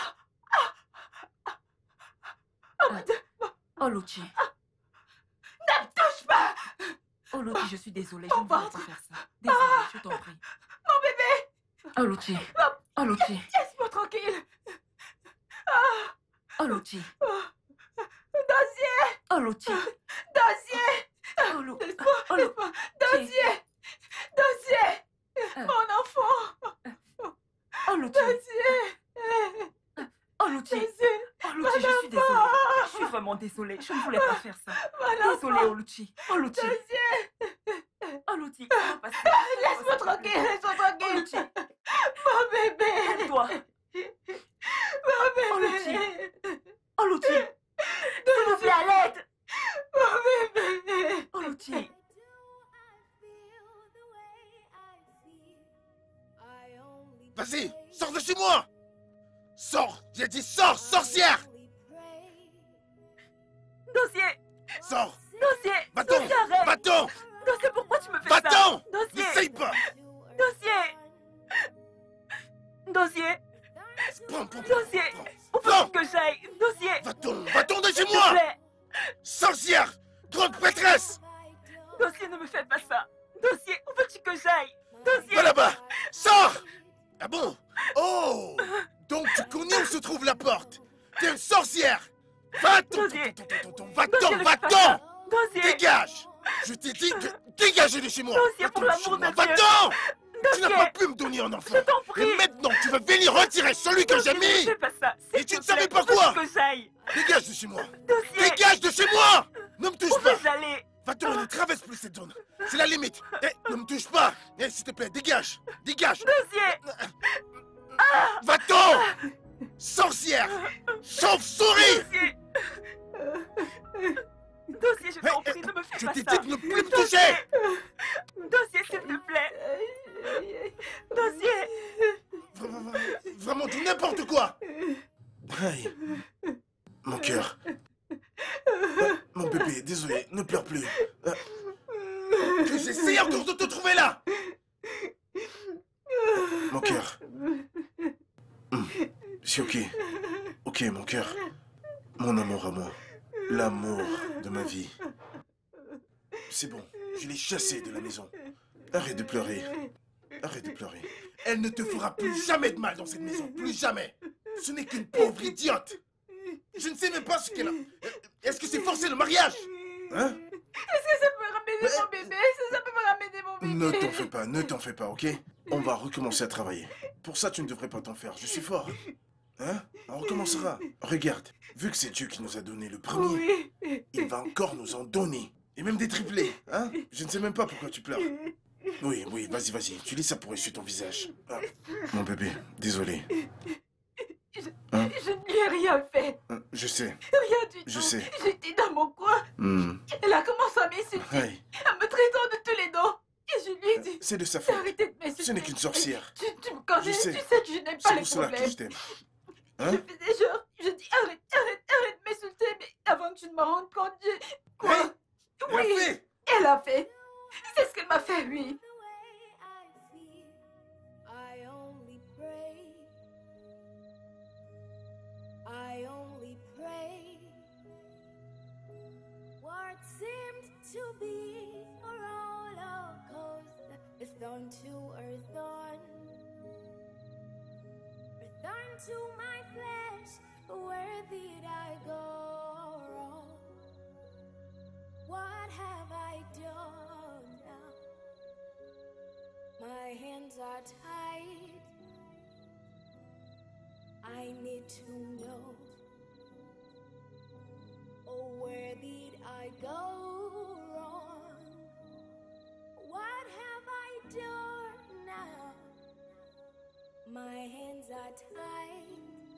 Oluchi. Ne me touche pas. Oluchi, je suis désolée, je ne voulais pas faire ça. Désolée, je t'en prie. Mon bébé. Oluchi. Oluchi. Laisse-moi tranquille. Oluchi. Dosier. Oluchi. Dosier. Oluchi. Dosier. Dosier. Mon enfant. Oluchi. Dosier. Oluchi. Oluchi, je suis désolée. Je suis vraiment désolée. Je ne voulais pas faire ça. Désolée, Oluchi. Oluchi. Oluchi, comment passer? Laisse-moi tranquille. Laisse-moi tranquille. Oluchi, Mon bébé. calme-toi. Mon bébé. Oluchi. S'il vous plaît, à l'aide. Mon bébé. Oluchi. Vas-y, sors de chez moi. Sors. J'ai dit sors, sorcière. Dosier. Sors. Dosier. Va-t'en. Dosier, arrête. Va-t'en. Dosier, pourquoi tu me fais ça? Va-t'en! Dossier! N'essaye pas! Dossier! Dossier! Prends. Dossier! Où Prends. veux-tu que j'aille? Dossier! Va-t'en de chez S'il te moi! plaît! Sorcière! Drogue prêtresse! Dossier, ne me fais pas ça! Dossier, où veux-tu que j'aille? Dossier! Va là-bas! Sors! Ah bon? Oh! Donc tu connais où se trouve la porte? T'es une sorcière! Va-t'en! Dossier! Va-t'en! Dossier, ne fais pas Va-t'en! ça. Dossier! Dégage! Je t'ai dit de dégager de chez moi! Dossier, pour Va-t'en de chez l'amour moi. de Dieu. Va-t'en! Tu n'as Dossier. pas pu me donner un enfant! Je t'en prie. Et maintenant, tu vas venir retirer celui que j'ai Dossier, ne mis! fais pas ça! S'il Et tu te ne savais plaît, pas où veux-tu quoi? que j'aille? Dégage de chez moi! Dossier! Dégage de chez moi! Ne me touche Où pas! veux-je aller? Va-t'en, ne traverse plus cette zone! C'est la limite! Ne me touche pas! S'il te plaît, dégage! Dégage! Dossier! Va-t'en! Sorcière! Chauve-souris! Dossier! Dossier, je t'en prie, ne me fais Je pas t'ai ça! dit de ne plus me toucher! Dossier, s'il te plaît! Dossier! Vraiment, du n'importe quoi! Aïe. Mon cœur. Mon bébé, désolé, ne pleure plus. Que j'essaie encore de te trouver là! Mon cœur. C'est ok. Ok, mon cœur. Mon amour à moi. L'amour de ma vie. C'est bon, je l'ai chassé de la maison. Arrête de pleurer. Arrête de pleurer. Elle ne te fera plus jamais de mal dans cette maison. Plus jamais. Ce n'est qu'une pauvre idiote. Je ne sais même pas ce qu'elle a. Est-ce que c'est forcé le mariage? Hein? Est-ce que ça peut ramener mon bébé? Est-ce que ça peut me ramener mon bébé? Ne t'en fais pas, ok? On va recommencer à travailler. Pour ça, tu ne devrais pas t'en faire. Je suis fort. Hein? On recommencera. Regarde, vu que c'est Dieu qui nous a donné le premier, il va encore nous en donner. Et même des triplés, hein? Je ne sais même pas pourquoi tu pleures. Oui, vas-y. Tu lis ça pour essuyer ton visage. Ah. Mon bébé, désolé. Hein? Je ne lui ai rien fait. Je sais. Rien du tout. Je sais. J'étais dans mon coin. Elle a commencé à m'insulter, Aïe. en me traitant de tous les noms. Et je lui ai dit, C'est de sa faute. arrêtez de m'insulter. Ce n'est qu'une sorcière. Tu me connais, Je sais. tu sais que je n'aime pas C'est les pour cela que problèmes. je t'aime. Je Hein? faisais genre, je dis arrête de m'insulter, mais avant que je ne me rende compte, Quoi? Hey, elle a fait. Elle a fait. C'est ce qu'elle m'a fait, oui. I only pray. What seemed to be a roller coaster is thrown to earth on. Return to my flesh. Where did I go wrong? What have I done now? My hands are tied. I need to know. Oh, where did I go wrong? What have I done now? My hands are tied.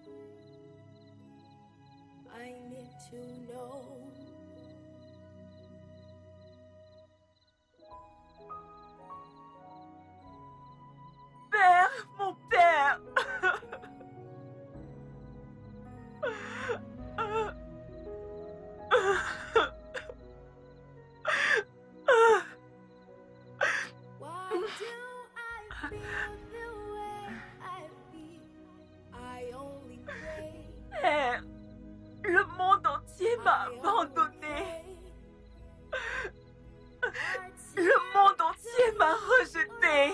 I need to know. Père, mon père! Why do I feel the way I feel? I only pray. Père, le monde entier m'a abandonné. Le monde entier m'a rejeté.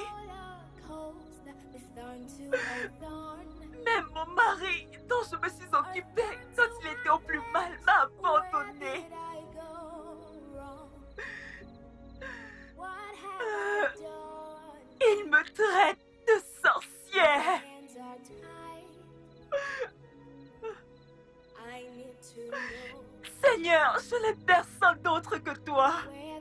Même mon mari, dont je me suis occupée quand il était au plus mal, m'a abandonné. Il me traite de sorcière. Seigneur, je n'ai personne d'autre que toi.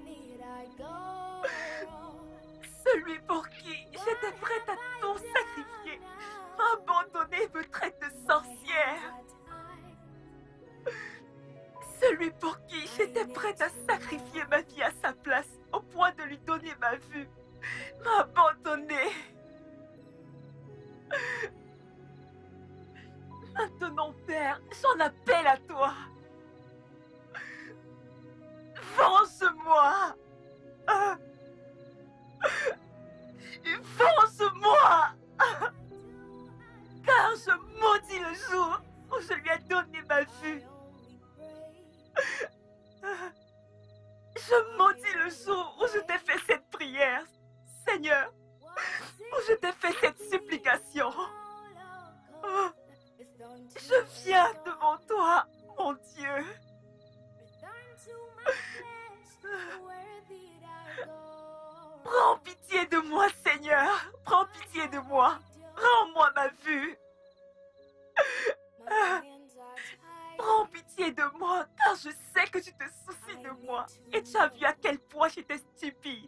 Celui pour qui j'étais prête à tout sacrifier m'a abandonné et me traite de sorcière. Celui pour qui j'étais prête à sacrifier ma vie à sa place au point de lui donner ma vue m'a abandonné. Maintenant, Père, j'en appelle à toi. Venge-moi. pitié de moi, Seigneur. Prends pitié de moi. Rends-moi ma vue. Prends pitié de moi, car je sais que tu te soucies de moi. Et tu as vu à quel point j'étais stupide.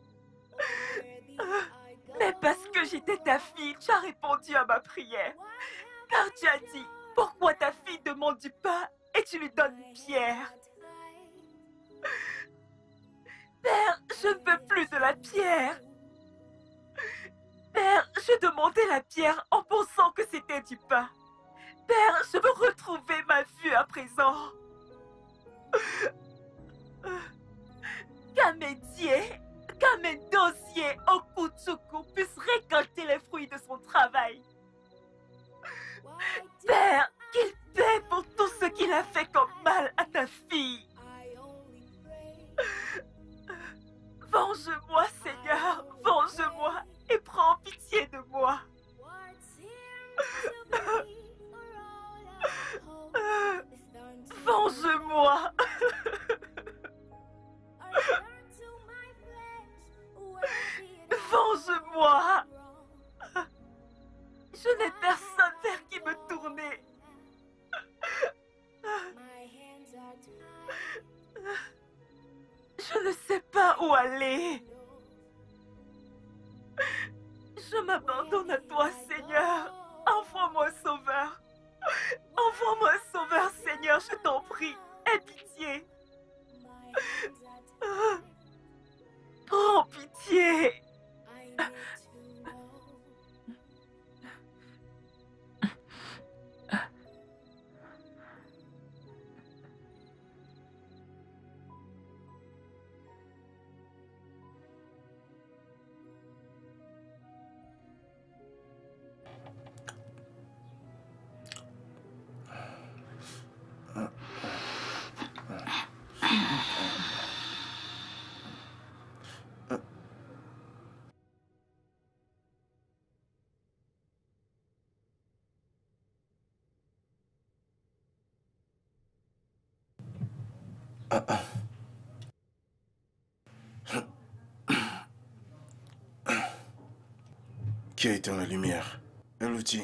Mais parce que j'étais ta fille, tu as répondu à ma prière. Car tu as dit, pourquoi ta fille demande du pain et tu lui donnes une pierre? Père, je ne veux plus de la pierre. Père, je demandais la pierre en pensant que c'était du pain. Père, je veux retrouver ma vue à présent. Qu'un dossier au Kuchuku puisse récolter les fruits de son travail. Père, qu'il paie pour tout ce qu'il a fait comme mal à ta fille. Venge-moi, Seigneur, venge-moi et prends pitié de moi. Venge-moi. Venge-moi. Je n'ai personne vers qui me tourner. Je ne sais pas où aller. Je m'abandonne à toi, Seigneur. Envoie-moi un sauveur. Envoie-moi un sauveur, Seigneur, je t'en prie. Aie pitié. Prends pitié. Qui a éteint la lumière? Elouti.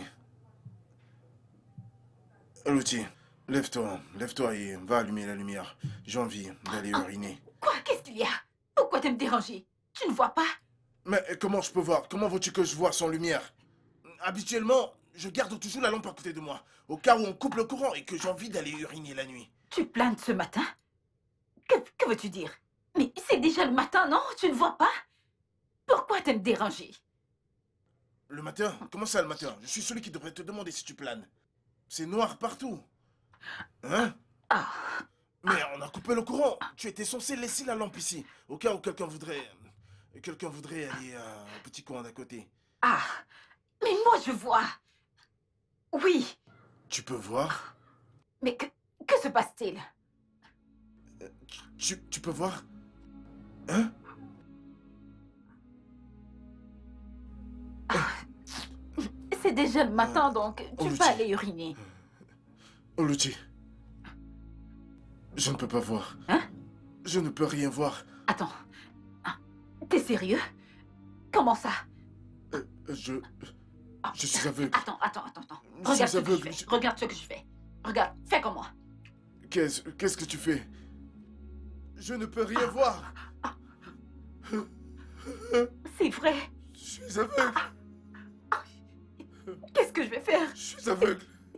Elouti, lève-toi et va allumer la lumière. J'ai envie d'aller uriner. Quoi? Qu'est-ce qu'il y a? Pourquoi tu me déranger? Tu ne vois pas? Mais comment je peux voir? Comment veux-tu que je vois sans lumière? Habituellement, je garde toujours la lampe à côté de moi, au cas où on coupe le courant et que j'ai envie d'aller uriner la nuit. Tu planes ce matin? Que veux-tu dire? Mais c'est déjà le matin, non? Tu ne vois pas? Pourquoi tu me déranger? Le matin? Comment ça le matin? Je suis celui qui devrait te demander si tu planes. C'est noir partout. Hein? Ah. Mais on a coupé le courant. Tu étais censé laisser la lampe ici, au cas où quelqu'un voudrait aller au petit coin d'à côté. Ah. Mais moi je vois. Oui. Tu peux voir? Mais que se passe-t-il? Tu peux voir? Hein? C'est déjà le matin, donc tu vas aller uriner. Oluchi, je ne peux pas voir. Hein? Je ne peux rien voir. Attends. T'es sérieux? Comment ça? Je suis aveugle. Attends. Regarde ce que je fais. Regarde ce que je fais. Regarde, fais comme moi. Qu'est-ce que tu fais? Je ne peux rien voir. C'est vrai. Je suis aveugle. Qu'est-ce que je vais faire? Je suis aveugle.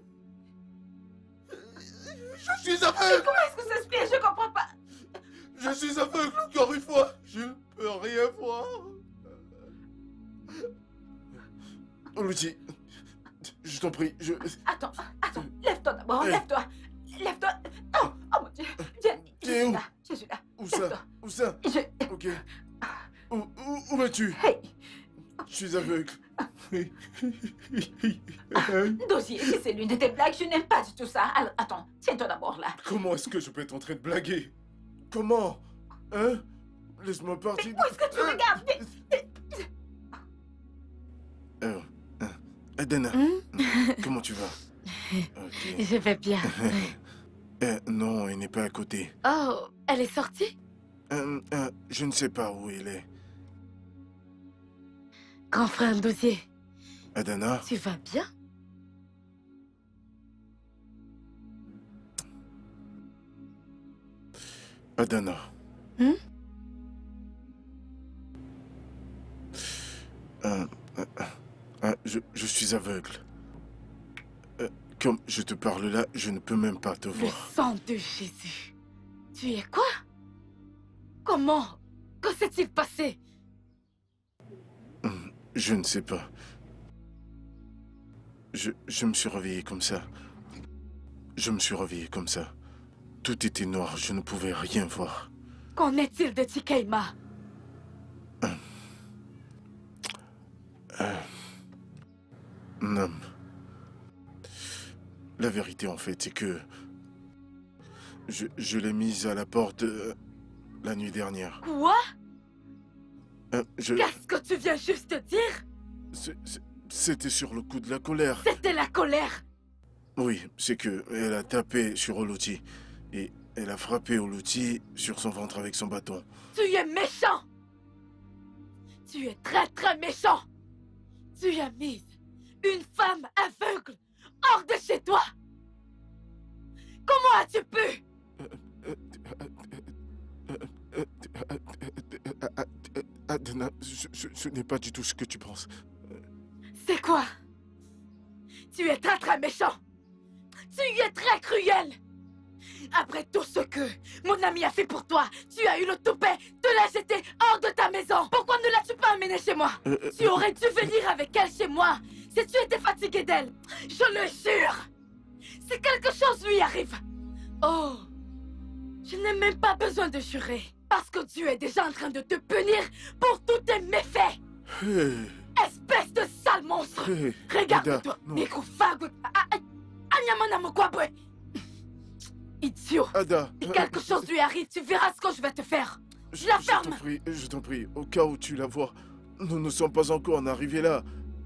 Je suis aveugle. Comment est-ce que ça se fait? Je comprends pas. Je suis aveugle encore une fois. Je ne peux rien voir. Oluchi, je t'en prie, Attends. Lève-toi d'abord, lève-toi. Oh mon Dieu. T'es où? Je suis là. Où ça? Ok. Où es-tu? Hey. Je suis aveugle. Dosier, si c'est l'une de tes blagues, je n'aime pas du tout ça. Alors, attends, tiens-toi d'abord là. Comment est-ce que je peux être en train de blaguer? Comment? Hein? Laisse-moi partir. Mais où est-ce que tu regardes? Adana, comment tu vas? Okay. Je vais bien. Non, elle n'est pas à côté. Oh, elle est sortie? Je ne sais pas où elle est. Grand frère Dosier, Adana, tu vas bien? Adana. Hmm? Je suis aveugle. Comme je te parle là, je ne peux même pas te Le voir. sang de Jésus. Tu es quoi? Comment? Que s'est-il passé? Je ne sais pas. Je me suis réveillé comme ça. Je me suis réveillé comme ça. Tout était noir, je ne pouvais rien voir. Qu'en est-il de Chikaima? Non. La vérité, en fait, c'est que... Je l'ai mise à la porte la nuit dernière. Quoi? Je... Qu'est-ce que tu viens juste de dire? C'était sur le coup de la colère. C'était la colère. Oui, c'est que elle a tapé sur Oluti. Et elle a frappé Oluti sur son ventre avec son bâton. Tu es méchant. Tu es très très méchant. Tu as mis une femme aveugle hors de chez toi. Comment as-tu pu? Adana, ce n'est pas du tout ce que tu penses. C'est quoi? Tu es très très méchant. Tu es très cruel. Après tout ce que mon ami a fait pour toi, tu as eu le toupet de la jeter hors de ta maison. Pourquoi ne l'as-tu pas amenée chez moi? Tu aurais dû venir avec elle chez moi si tu étais fatigué d'elle. Je le jure. Si quelque chose lui arrive. Oh, je n'ai même pas besoin de jurer. Parce que Dieu est déjà en train de te punir pour tous tes méfaits. Hey, Espèce de sale monstre. hey, Regarde-toi. Ada, non. Mikufagu. Anyamana Mokwabwe. Idiot. Ada, Si quelque chose lui arrive, tu verras ce que je vais te faire. Je la ferme. Je t'en prie, au cas où tu la vois, nous ne sommes pas encore en arrivés là.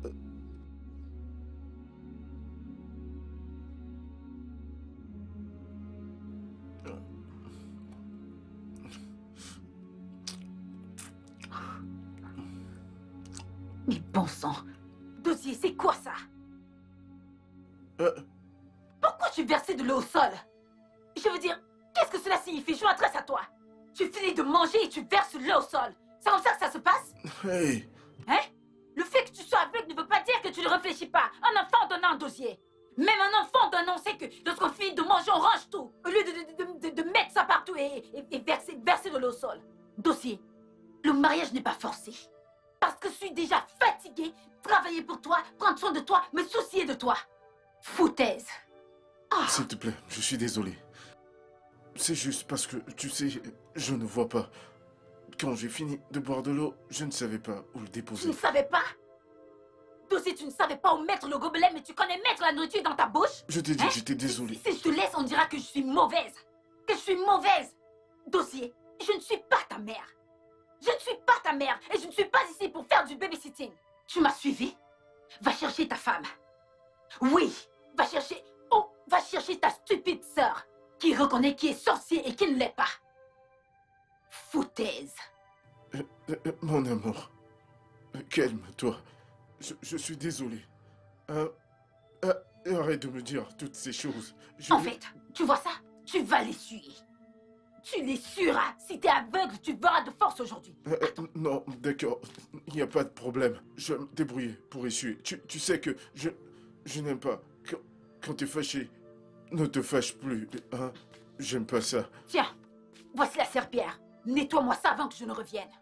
Mais bon sang. Dosier, c'est quoi ça? Euh, Pourquoi tu versais de l'eau au sol? Je veux dire, qu'est-ce que cela signifie? Je m'adresse à toi. Tu finis de manger et tu verses de l'eau au sol. C'est comme ça que ça se passe? hey, Hein? Le fait que tu sois aveugle ne veut pas dire que tu ne réfléchis pas. Un enfant donne un dossier. Même un enfant donne, on sait que lorsqu'on finit de manger, on range tout. Au lieu de mettre ça partout et verser de l'eau au sol. Dossier, le mariage n'est pas forcé. Parce que je suis déjà fatiguée, travailler pour toi, prendre soin de toi, me soucier de toi. Foutaise. Ah. s'il te plaît, je suis désolé. C'est juste parce que, tu sais, je ne vois pas. Quand j'ai fini de boire de l'eau, je ne savais pas où le Tu déposer. ne savais pas? Dossier, tu ne savais pas où mettre le gobelet, mais tu connais mettre la nourriture dans ta bouche? Je t'ai dit Hein? que j'étais désolé. Si je te laisse, on dira que je suis mauvaise. Que je suis mauvaise. Dossier, je ne suis pas ta mère. Je ne suis pas ta mère et je ne suis pas ici pour faire du babysitting. Tu m'as suivi? Va chercher ta femme. Oui, va chercher... Oh, va chercher ta stupide sœur qui reconnaît qui est sorcier et qui ne l'est pas. Foutaise. Mon amour, calme-toi. Je suis désolé. Arrête de me dire toutes ces choses. En fait, tu vois ça? Tu vas l'essuyer. Tu l'essuieras. Si t'es aveugle, tu verras de force aujourd'hui. Non, d'accord. Il n'y a pas de problème. Je vais me débrouiller pour essuyer. Tu sais que je n'aime pas. Quand t'es fâché, ne te fâche plus. Hein? J'aime pas ça. Tiens, voici la serpillère. Nettoie-moi ça avant que je ne revienne.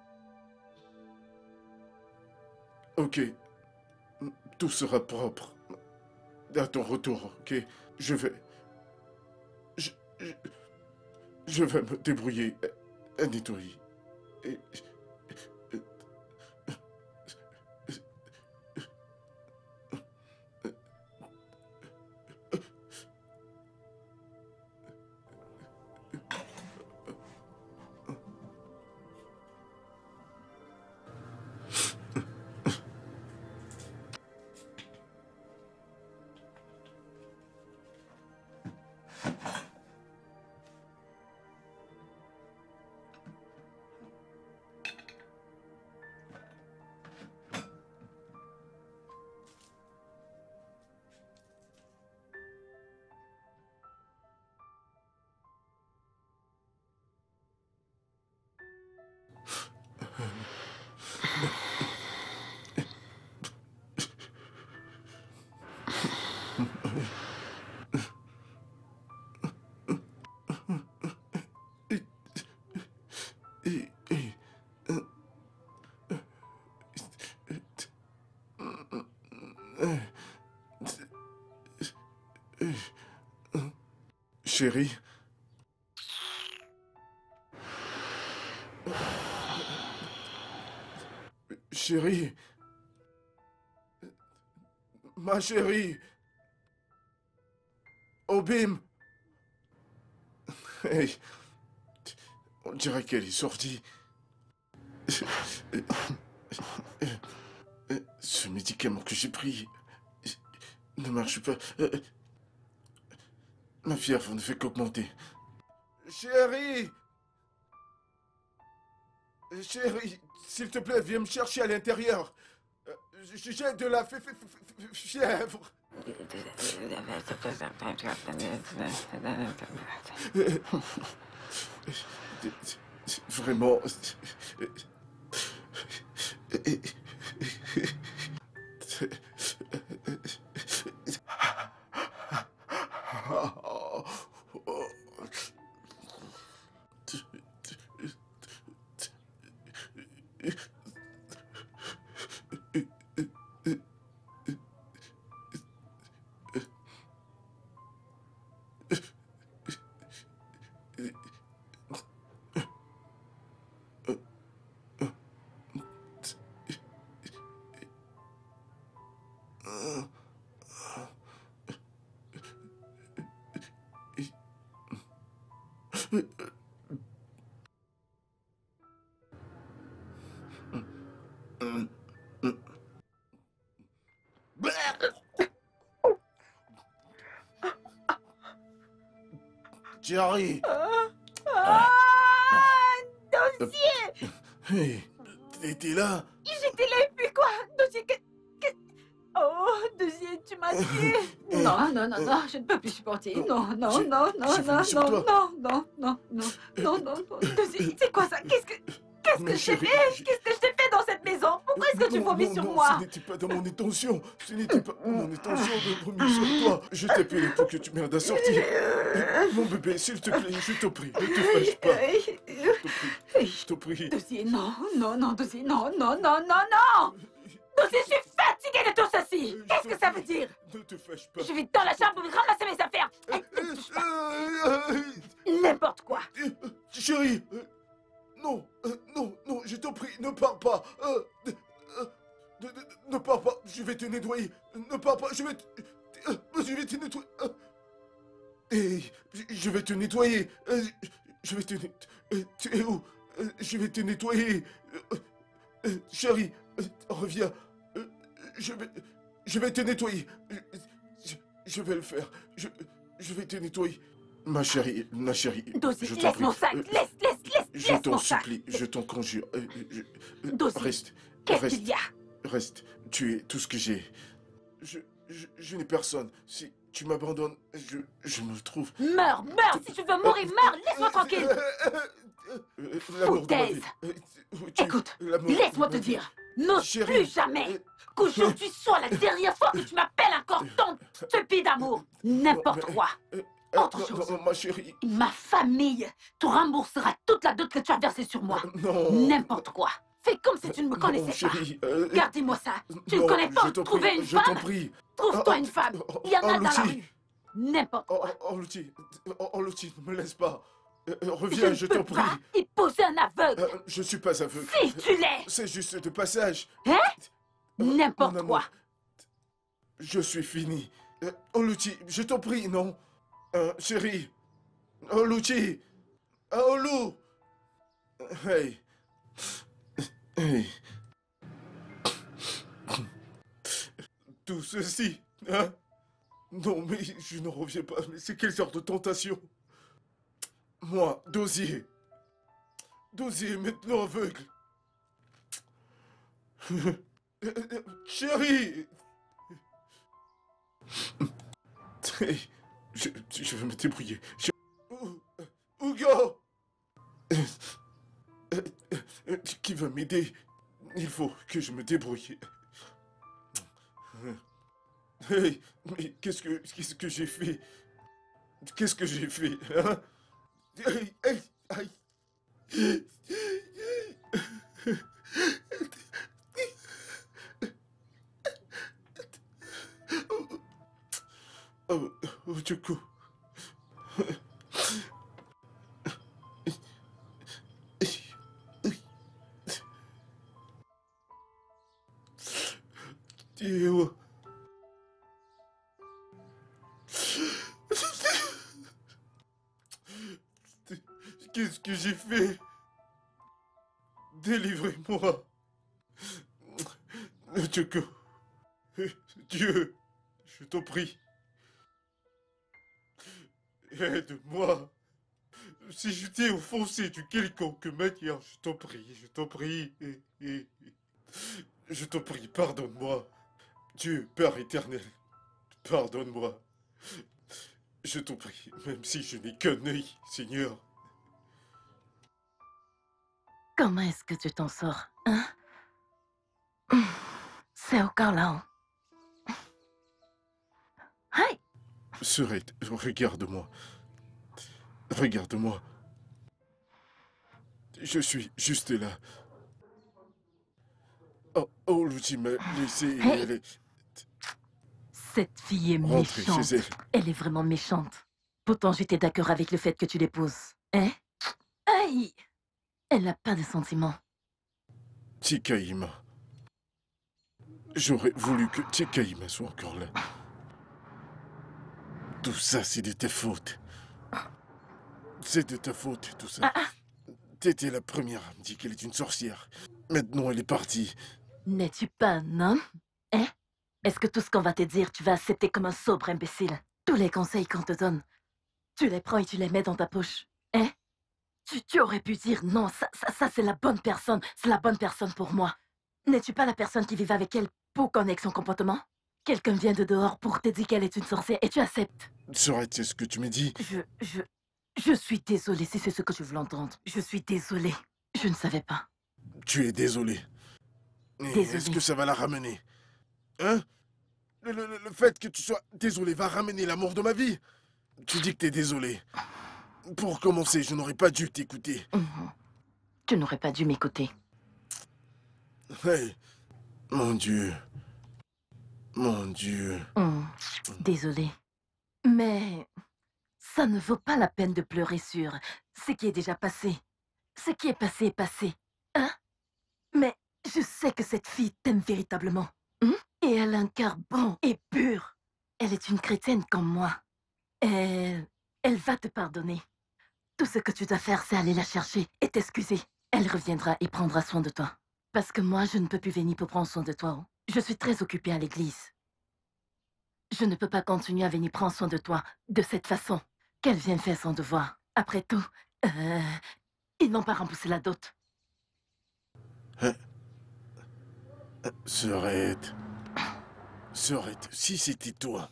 Ok. Tout sera propre. À ton retour, ok? Je vais me débrouiller à nettoyer. Chérie. Chérie. Ma chérie. Obim. Hey. On dirait qu'elle est sortie. Ce médicament que j'ai pris ne marche pas. Ma fièvre ne fait qu'augmenter. Chérie! Chérie, s'il te plaît, viens me chercher à l'intérieur. J'ai de la fièvre. Vraiment. Jerry! Dossier! Hey, t'es là? J'étais là et puis quoi? Dossier, Oh, Dossier, tu m'as tué! Non, non, non, non, je ne peux plus supporter. Non, non, non, non, non, non, non, non, non, non, non, non, Dossier, c'est quoi ça? Qu'est-ce que je t'ai fait? Qu'est-ce que je t'ai fait dans cette maison? Pourquoi est-ce que tu vomis sur moi? Ce n'était pas dans mon intention. Ce n'était pas mon intention de vomir sur toi. Je t'ai appelé pour que tu m'aides à sortir. Mon bébé, s'il te plaît, je t'en prie, ne te fâche pas. Je t'en prie. Dossier, non, non, non, Dossier, non, non, non, non, non! Dossier, je suis fatiguée de tout ceci! Qu'est-ce que ça veut dire? Ne te fâche pas. Je vais dans la chambre pour ramasser mes affaires! N'importe quoi! Chérie! Non, non, non, je t'en prie, ne pars pas. Ne pars pas, je vais te nettoyer. Ne pars pas, je vais te nettoyer. Hey, je vais te nettoyer. Je vais te nettoyer. Tu es où? Je vais te nettoyer. Chérie, reviens. Je vais te nettoyer. Je vais le faire. Je vais te nettoyer. Ma chérie, Dossier, je t'en laisse prie. mon sac, laisse Je t'en mon sac. supplie, je t'en conjure. Dossier, Reste, qu'est-ce qu'il y a? reste. Tu es tout ce que j'ai. Je n'ai personne. Si tu m'abandonnes, je me trouve. Meurs, si tu veux mourir, meurs, laisse-moi tranquille. L'amour de ma vie. Écoute, laisse-moi te dire, n'ose plus jamais qu'aujourd'hui soit la dernière fois que tu m'appelles encore ton stupide amour. N'importe quoi. Autre chose. Non, ma chérie. Ma famille te remboursera toute la dot que tu as versée sur moi. Non. N'importe quoi. Fais comme si tu ne me connaissais chérie, pas. Gardez-moi ça. Tu ne connais pas trouver une femme? Je t'en prie. Trouve-toi une femme. Il y en a dans la Lucie. rue. N'importe quoi. Lucie, ne me laisse pas. Reviens, je t'en prie. Pas épouser un aveugle. Je suis pas aveugle. Si tu l'es. C'est juste de passage. Hein? N'importe Mon amour, quoi. Je suis fini. Lucie, je t'en prie, non. Chérie. Lucie. Lou. Hey. Hey. Tout ceci, hein? Non, mais je ne reviens pas. Mais c'est quelle sorte de tentation? Moi, Dossier. Dossier, maintenant aveugle. Chérie. Hey, je vais me débrouiller. Hugo. Qui va m'aider? Il faut que je me débrouille. Hey, mais qu'est-ce que j'ai fait? Qu'est-ce que j'ai fait, hein? Hey, hey, aïe. Du coup, Théo. Qu'est-ce que j'ai fait? Délivrez-moi. Tchoko. Dieu, je t'en prie. Aide-moi. Si je t'ai offensé de quelconque manière, je t'en prie, je t'en prie. Je t'en prie, pardonne-moi. Dieu, Père éternel, pardonne-moi. Je t'en prie, même si je n'ai qu'un œil, Seigneur. Comment est-ce que tu t'en sors, hein? C'est encore là. Hey! Sœurette, regarde-moi. Regarde-moi. Je suis juste là. Oh, Lucie m'a laissé et Hey. elle est... Cette fille est Rentrez méchante. chez elle. Elle est vraiment méchante. Pourtant, j'étais d'accord avec le fait que tu l'épouses. Hein? Aïe! Elle n'a pas de sentiments. Tikaïma. J'aurais voulu que Tikaïma soit encore là. Tout ça, c'est de ta faute. C'est de ta faute, tout ça. T'étais la première à me dire qu'elle est une sorcière. Maintenant, elle est partie. N'es-tu pas un homme? Hein? Est-ce que tout ce qu'on va te dire, tu vas accepter comme un sobre imbécile? Tous les conseils qu'on te donne, tu les prends et tu les mets dans ta poche. Hein? Tu aurais pu dire non, ça c'est la bonne personne. C'est la bonne personne pour moi. N'es-tu pas la personne qui vivait avec elle pour connaître son comportement? Quelqu'un vient de dehors pour te dire qu'elle est une sorcière et tu acceptes. Serait c'est ce que tu me dis? Je suis désolée si c'est ce que tu veux entendre. Je suis désolée. Je ne savais pas. Tu es désolé. Désolée. Est-ce que ça va la ramener? Hein? Le fait que tu sois désolé va ramener l'amour de ma vie? Tu dis que t'es désolé. Pour commencer, je n'aurais pas dû t'écouter. Tu n'aurais pas dû m'écouter. Hey, mon Dieu. Mon Dieu. Désolée. Mais ça ne vaut pas la peine de pleurer sur ce qui est déjà passé. Ce qui est passé est passé. Hein? Mais je sais que cette fille t'aime véritablement. Et elle a un cœur bon et pur. Elle est une chrétienne comme moi. Elle va te pardonner. Tout ce que tu dois faire, c'est aller la chercher et t'excuser. Elle reviendra et prendra soin de toi. Parce que moi, je ne peux plus venir pour prendre soin de toi. Je suis très occupée à l'église. Je ne peux pas continuer à venir prendre soin de toi de cette façon. Qu'elle vienne faire son devoir. Après tout, ils n'ont pas remboursé la dot. Serait, si c'était toi,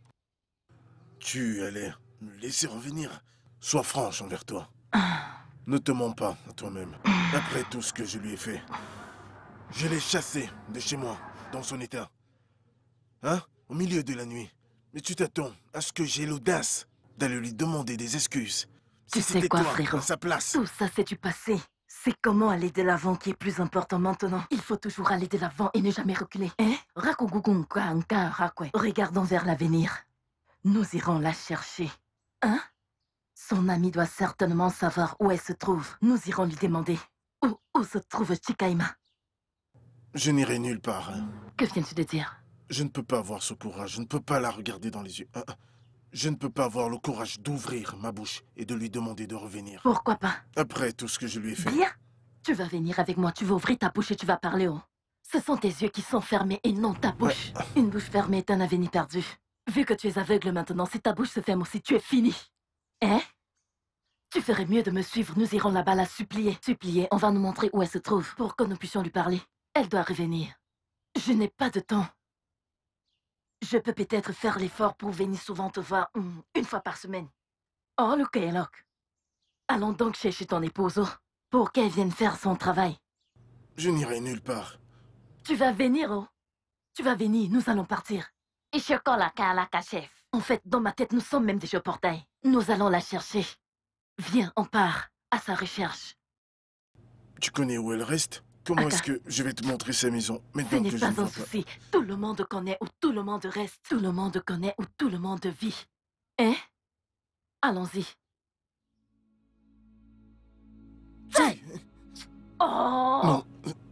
tu allais me laisser revenir. Sois franche envers toi. Ne te mens pas à toi-même. Après tout ce que je lui ai fait, je l'ai chassé de chez moi, dans son état. Hein? Au milieu de la nuit. Mais tu t'attends à ce que j'ai l'audace d'aller lui demander des excuses. Tu sais quoi, frérot? À sa place. Tout ça, c'est du passé. C'est comment aller de l'avant qui est plus important maintenant. Il faut toujours aller de l'avant et ne jamais reculer. Hein? Regardons vers l'avenir. Nous irons la chercher. Hein? Son ami doit certainement savoir où elle se trouve. Nous irons lui demander. Où se trouve Tikaïma? Je n'irai nulle part. Que viens-tu de dire? Je ne peux pas avoir ce courage. Je ne peux pas la regarder dans les yeux. Je ne peux pas avoir le courage d'ouvrir ma bouche et de lui demander de revenir. Pourquoi pas? Après tout ce que je lui ai fait. Bien. Tu vas venir avec moi. Tu vas ouvrir ta bouche et tu vas parler. Ce sont tes yeux qui sont fermés et non ta bouche. Une bouche fermée est un avenir perdu. Vu que tu es aveugle maintenant, si ta bouche se ferme aussi, tu es fini. Hein? Tu ferais mieux de me suivre. Nous irons là-bas la supplier. Supplier, on va nous montrer où elle se trouve pour que nous puissions lui parler. Elle doit revenir. Je n'ai pas de temps. Je peux peut-être faire l'effort pour venir souvent te voir une fois par semaine. Oh, Luke. Allons donc chercher ton épouse pour qu'elle vienne faire son travail. Je n'irai nulle part. Tu vas venir, Tu vas venir, nous allons partir. Chef. En fait, dans ma tête, nous sommes même déjà au portail. Nous allons la chercher. Viens, on part à sa recherche. Tu connais où elle reste? Comment est-ce que je vais te montrer sa maison Ce maintenant n'est que je pas ne vois un souci. Tout le monde connaît où tout le monde reste. Tout le monde connaît où tout le monde vit. Hein? Allons-y. Si. Oh! Non,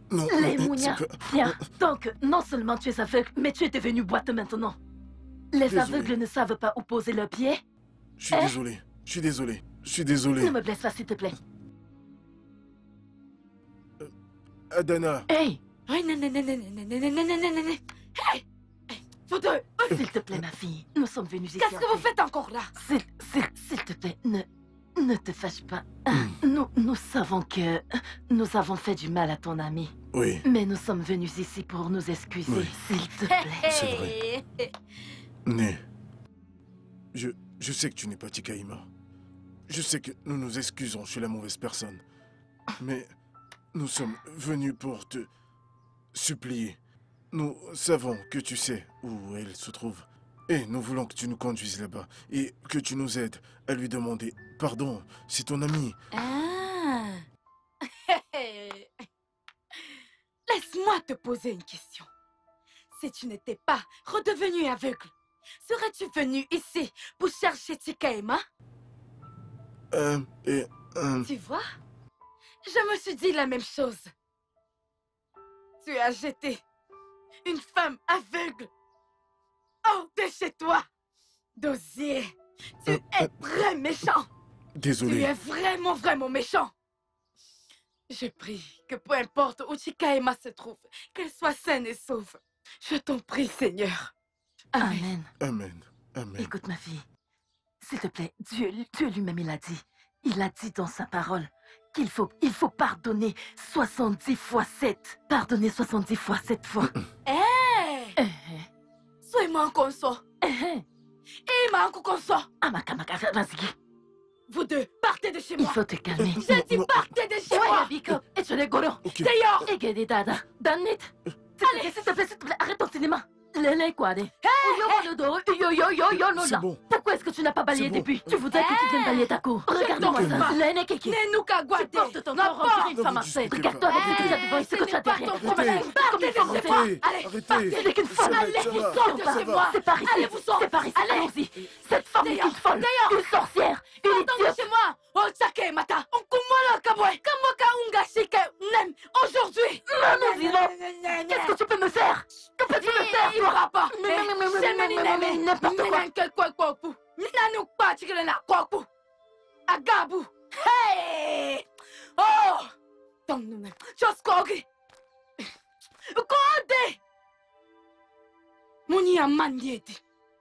Non, Les mais Mounia, c'est pas- viens. Donc, non seulement tu es aveugle, mais tu es devenu boiteux maintenant. Les Désolé. aveugles ne savent pas où poser leurs pieds. Je suis Hein? désolé. Je suis désolé. Je suis désolé. Ne me blesse pas, s'il te plaît. Adana, Hey, Oui, non, non, non, non, non, non, non, non, non, non, non, non. Hey! Vous deux, s'il te plaît, ma fille, nous sommes venus ici. qu'est-ce que vous faites encore là? S'il te plaît, ne te fâche pas. Nous savons que nous avons fait du mal à ton ami. oui, Mais nous sommes venus ici pour nous excuser, Oui. s'il te plaît. C'est vrai. Né. Je sais que tu n'es pas Tikaïma. Je sais que nous nous excusons chez la mauvaise personne. Mais nous sommes venus pour te supplier. Nous savons que tu sais où elle se trouve. Et nous voulons que tu nous conduises là-bas et que tu nous aides à lui demander pardon. C'est ton ami. Ah. Laisse-moi te poser une question. Si tu n'étais pas redevenu aveugle, serais-tu venu ici pour chercher Tikaïma? Tu vois? Je me suis dit la même chose. Tu as jeté une femme aveugle hors de chez toi. Dosier, tu es très méchant. Tu Désolé. es vraiment, vraiment méchant. Je prie que peu importe où Tikaïma se trouve, qu'elle soit saine et sauve. Je t'en prie, Seigneur. Amen. Amen. Amen. Amen. Écoute, ma fille. S'il te plaît, Dieu lui-même, il a dit. Il a dit dans sa parole qu'il faut pardonner 70 fois 7. Pardonner 70 fois 7 fois. Hé! Sois-moi un consort. Et ma consort. Amakamaka, vas-y. Vous deux, partez de chez Il moi. faut te calmer. J'ai dit Non. partez de chez Ouais, moi. Abiko, et tu les goro. Ok. Dehors. Egede dada. Danit. S'il te plaît, arrête ton cinéma. Lele quoi, yo C'est bon. Pourquoi est-ce que tu n'as pas balayé C'est bon. depuis? Tu voudrais que tu viennes balayer ta cour. Regarde-moi t'en ça. prie. Lene Kiki. Nenuka Tu Guade. portes ton Non, corps, on dirait pas. une Non, femme vous enceinte. discutez Regarde-toi pas. avec le gars devant ici que tu as derrière. Arrêtez. Comme une femme Arrêtez. enceinte. Allez, Arrêtez. partez. Avec une folle. Allez, Allez, vous ça va. sortez de chez moi. C'est par ici. Allez, vous sortez. C'est par ici. Allez. Allons-y. Cette femme est Dehors. une folle. Dehors. Une sorcière. Une Pardon de idiote. chez moi. Oh, Tsake Mata. On kumala kabwe. Kamoka unga shike nem. Aujourd'hui. Non, dis-le. Qu'est-ce que tu peux me faire? Que peux-tu me faire, Il toi? pourra pas. Mais n'importe quoi. Quoi. Agabu. Hey. Oh. Don't know. Just kogi. Kode. Muni amandieti.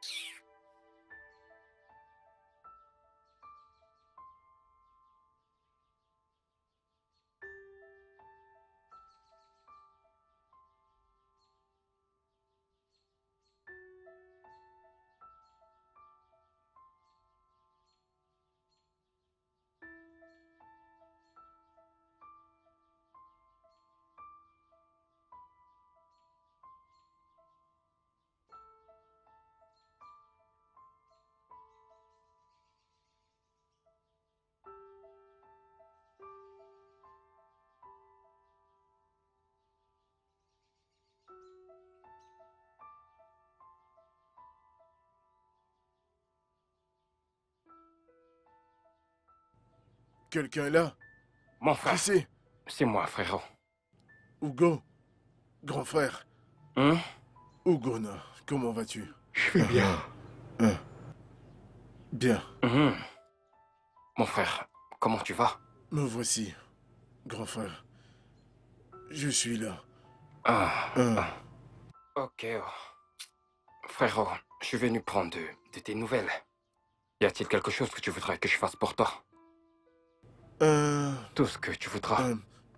Quelqu'un est là? Mon frère, Qui c'est? c'est moi, frérot. Hugo? Grand frère? Hein? Hugona, comment vas-tu? Je vais bien. Bien. Mhm. Mon frère, comment tu vas? Me voici, grand frère. Je suis là. Ah, Euh, ok. Frérot, je suis venu prendre de tes nouvelles. Y a-t-il quelque chose que tu voudrais que je fasse pour toi? Tout ce que tu voudras.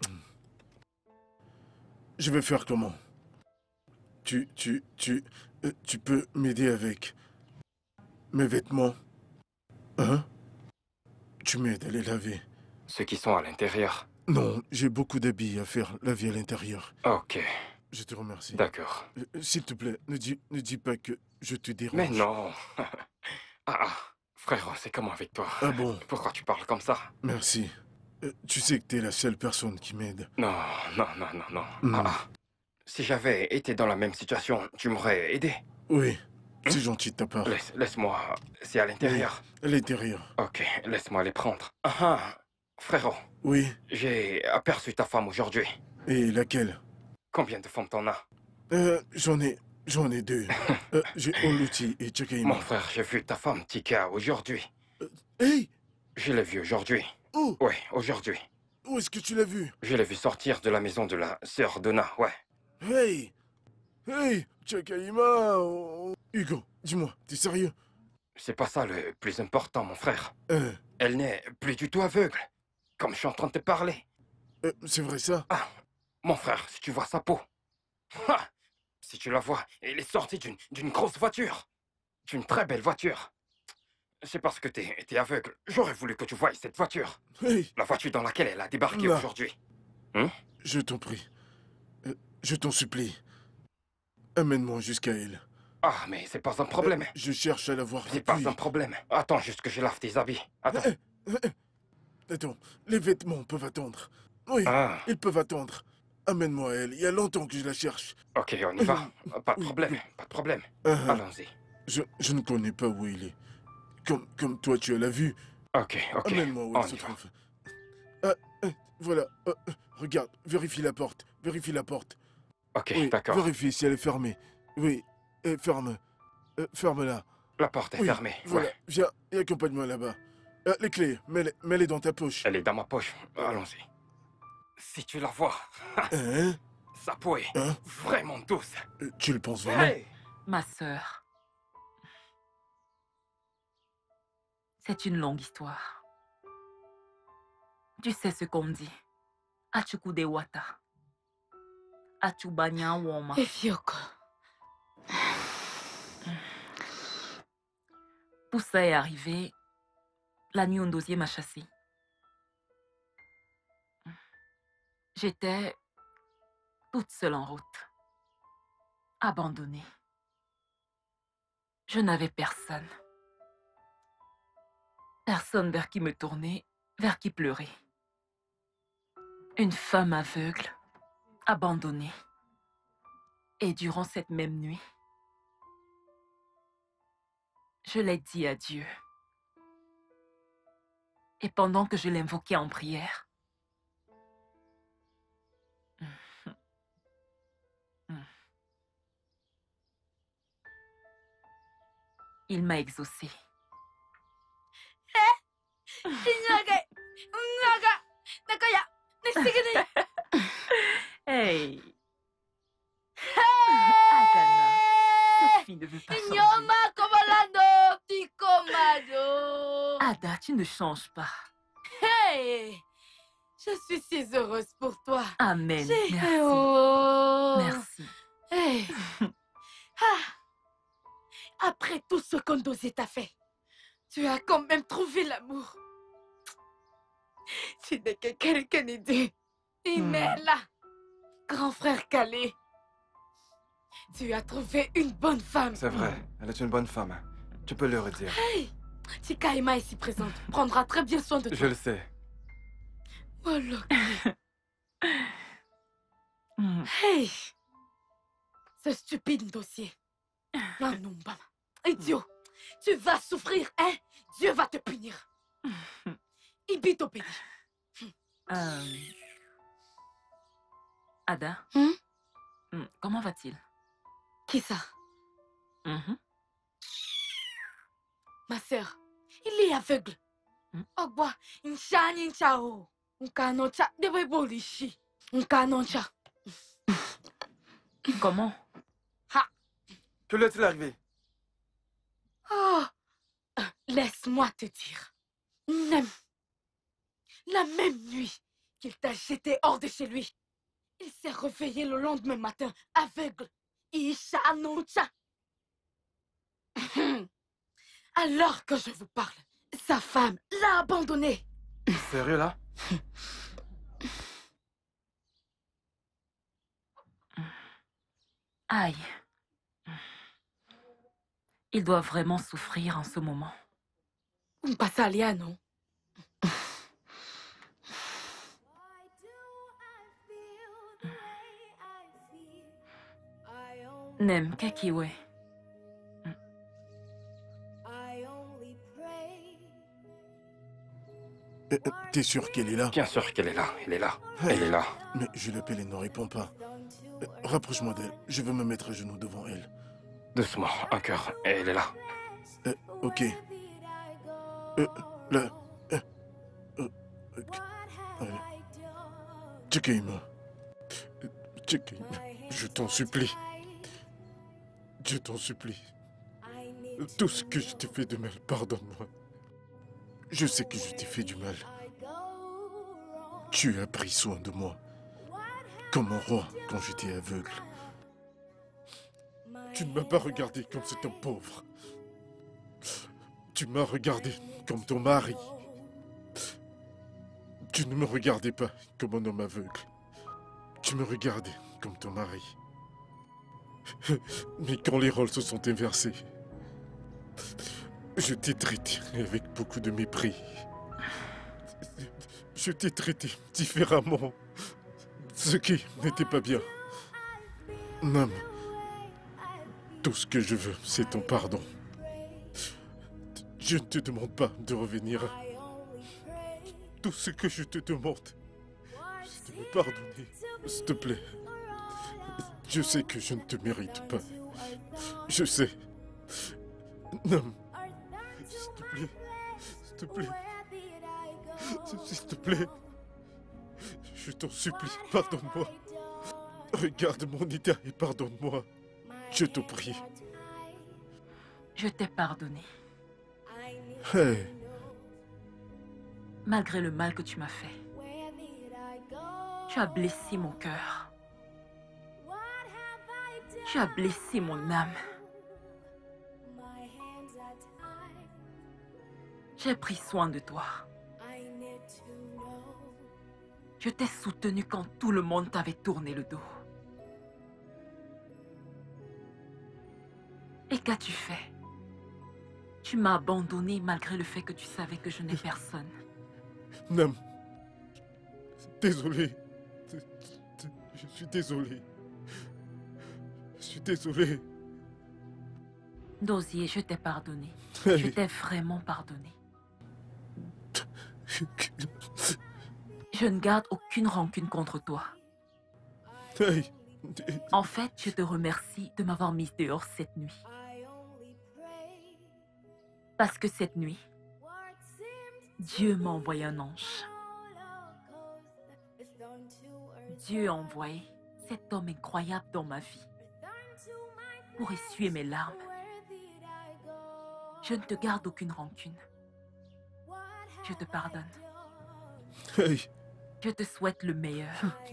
Je vais faire comment? Tu peux m'aider avec mes vêtements? Hein? Tu m'aides à les laver? Ceux qui sont à l'intérieur. Non, j'ai beaucoup d'habits à faire laver à l'intérieur. Ok, Je te remercie. d'accord. S'il te plaît, ne dis pas que je te dérange. Mais non. Frérot, c'est comment avec toi? Ah bon? Pourquoi tu parles comme ça? Merci. Tu sais que t'es la seule personne qui m'aide. Non. Hmm. Si j'avais été dans la même situation, tu m'aurais aidé. Oui, c'est gentil de ta part. Laisse-moi. C'est à l'intérieur. À l'intérieur. Ok, laisse-moi les prendre. Frérot, Oui. j'ai aperçu ta femme aujourd'hui. Et laquelle? Combien de femmes t'en as? J'en ai deux. J'ai Oluchi et Chakaima. Mon frère, j'ai vu ta femme, Tika, aujourd'hui. Hey! Je l'ai vue aujourd'hui. Où? Oui, aujourd'hui. Où est-ce que tu l'as vu? Je l'ai vue sortir de la maison de la sœur Donna, ouais. Hey! Hey! Chakaima! Hugo, dis-moi, t'es sérieux? C'est pas ça le plus important, mon frère. Euh, Elle n'est plus du tout aveugle, comme je suis en train de te parler. c'est vrai ça? Ah, mon frère, si tu vois sa peau. Ha! Si tu la vois, elle est sortie d'une grosse voiture. D'une très belle voiture. C'est parce que t'es aveugle. J'aurais voulu que tu voies cette voiture. Hey! La voiture dans laquelle elle a débarqué Là. aujourd'hui. Je t'en prie. Je t'en supplie. Amène-moi jusqu'à elle. Ah, mais c'est pas un problème. Je cherche à la voir C'est depuis. pas un problème. Attends juste que je lave tes habits. Attends. Attends, les vêtements peuvent attendre. Oui, Ah, ils peuvent attendre. Amène-moi à elle. Il y a longtemps que je la cherche. ok, on y va. Pas de Oui. problème, pas de problème. Uh-huh. Allons-y. Je ne connais pas où il est. Comme toi, tu l'as vu. Ok, ok. Amène-moi où On elle se y va. trouve. Voilà. Regarde, vérifie la porte. Vérifie la porte. Ok, Oui, d'accord. vérifie si elle est fermée. Oui, ferme. Ferme-la. La porte est Oui, fermée. Voilà, Ouais. viens et accompagne-moi là-bas. Les clés, mets-les dans ta poche. Elle est dans ma poche. Allons-y. Si tu la vois, Hein? sa peau est Hein? vraiment douce. Tu le penses vraiment? Hey! Ma sœur. C'est une longue histoire. Tu sais ce qu'on dit. Achukude wata. Achubanya woma. Efioko. Tout ça est arrivé la nuit où Ndosier m'a chassée. J'étais toute seule en route, abandonnée. Je n'avais personne. Personne vers qui me tourner, vers qui pleurer. Une femme aveugle, abandonnée. Et durant cette même nuit, je l'ai dit à Dieu. Et pendant que je l'invoquais en prière, il m'a exaucé. Hey! Adana, cette fille ne veut pas changer. Ada, tu ne changes pas. Hey! Je suis si heureuse pour toi. Amen. Merci. Oh. Merci. Hey. Après tout ce qu'Ondosé t'a fait, tu as quand même trouvé l'amour. Tu n'es que quelqu'un de Inella, grand frère Calais. Tu as trouvé une bonne femme. C'est vrai, elle est une bonne femme. Tu peux le redire. Hey! Chikaima ici présente prendra très bien soin de toi. Je le sais. Voilà. Hey! Ce stupide dossier. Non, non, Bama. Idiot. Tu vas souffrir, hein? Dieu va te punir. Ibito béni. Ada, comment va-t-il? Qui ça? Mhm. Ma sœur, il est aveugle. Ogwa, inchani chao. Nkanocha, debe bolishi. Nkanocha. Comment? Que lui est-il arrivé? Oh, laisse-moi te dire. Nem, la même nuit qu'il t'a jeté hors de chez lui, il s'est réveillé le lendemain matin, aveugle. Isha Noncha. Alors que je vous parle, sa femme l'a abandonné. Sérieux là? Aïe. Il doit vraiment souffrir en ce moment. Un passalia, non? Nem, Kekiwe. T'es sûr qu'elle est là? Bien sûr qu'elle est là, elle est là, Hey, elle est là. Mais je l'appelle et ne répond pas. Rapproche-moi d'elle. Je veux me mettre à genoux devant elle. Doucement, un cœur, elle est là. Ok. Là. Ok. Allez. Tchekaïma. Tchekaïma. Je t'en supplie. Je t'en supplie. Tout ce que je t'ai fait de mal, pardonne-moi. Je sais que je t'ai fait du mal. Tu as pris soin de moi. Comme un roi quand j'étais aveugle. Tu ne m'as pas regardé comme cet homme pauvre. Tu m'as regardé comme ton mari. Tu ne me regardais pas comme un homme aveugle. Tu me regardais comme ton mari. Mais quand les rôles se sont inversés, je t'ai traité avec beaucoup de mépris. Je t'ai traité différemment, ce qui n'était pas bien. Nam, tout ce que je veux, c'est ton pardon. Je ne te demande pas de revenir. Tout ce que je te demande, c'est de me pardonner, s'il te plaît. Je sais que je ne te mérite pas. Je sais. Nam, s'il te plaît, s'il te plaît. S'il te plaît, je t'en supplie, pardonne-moi. Regarde mon état et pardonne-moi. Je te prie. Je t'ai pardonné. Hey, Malgré le mal que tu m'as fait. Tu as blessé mon cœur. Tu as blessé mon âme. J'ai pris soin de toi. Je t'ai soutenu quand tout le monde t'avait tourné le dos. Et qu'as-tu fait? Tu m'as abandonné malgré le fait que tu savais que je n'ai personne. Nam, désolé. Je suis désolé. Je suis désolé. Dosier, je t'ai pardonné. Hey. Je t'ai vraiment pardonné. Je ne garde aucune rancune contre toi. Hey. En fait, je te remercie de m'avoir mise dehors cette nuit. Parce que cette nuit, Dieu m'a envoyé un ange. Dieu a envoyé cet homme incroyable dans ma vie pour essuyer mes larmes. Je ne te garde aucune rancune. Je te pardonne. Hey. Je te souhaite le meilleur.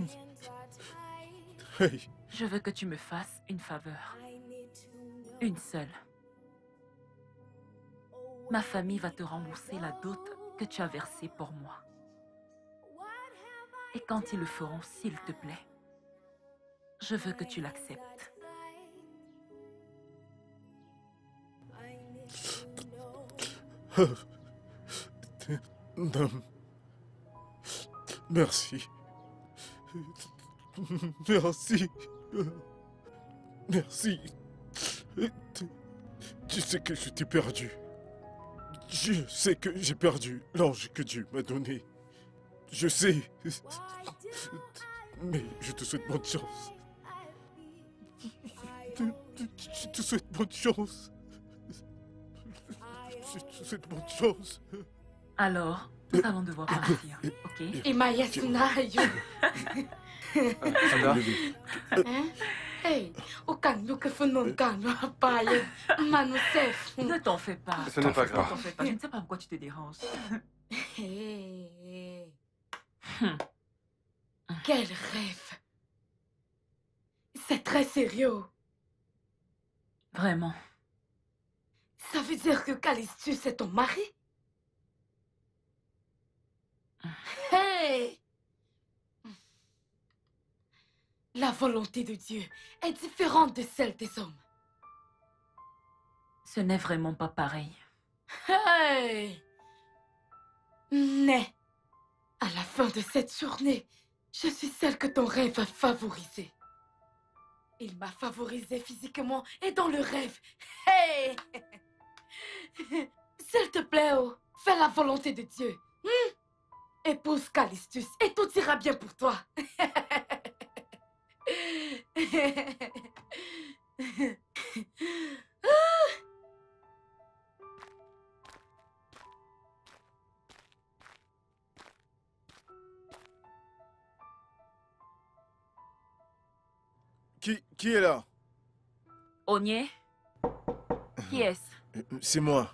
Hey. Je veux que tu me fasses une faveur. Une seule. Ma famille va te rembourser la dot que tu as versée pour moi. Et quand ils le feront, s'il te plaît, je veux que tu l'acceptes. Nam. Merci. Merci. Merci. Tu sais que je t'ai perdu. Je sais que j'ai perdu l'ange que Dieu m'a donné. Je sais. Mais je te souhaite bonne chance. Je te souhaite bonne chance. Je te souhaite bonne chance. Alors, nous allons devoir partir, ok? Imaya Sunayo. Sanda, Hein? Hey, aucun que Funon Paye, Manusef. Ne t'en fais pas. ce n'est pas Ne grave. t'en fais pas. Je ne sais pas pourquoi tu te déranges. Hey, Hmm. quel rêve. C'est très sérieux. Vraiment. Ça veut dire que Callistus est ton mari? Hey! La volonté de Dieu est différente de celle des hommes. Ce n'est vraiment pas pareil. Hey! Mais, à la fin de cette journée, je suis celle que ton rêve a favorisée. Il m'a favorisée physiquement et dans le rêve. Hey! S'il te plaît, oh, fais la volonté de Dieu. Épouse Callistus et tout ira bien pour toi. Qui est là? Ognier? Qui est-ce? C'est moi.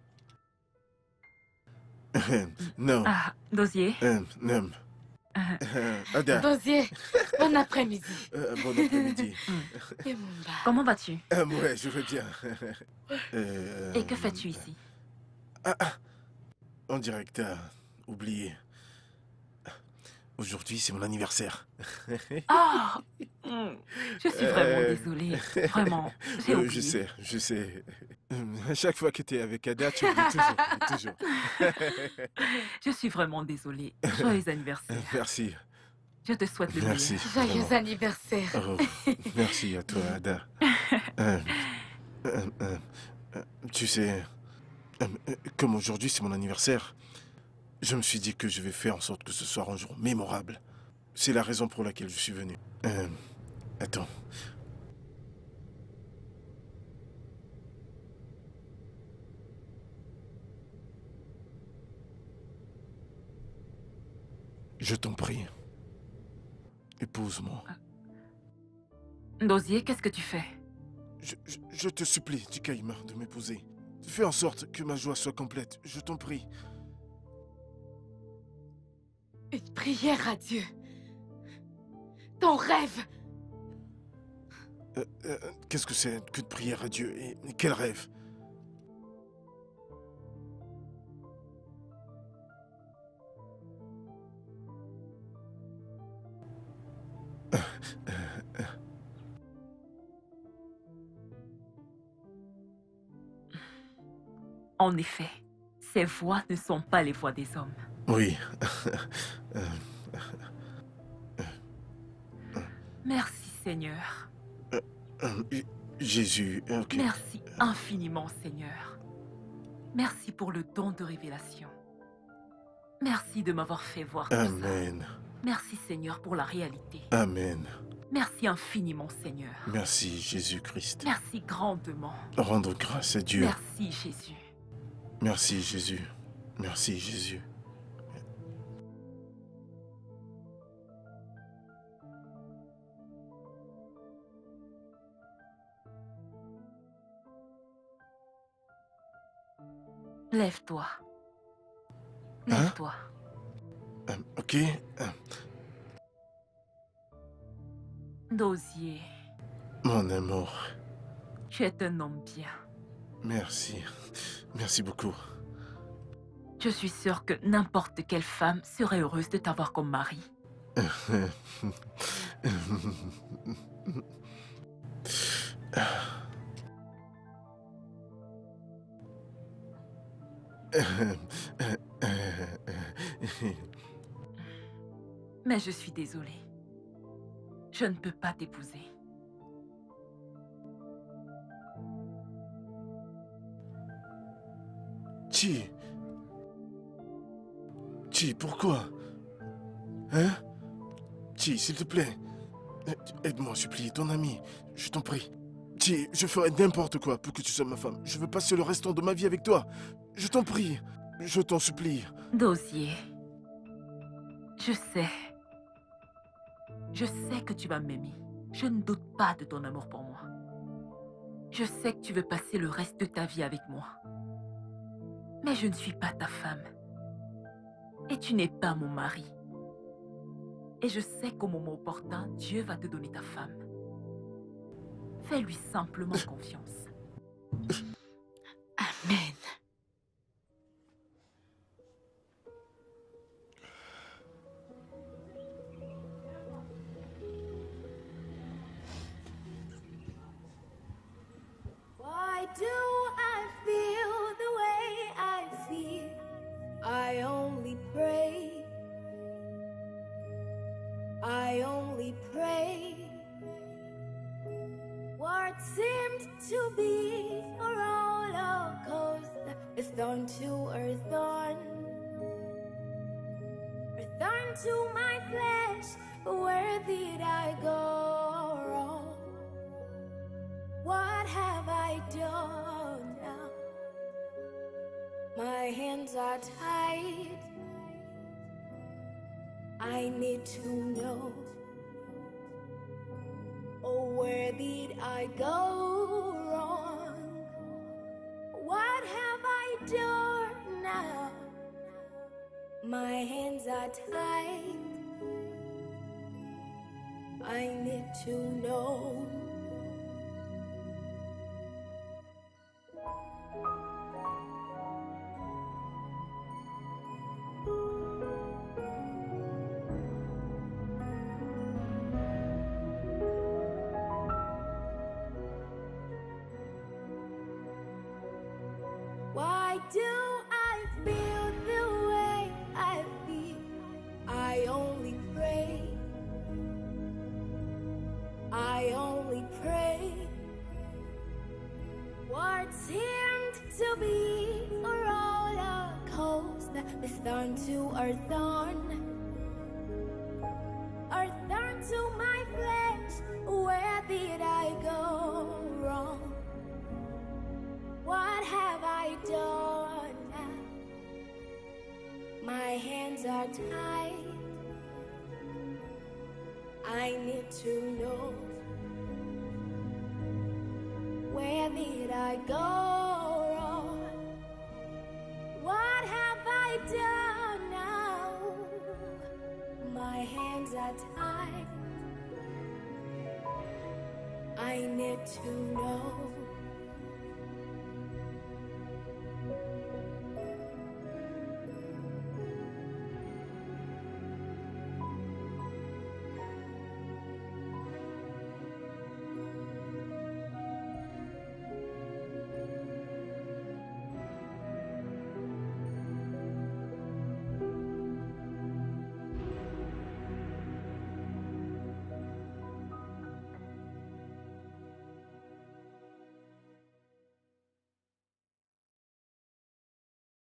Non. Ah, Dosier? Non. Ada. Dosier, bon après-midi. Bon après-midi. Et Mumba. Comment vas-tu? Ouais, je vais bien. Et que fais-tu ici? En direct, oublié. Aujourd'hui, c'est mon anniversaire. Ah! Je suis vraiment désolée. Vraiment, j'ai oublié. Je sais. À chaque fois que tu es avec Ada, tu oublies toujours. Je suis vraiment désolée. Joyeux anniversaire. Merci. Je te souhaite le meilleur. Merci. Joyeux vraiment. anniversaire. Oh, merci à toi, Ada. Tu sais, comme aujourd'hui c'est mon anniversaire, je me suis dit que je vais faire en sorte que ce soit un jour mémorable. C'est la raison pour laquelle je suis venu. Attends. Je t'en prie. Épouse-moi. Dosier, qu'est-ce que tu fais? Je te supplie, Tikaïma, de m'épouser. Fais en sorte que ma joie soit complète. Je t'en prie. Une prière à Dieu. Ton rêve. Qu'est-ce que c'est qu'une prière à Dieu et quel rêve? En effet, ces voix ne sont pas les voix des hommes. Oui. Merci, Seigneur. Jésus, ok. Merci infiniment, Seigneur. Merci pour le don de révélation. Merci de m'avoir fait voir tout ça. Amen. Merci, Seigneur, pour la réalité. Amen. Merci infiniment, Seigneur. Merci, Jésus-Christ. Merci grandement. Rendre grâce à Dieu. Merci, Jésus. Merci, Jésus. Merci, Jésus. Lève-toi. Lève-toi. Ok. Dosier, Mon amour. tu es un homme bien. Merci. Merci beaucoup. Je suis sûre que n'importe quelle femme serait heureuse de t'avoir comme mari. Mais je suis désolée. Je ne peux pas t'épouser. Chi, pourquoi? Hein? Chi, s'il te plaît. Aide-moi, supplie, ton ami. Je t'en prie. Chi, je ferai n'importe quoi pour que tu sois ma femme. Je veux passer le restant de ma vie avec toi. Je t'en prie. Je t'en supplie. Dosier, je sais. Je sais que tu vas m'aimer. Je ne doute pas de ton amour pour moi. Je sais que tu veux passer le reste de ta vie avec moi. Mais je ne suis pas ta femme. Et tu n'es pas mon mari. Et je sais qu'au moment opportun, Dieu va te donner ta femme. Fais-lui simplement confiance. Amen. Why do I feel the way I feel? I only pray. I only pray. What seemed to be a roller coaster is turned to earth on. thorn to my flesh. Where did I go wrong? What have I done now? My hands are tied. I need to know. Oh, where did I go wrong? What have I done now? My hands are tied. I need to know. Why do I feel the way I feel? I only pray. I only pray. What seemed to be a roller coaster is thorn to earth to my flesh. Where did I go wrong? What have I done now? My hands are tied. I need to know. Where did I go wrong? What have I done now? My hands are tied. I need to know.